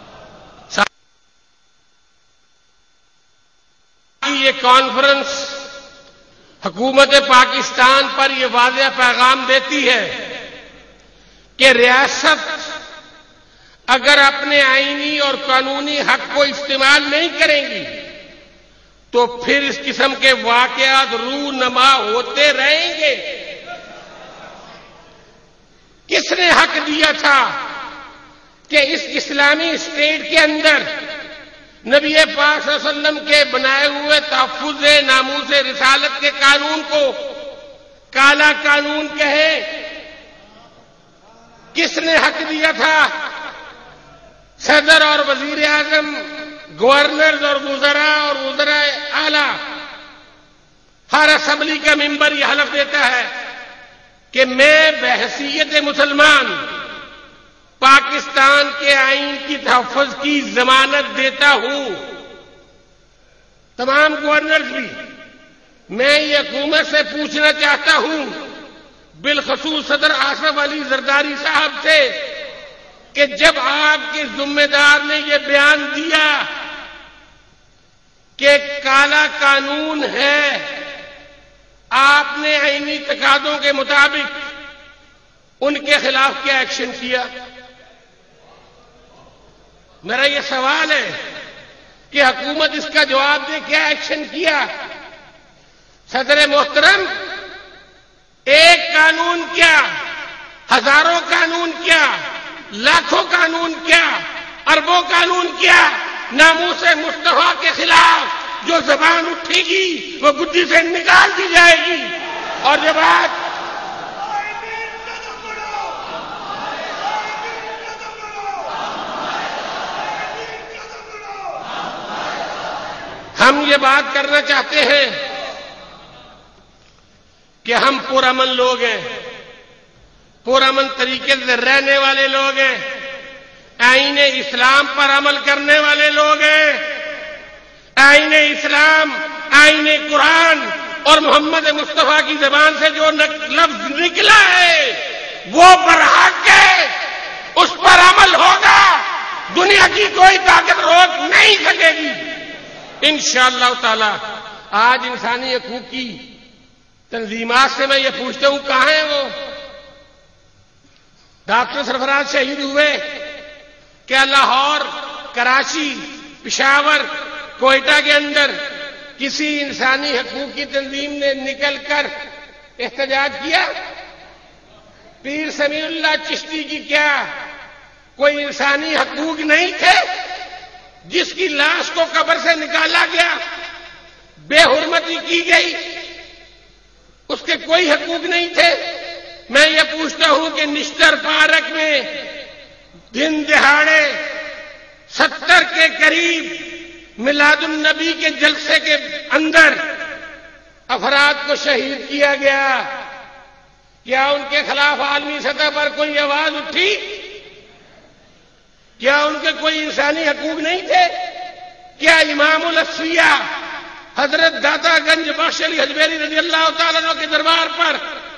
B: یہ کانفرنس حکومت پاکستان پر یہ واضح پیغام دیتی ہے کہ ریاست اگر اپنے آئینی اور قانونی حق کو استعمال نہیں کریں گی تو پھر اس قسم کے واقعات رونما ہوتے رہیں گے۔ کس نے حق دیا تھا کہ اس اسلامی اسٹیٹ کے اندر نبی پاک صلی اللہ علیہ وسلم کے بنائے ہوئے تحفظ ناموس رسالت کے قانون کو کالا قانون کہے؟ کس نے حق دیا تھا؟ صدر اور وزیر اعظم، گورنرز اور وزراء اور وزراء اعلیٰ، ہر اسمبلی کا ممبر یہ حلف دیتا ہے کہ میں بحیثیت مسلمان پاکستان کے آئین کی تحفظ کی ضمانت دیتا ہوں۔ تمام گورنرز بھی میں یہ حکومت سے پوچھنا چاہتا ہوں، بالخصوص صدر آصف علی زرداری صاحب سے، کہ جب آپ کے ذمہ دار نے یہ بیان دیا کہ کالا قانون ہے، آپ نے آئینی تقاضوں کے مطابق ان کے خلاف کیا ایکشن کیا؟ میرا یہ سوال ہے کہ حکومت اس کا جواب دے، کیا ایکشن کیا؟ صدر محترم، ایک قانون کیا، ہزاروں قانون کیا، لاکھوں قانون کیا، اربوں قانون کیا، ناموس مصطفیٰ کے خلاف جو زبان اٹھے گی وہ گدی سے نکال دی جائے گی۔ اور جب بات ہم یہ بات کرنا چاہتے ہیں کہ ہم پرامن لوگ ہیں، پرامن طریقے سے رہنے والے لوگ ہیں، آئین اسلام پر عمل کرنے والے لوگ ہیں۔ آئین اسلام، آئین قرآن اور محمد مصطفیٰ کی زبان سے جو لفظ نکلا ہے وہ برحق ہے، اس پر عمل ہوگا، دنیا کی کوئی طاقت روک نہیں سکے گی انشاءاللہ تعالی۔ آج انسانی حقوق کی تنظیمات سے میں یہ پوچھتا ہوں، کہاں ہیں وہ؟ ڈاکٹر سرفراز شہید ہوئے، کیا لاہور، کراچی، پشاور، کوئٹہ کے اندر کسی انسانی حقوق کی تنظیم نے نکل کر احتجاج کیا؟ پیر سمیع اللہ چشتی کی کیا کوئی انسانی حقوق نہیں تھے؟ جس کی لاش کو قبر سے نکالا گیا، بے حرمتی کی گئی، اس کے کوئی حقوق نہیں تھے؟ میں یہ پوچھتا ہوں کہ نشتر پارک میں دن دہاڑے ستر کے قریب میلاد النبی کے جلسے کے اندر افراد کو شہید کیا گیا، کیا ان کے خلاف عالمی سطح پر کوئی آواز اٹھی؟ کیا ان کے کوئی انسانی حقوق نہیں تھے؟ کیا امام الاسفیاء حضرت داتا گنج بخش علی حجویری رضی اللہ تعالیٰ عنہ کے دربار پر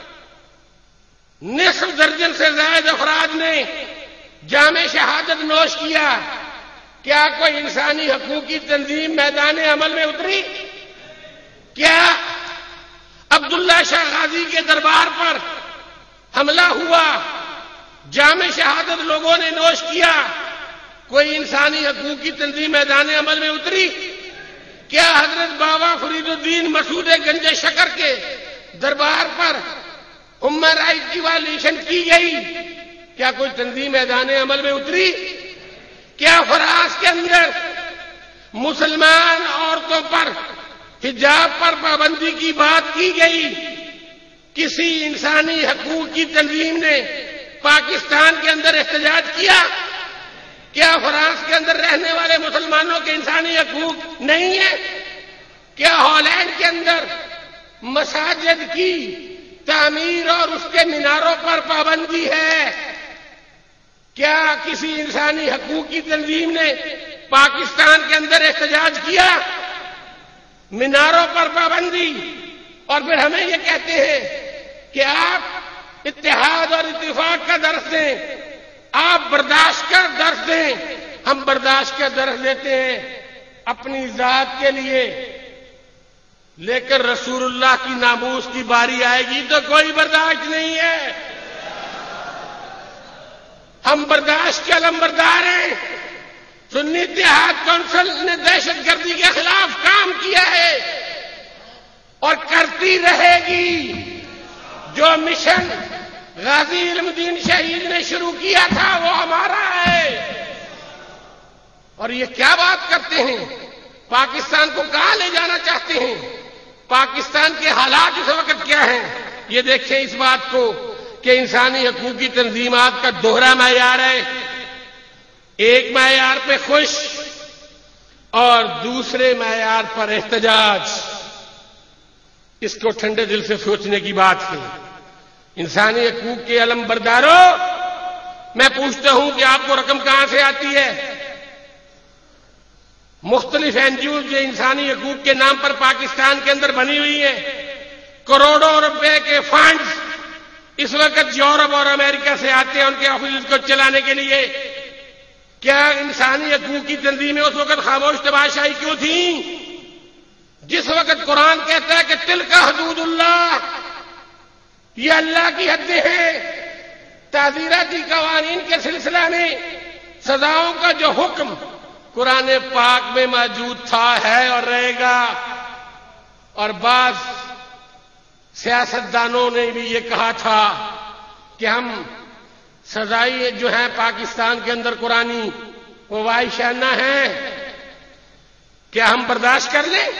B: نصف درجن سے زائد افراد نے جام شہادت نوش کیا؟ کیا کوئی انسانی حقوق کی تنظیم میدان عمل میں اتری؟ کیا عبداللہ شاہ غازی کے دربار پر حملہ ہوا، جام شہادت لوگوں نے نوش کیا، کوئی انسانی حقوق کی تنظیم میدان عمل میں اتری؟ کیا حضرت بابا فرید الدین مسعود گنج شکر کے دربار پر ہیومن رائٹ کی وائلیشن کی گئی؟ کیا کوئی تنظیم میدان عمل میں اتری؟ کیا فراز کے اندر مسلمان عورتوں پر حجاب پر پابندی کی بات کی گئی؟ کسی انسانی حقوق کی تنظیم نے پاکستان کے اندر احتجاج کیا؟ کیا فرانس کے اندر رہنے والے مسلمانوں کے انسانی حقوق نہیں ہیں؟ کیا ہالینڈ کے اندر مساجد کی تعمیر اور اس کے میناروں پر پابندی ہے؟ کیا کسی انسانی حقوق کی تنظیم نے پاکستان کے اندر احتجاج کیا؟ میناروں پر پابندی، اور پھر ہمیں یہ کہتے ہیں کہ آپ اتحاد اور اتفاق کا درس دیں، آپ برداشت کا درس دیں۔ ہم برداشت کا درس دیتے ہیں اپنی ذات کے لیے، لیکن رسول اللہ کی ناموس کی باری آئے گی تو کوئی برداشت نہیں ہے۔ ہم برداشت کے علمبردار ہیں۔ سنی اتحاد کونسل نے دہشت گردی کے خلاف کام کیا ہے اور کرتی رہے گی۔ جو مشن غازی علم الدین شہید نے شروع کیا تھا وہ ہمارا ہے۔ اور یہ کیا بات کرتے ہیں؟ پاکستان کو کہاں لے جانا چاہتے ہیں؟ پاکستان کے حالات اس وقت کیا ہیں؟ یہ دیکھیں اس بات کو کہ انسانی حقوق کی تنظیمات کا دوہرا معیار ہے۔ ایک معیار پہ خوش اور دوسرے معیار پر احتجاج۔ اس کو ٹھنڈے دل سے سوچنے کی بات ہے۔ انسانی حقوق کے علم برداروں، میں پوچھتا ہوں کہ آپ کو رقم کہاں سے آتی ہے؟ مختلف این جی اوز جو انسانی حقوق کے نام پر پاکستان کے اندر بنی ہوئی ہیں، کروڑوں روپے کے فنڈز اس وقت یورپ اور امریکہ سے آتے ہیں ان کے آفس کو چلانے کے لیے. کیا انسانی حقوق کی تنظیمیں اس وقت خاموش تماشائی کیوں تھیں؟ جس وقت قرآن کہتا ہے کہ تلک حدود اللہ، یہ اللہ کی حدیں ہیں. تعزیراتی قوانین کے سلسلہ میں سزاؤں کا جو حکم قرآن پاک میں موجود تھا، ہے اور رہے گا. اور بعض سیاستدانوں نے بھی یہ کہا تھا کہ ہم سزائیں جو ہیں پاکستان کے اندر قرآنی وہ وحشیانہ ہیں، کیا ہم برداشت کر لیں؟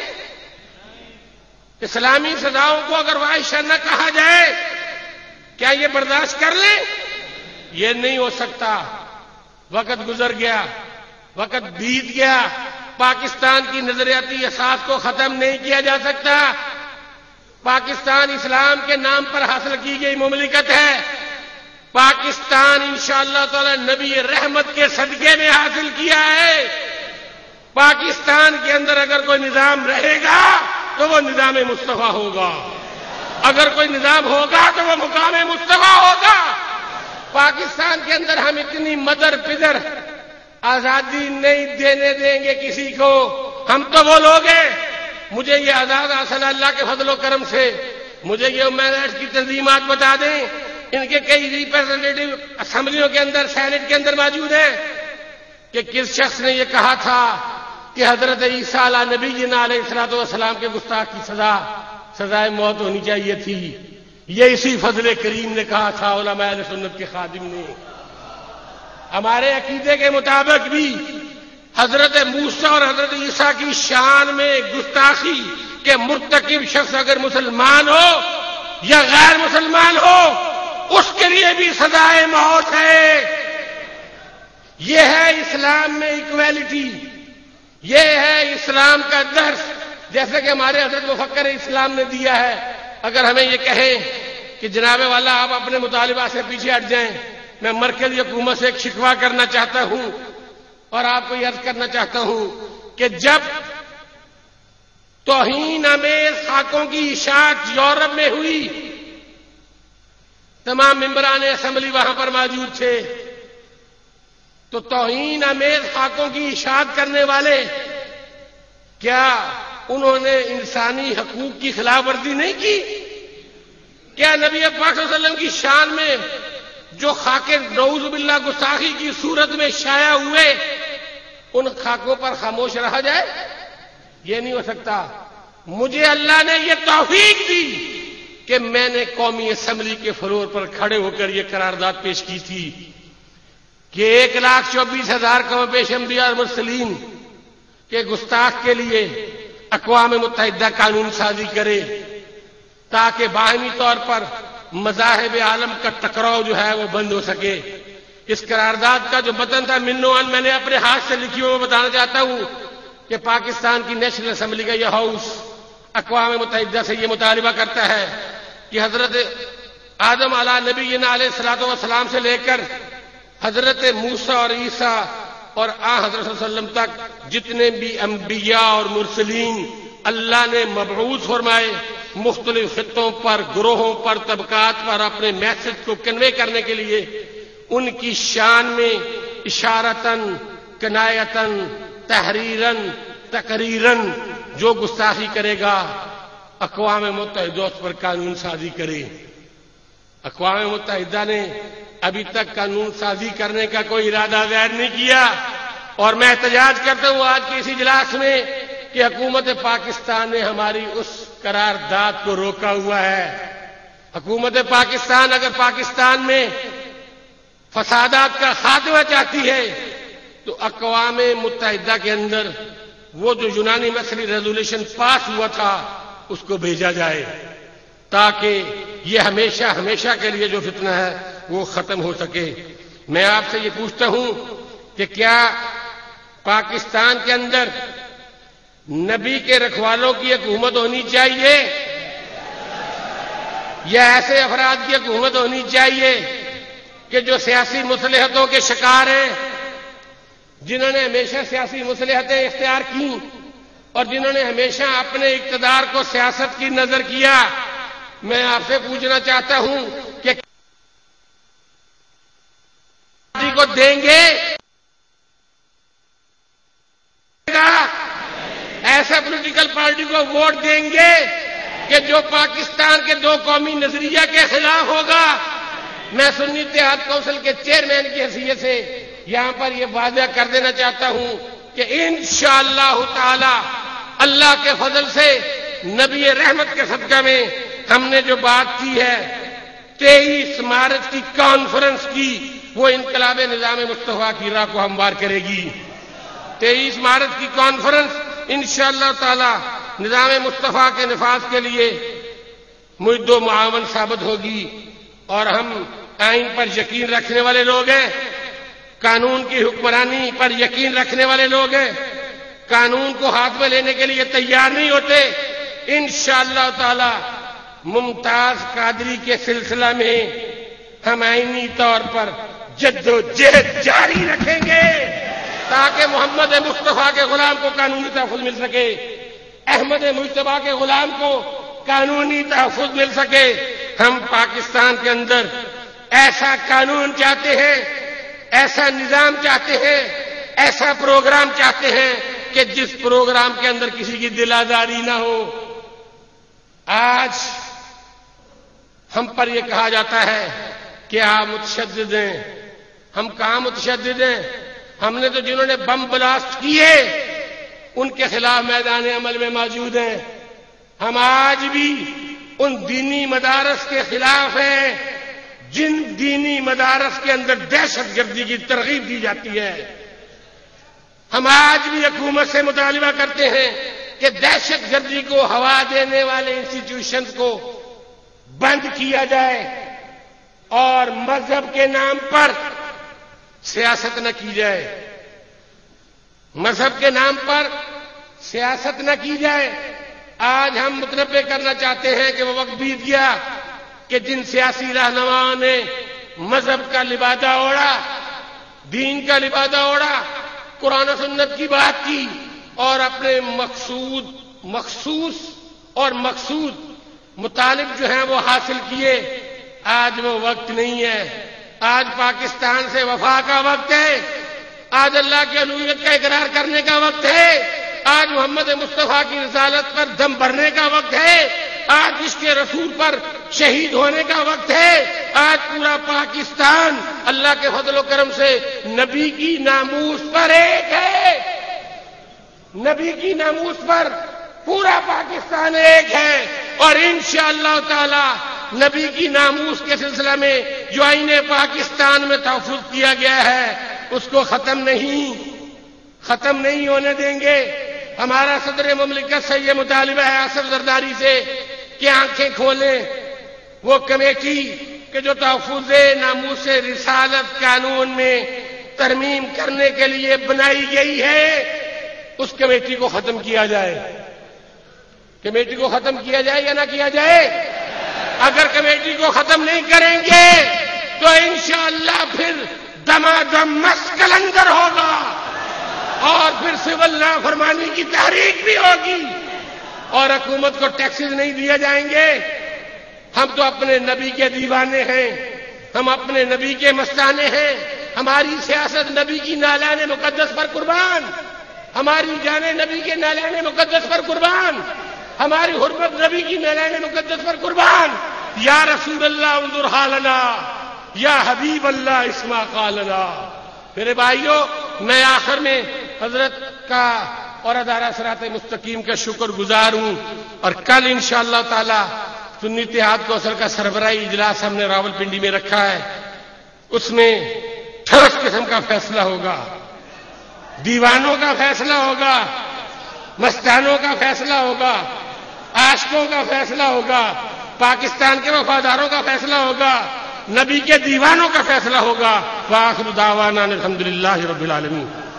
B: اسلامی سزاؤں کو اگر وحشیانہ کہا جائے کیا یہ برداشت کر لیں؟ یہ نہیں ہو سکتا. وقت گزر گیا، وقت بیت گیا، پاکستان کی نظریاتی اساس کو ختم نہیں کیا جا سکتا. پاکستان اسلام کے نام پر حاصل کی گئی مملکت ہے. پاکستان انشاءاللہ تعالی نبی رحمت کے صدقے میں حاصل کیا ہے. پاکستان کے اندر اگر کوئی نظام رہے گا تو وہ نظام مصطفیٰ ہوگا، اگر کوئی نظام ہوگا تو وہ مقام مصطفیٰ ہوگا. پاکستان کے اندر ہم اتنی مدر پدر آزادی نہیں دینے دیں گے کسی کو. ہم تو وہ لوگ ہیں، مجھے یہ آزاد حاصل اللہ کے فضل و کرم سے. مجھے یہ ہیومن رائٹس کی تنظیمات بتا دیں، ان کے کئی ریپرزنٹیٹو اسمبلیوں کے اندر، سینٹ کے اندر موجود ہیں، کہ کس شخص نے یہ کہا تھا کہ حضرت عیسیٰ علیہ نبی علیہ الصلوۃ والسلام کے گستاخ کی سزا سزائے موت ہونی چاہیے تھی. یہ اسی فضل کریم نے کہا تھا، علماء اہل سنت کے خادم نے. ہمارے عقیدے کے مطابق بھی حضرت موسیٰ اور حضرت عیسیٰ کی شان میں گستاخی کے مرتکب شخص اگر مسلمان ہو یا غیر مسلمان ہو اس کے لیے بھی سزائے موت ہے. یہ ہے اسلام میں ایکویلٹی، یہ ہے اسلام کا درس، جیسے کہ ہمارے حضرت مفکر اسلام نے دیا ہے. اگر ہمیں یہ کہیں کہ جناب والا آپ اپنے مطالبہ سے پیچھے ہٹ جائیں، میں مرکزی حکومت سے ایک شکوہ کرنا چاہتا ہوں اور آپ کو یہ عرض کرنا چاہتا ہوں کہ جب توہین آمیز خاکوں کی اشاعت یورپ میں ہوئی، تمام ممبران اسمبلی وہاں پر موجود تھے، تو توہین آمیز خاکوں کی اشاعت کرنے والے کیا انہوں نے انسانی حقوق کی خلاف ورزی نہیں کی؟ کیا نبی پاک صلی اللہ علیہ وسلم کی شان میں جو خاکے نعوذ باللہ گستاخی کی صورت میں شائع ہوئے ان خاکوں پر خاموش رہا جائے؟ یہ نہیں ہو سکتا. مجھے اللہ نے یہ توفیق دی کہ میں نے قومی اسمبلی کے فلور پر کھڑے ہو کر یہ قرارداد پیش کی تھی کہ ایک لاکھ چوبیس ہزار کم پیش انبیاء اور مرسلین کے گستاخ کے لیے اقوام متحدہ قانون سازی کرے تاکہ باہمی طور پر مذاہب عالم کا ٹکراؤ جو ہے وہ بند ہو سکے. اس قرارداد کا جو متن تھا منوان میں نے اپنے ہاتھ سے لکھی ہوئی بتانا چاہتا ہوں کہ پاکستان کی نیشنل اسمبلی کا یہ ہاؤس اقوام متحدہ سے یہ مطالبہ کرتا ہے کہ حضرت آدم علیہ نبی علیہ الصلوۃ والسلام سے لے کر حضرت موسیٰ اور عیسیٰ اور آ حضرت صلی اللہ علیہ وسلم تک جتنے بھی انبیاء اور مرسلین اللہ نے مبعوث فرمائے مختلف خطوں پر، گروہوں پر، طبقات پر اپنے میسج کو کنوے کرنے کے لیے، ان کی شان میں اشارتاً، کنایتاً، تحریراً، تقریراً جو گستاخی کرے گا اقوام متحدہ اس پر قانون سازی کرے. اقوام متحدہ نے ابھی تک قانون سازی کرنے کا کوئی ارادہ ظاہر نہیں کیا، اور میں احتجاج کرتا ہوں آج کے اسی اجلاس میں کہ حکومت پاکستان نے ہماری اس قرارداد کو روکا ہوا ہے. حکومت پاکستان اگر پاکستان میں فسادات کا خاتمہ چاہتی ہے تو اقوام متحدہ کے اندر وہ جو یونانی مسئلہ ریزولوشن پاس ہوا تھا اس کو بھیجا جائے تاکہ یہ ہمیشہ ہمیشہ کے لیے جو فتنہ ہے وہ ختم ہو سکے. میں آپ سے یہ پوچھتا ہوں کہ کیا پاکستان کے اندر نبی کے رکھوالوں کی حکومت ہونی چاہیے یا ایسے افراد کی حکومت ہونی چاہیے کہ جو سیاسی مصلحتوں کے شکار ہیں، جنہوں نے ہمیشہ سیاسی مصلحتیں اختیار کی اور جنہوں نے ہمیشہ اپنے اقتدار کو سیاست کی نظر کیا، میں آپ سے پوچھنا چاہتا ہوں کہ پارٹی کو دیں گے؟ ایسا پولیٹیکل پارٹی کو ووٹ دیں گے کہ جو پاکستان کے دو قومی نظریہ کے خلاف ہوگا؟ میں سنی اتحاد کونسل کے چیئرمین کی حیثیت سے یہاں پر یہ واضح کر دینا چاہتا ہوں کہ انشاءاللہ تعالی اللہ کے فضل سے نبی رحمت کے صدقہ میں ہم نے جو بات کی ہے تیئیس مارچ کی کانفرنس کی، وہ انقلاب نظام مصطفیٰ کی راہ کو ہموار کرے گی۔ تیئیس مارچ کی کانفرنس انشاءاللہ تعالی نظام مصطفیٰ کے نفاذ کے لیے معد و معاون ثابت ہوگی، اور ہم آئین پر یقین رکھنے والے لوگ ہیں، قانون کی حکمرانی پر یقین رکھنے والے لوگ ہیں، قانون کو ہاتھ میں لینے کے لیے تیار نہیں ہوتے۔ انشاءاللہ تعالی ممتاز قادری کے سلسلہ میں ہم آئینی طور پر جد و جہد جاری رکھیں گے تاکہ محمد مصطفیٰ کے غلام کو قانونی تحفظ مل سکے، احمد مجتبیٰ کے غلام کو قانونی تحفظ مل سکے۔ ہم پاکستان کے اندر ایسا قانون چاہتے ہیں، ایسا نظام چاہتے ہیں، ایسا پروگرام چاہتے ہیں کہ جس پروگرام کے اندر کسی کی دل آزاری نہ ہو۔ آج ہم پر یہ کہا جاتا ہے کہ آپ متشدد ہیں، ہم کہاں متشدد ہیں؟ ہم نے تو جنہوں نے بم بلاسٹ کیے ان کے خلاف میدان عمل میں موجود ہیں۔ ہم آج بھی ان دینی مدارس کے خلاف ہیں جن دینی مدارس کے اندر دہشت گردی کی ترغیب دی جاتی ہے۔ ہم آج بھی حکومت سے مطالبہ کرتے ہیں کہ دہشت گردی کو ہوا دینے والے انسٹیٹیوشنز کو بند کیا جائے اور مذہب کے نام پر سیاست نہ کی جائے، مذہب کے نام پر سیاست نہ کی جائے۔ آج ہم متنبع کرنا چاہتے ہیں کہ وہ وقت بیت گیا کہ جن سیاسی رہنماؤں نے مذہب کا لبادہ اوڑھا، دین کا لبادہ اوڑھا، قرآن و سنت کی بات کی اور اپنے مقصود مخصوص اور مقصود مطالب جو ہیں وہ حاصل کیے، آج وہ وقت نہیں ہے۔ آج پاکستان سے وفا کا وقت ہے، آج اللہ کی الوہیت کا اقرار کرنے کا وقت ہے، آج محمد مصطفیٰ کی رسالت پر دم بھرنے کا وقت ہے، آج عشق رسول پر شہید ہونے کا وقت ہے۔ آج پورا پاکستان اللہ کے فضل و کرم سے نبی کی ناموس پر ایک ہے، نبی کی ناموس پر پورا پاکستان ایک ہے، اور انشاءاللہ تعالی نبی کی ناموس کے سلسلہ میں جو آئین پاکستان میں تحفظ کیا گیا ہے اس کو ختم نہیں ختم نہیں ہونے دیں گے۔ ہمارا صدر مملکت سے یہ مطالبہ ہے آصف زرداری سے کہ آنکھیں کھولیں، وہ کمیٹی کہ جو تحفظ ناموس رسالت قانون میں ترمیم کرنے کے لیے بنائی گئی ہے اس کمیٹی کو ختم کیا جائے۔ کمیٹی کو ختم کیا جائے یا نہ کیا جائے؟ اگر کمیٹی کو ختم نہیں کریں گے تو انشاءاللہ پھر دمادم مسکلندر ہوگا اور پھر سول نافرمانی کی تحریک بھی ہوگی اور حکومت کو ٹیکسز نہیں دیے جائیں گے۔ ہم تو اپنے نبی کے دیوانے ہیں، ہم اپنے نبی کے مستانے ہیں، ہماری سیاست نبی کی نالان مقدس پر قربان، ہماری جانیں نبی کے نالان مقدس پر قربان، ہماری حرمت نبی کی نالان مقدس پر قربان۔ یا رسول اللہ انظر حالنا، یا حبیب اللہ اسمع قالنا۔ میرے بھائیوں، میں آخر میں حضرت کا اور ادارہ صراط مستقیم کا شکر گزار ہوں، اور کل انشاءاللہ تعالی سنی اتحاد کونسل کا سربراہی اجلاس ہم نے راول پنڈی میں رکھا ہے، اس میں ٹھوس قسم کا فیصلہ ہوگا، دیوانوں کا فیصلہ ہوگا، مستانوں کا فیصلہ ہوگا، عاشقوں کا فیصلہ ہوگا، پاکستان کے وفاداروں کا فیصلہ ہوگا، نبی کے دیوانوں کا فیصلہ ہوگا۔ وآخر دعوانا الحمدللہ رب العالمین۔